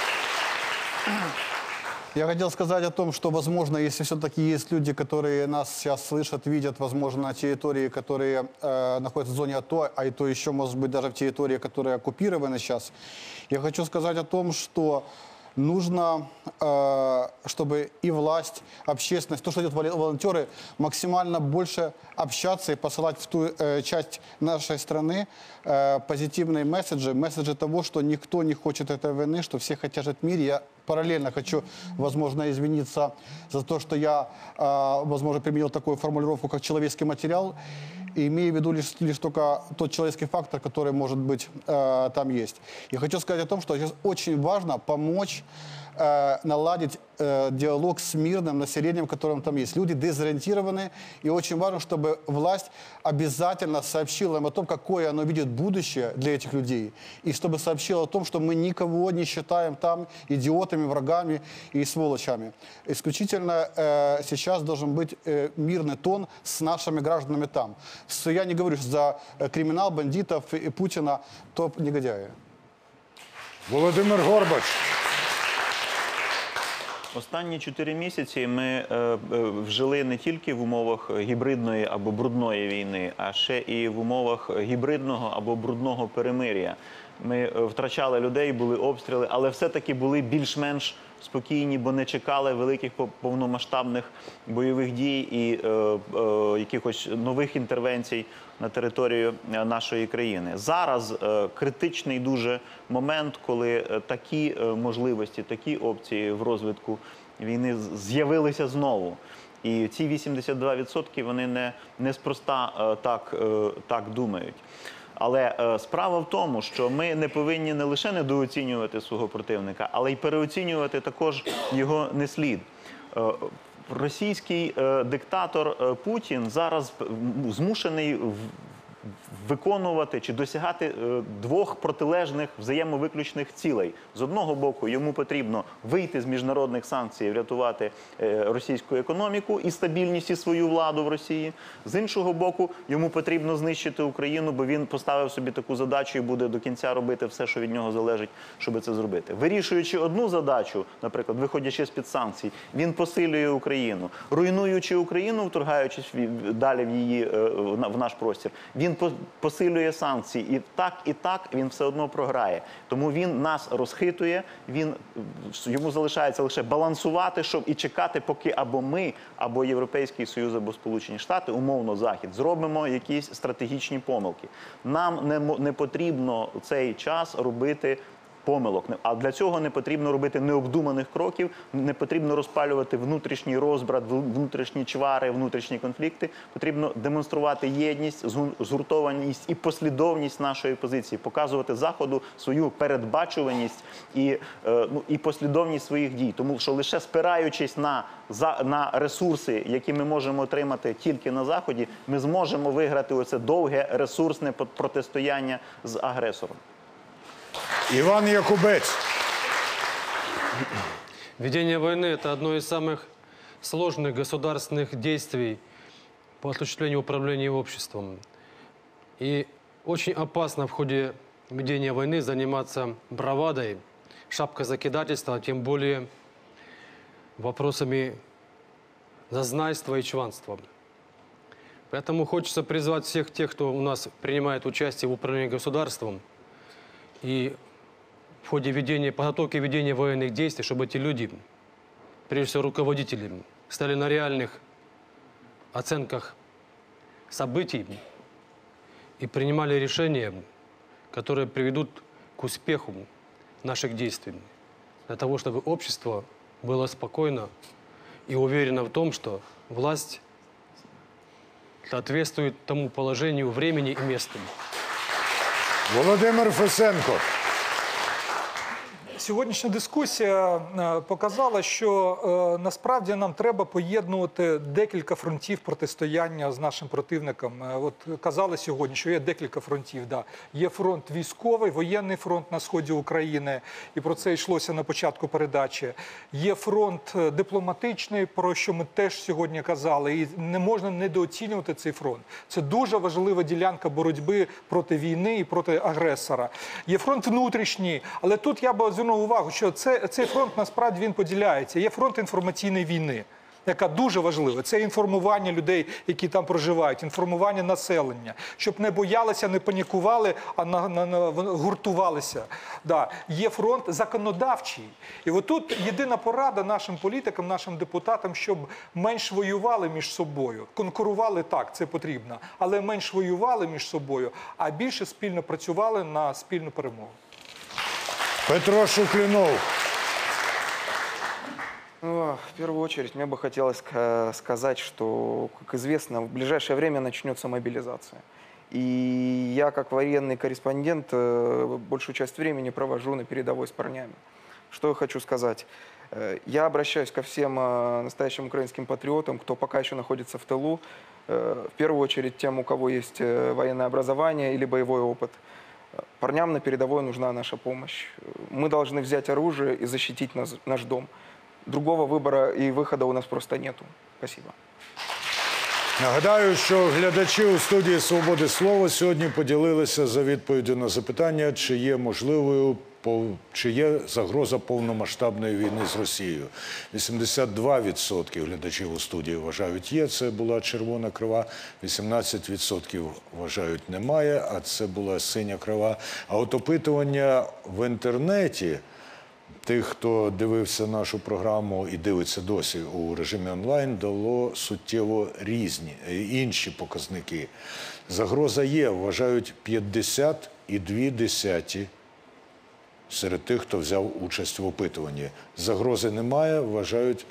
Я хотел сказать о том, что, возможно, если все-таки есть люди, которые нас сейчас слышат, видят, возможно, на территории, которые находятся в зоне АТО, а и то еще, может быть, даже в территории, которые оккупированы сейчас, я хочу сказать о том, что нужно, чтобы и власть, общественность, то, что делают волонтеры, максимально больше общаться и посылать в ту часть нашей страны позитивные месседжи того, что никто не хочет этой войны, что все хотят жить в мире. Я параллельно хочу, возможно, извиниться за то, что я, возможно, применил такую формулировку, как человеческий материал, и имею в виду лишь только тот человеческий фактор, который, может быть, там есть. И хочу сказать о том, что сейчас очень важно помочь наладить диалог с мирным населением, которым там есть. Люди дезориентированы, и очень важно, чтобы власть обязательно сообщила им о том, какое оно видит будущее для этих людей, и чтобы сообщила о том, что мы никого не считаем там идиотами, врагами и сволочами. Исключительно сейчас должен быть мирный тон с нашими гражданами там. Я не говорю за криминал, бандитов и Путина, топ-негодяи. Володимир Горбач. Останні 4 місяці ми вжили не тільки в умовах гібридної або брудної війни, а ще і в умовах гібридного або брудного перемир'я. Ми втрачали людей, були обстріли, але все-таки були більш-менш спокійні, бо не чекали великих повномасштабних бойових дій і якихось нових інтервенцій на територію нашої країни. Зараз критичний дуже момент, коли такі можливості, такі опції в розвитку війни з'явилися знову. І ці 82% вони неспроста так думають. Але справа в тому, що ми не повинні не лише недооцінювати свого противника, але й переоцінювати також його не слід. Російський диктатор Путін зараз змушений виконувати чи досягати двох протилежних взаємовиключних цілей. З одного боку, йому потрібно вийти з міжнародних санкцій, врятувати російську економіку і стабільність і свою владу в Росії. З іншого боку, йому потрібно знищити Україну, бо він поставив собі таку задачу і буде до кінця робити все, що від нього залежить, щоб це зробити. Вирішуючи одну задачу, наприклад, виходячи з-під санкцій, він посилює Україну. Руйнуючи Україну, вторгаючись далі в наш простір, він посилює санкції. І так він все одно програє. Тому він нас розхитує, йому залишається лише балансувати, щоб і чекати, поки або ми, або Європейський Союз, або Сполучені Штати, умовно Захід, зробимо якісь стратегічні помилки. Нам не потрібно цей час робити помилок. А для цього не потрібно робити необдуманих кроків, не потрібно розпалювати внутрішній розбрат, внутрішні чвари, внутрішні конфлікти. Потрібно демонструвати єдність, згуртованість і послідовність нашої позиції, показувати Заходу свою передбачуваність і послідовність своїх дій. Тому що лише спираючись на ресурси, які ми можемо отримати тільки на Заході, ми зможемо виграти оце довге ресурсне протистояння з агресором. Іван Якубець. Ведение войны – это одно из самых сложных государственных действий по осуществлению управления обществом. И очень опасно в ходе ведения войны заниматься бравадой, шапкозакидательства, тем более вопросами зазнайства и чванства. Поэтому хочется призвать всех тех, кто у нас принимает участие в управлении государством и в ходе подготовки ведения военных действий, чтобы эти люди, прежде всего руководители, стали на реальных оценках событий и принимали решения, которые приведут к успеху наших действий, для того, чтобы общество было спокойно и уверено в том, что власть соответствует тому положению, времени и месту. Володимир Фесенко. Сьогоднішня дискусія показала, що насправді нам треба поєднувати декілька фронтів протистояння з нашим противником. От казали сьогодні, що є декілька фронтів. Да. Є фронт військовий, воєнний фронт на сході України, і про це йшлося на початку передачі. Є фронт дипломатичний, про що ми теж сьогодні казали, і не можна недооцінювати цей фронт. Це дуже важлива ділянка боротьби проти війни і проти агресора. Є фронт внутрішній, але тут я б звернув увагу, що цей фронт насправді він поділяється. Є фронт інформаційної війни, яка дуже важлива. Це інформування людей, які там проживають, інформування населення, щоб не боялися, не панікували, а гуртувалися. Да. Є фронт законодавчий. І отут єдина порада нашим політикам, нашим депутатам, щоб менш воювали між собою. Конкурували так, це потрібно, але менш воювали між собою, а більше спільно працювали на спільну перемогу. Петро Шуклінов. В первую очередь мне бы хотелось сказать, что, как известно, в ближайшее время начнется мобилизация. И я, как военный корреспондент, большую часть времени провожу на передовой с парнями. Что я хочу сказать? Я обращаюсь ко всем настоящим украинским патриотам, кто пока еще находится в тылу, в первую очередь тем, у кого есть военное образование или боевой опыт. Парням на передовой нужна наша помощь. Мы должны взять оружие и защитить наш дом. Другого вибору і виходу у нас просто нету. Спасибо. Нагадаю, що глядачі у студії «Свободи слова» сьогодні поділилися за відповіддю на запитання, чи є загроза повномасштабної війни з Росією. 82% глядачів у студії вважають є, це була червона крива, 18% вважають немає, а це була синя крива. А от опитування в інтернеті тих, хто дивився нашу програму і дивиться досі у режимі онлайн, дало суттєво інші показники. Загроза є, вважають 50,2% серед тих, хто взяв участь в опитуванні. Загрози немає, вважають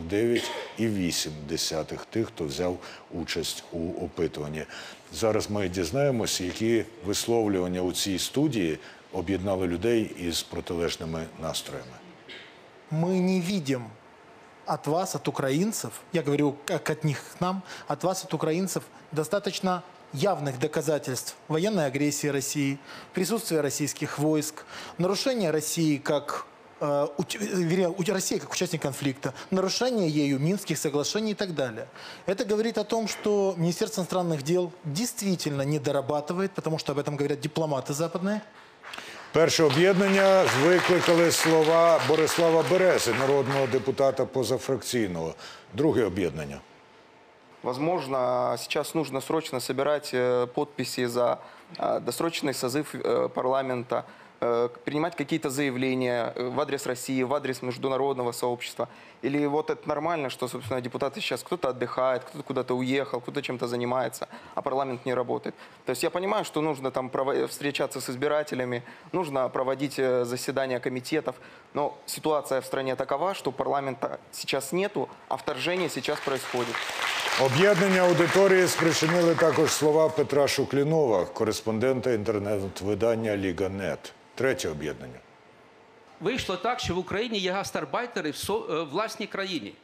49,8% тих, хто взяв участь у опитуванні. Зараз ми дізнаємося, які висловлювання у цій студії об'єднали людей із протилежними настроями. Мы не видим от вас, от украинцев, я говорю как от них к нам, от вас, от украинцев, достаточно явных доказательств военной агрессии России, присутствия российских войск, нарушения России как Россия как участник конфликта, нарушение ею Минских соглашений и так далее. Это говорит о том, что Министерство иностранных дел действительно не дорабатывает, потому что об этом говорят дипломаты западные. Перше об'єднання викликали слова Борислава Берези, народного депутата позафракційного. Друге об'єднання. Возможно, сейчас нужно срочно собирать подписи за досрочный созыв парламента, принимать какие-то заявления в адрес России, в адрес международного сообщества? Или вот это нормально, что, собственно, депутаты сейчас кто-то отдыхает, кто-то куда-то уехал, кто-то чем-то занимается, а парламент не работает? То есть я понимаю, что нужно там встречаться с избирателями, нужно проводить заседания комитетов, но ситуация в стране такова, что парламента сейчас нету, а вторжение сейчас происходит. Об'єднання аудиторії спричинили також слова Петра Шуклінова, кореспондента інтернет-видання «Ліга.нет». Третє об'єднання. Вийшло так, що в Україні є гастарбайтери в власній країні.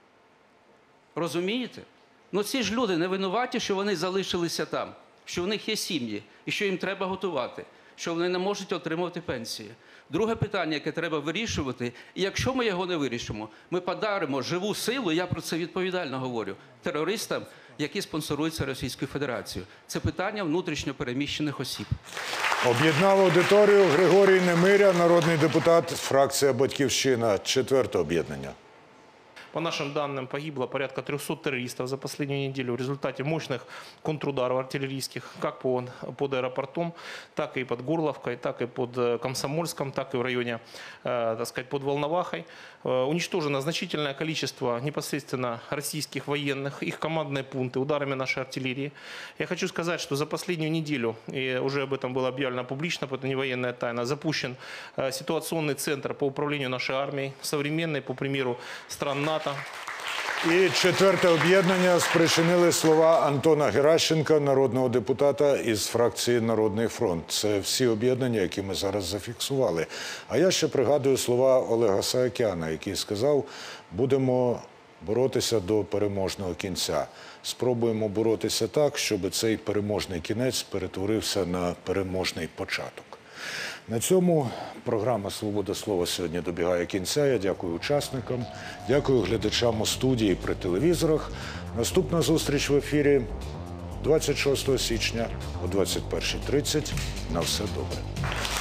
Розумієте? Ну ці ж люди не винуваті, що вони залишилися там, що в них є сім'ї і що їм треба готувати, що вони не можуть отримувати пенсії. Друге питання, яке треба вирішувати, і якщо ми його не вирішимо, ми подаримо живу силу, я про це відповідально говорю, терористам, які спонсоруються Російською Федерацією. Це питання внутрішньо переміщених осіб. Об'єднав аудиторію Григорій Немиря, народний депутат, фракція «Батьківщина». Четверте об'єднання. По нашим данным, погибло порядка 300 террористов за последнюю неделю в результате мощных контрударов артиллерийских, как под аэропортом, так и под Горловкой, так и под Комсомольском, так и в районе, так сказать, под Волновахой. Уничтожено значительное количество непосредственно российских военных, их командные пункты ударами нашей артиллерии. Я хочу сказать, что за последнюю неделю, и уже об этом было объявлено публично, это не военная тайна, запущен ситуационный центр по управлению нашей армией, современный, по примеру стран НАТО. І четверте об'єднання спричинили слова Антона Геращенка, народного депутата із фракції «Народний фронт». Це всі об'єднання, які ми зараз зафіксували. А я ще пригадую слова Олега Саакяна, який сказав, будемо боротися до переможного кінця. Спробуємо боротися так, щоб цей переможний кінець перетворився на переможний початок. На цьому програма «Свобода слова» сьогодні добігає кінця. Я дякую учасникам, дякую глядачам у студії при телевізорах. Наступна зустріч в ефірі 26 січня о 21:30. На все добре.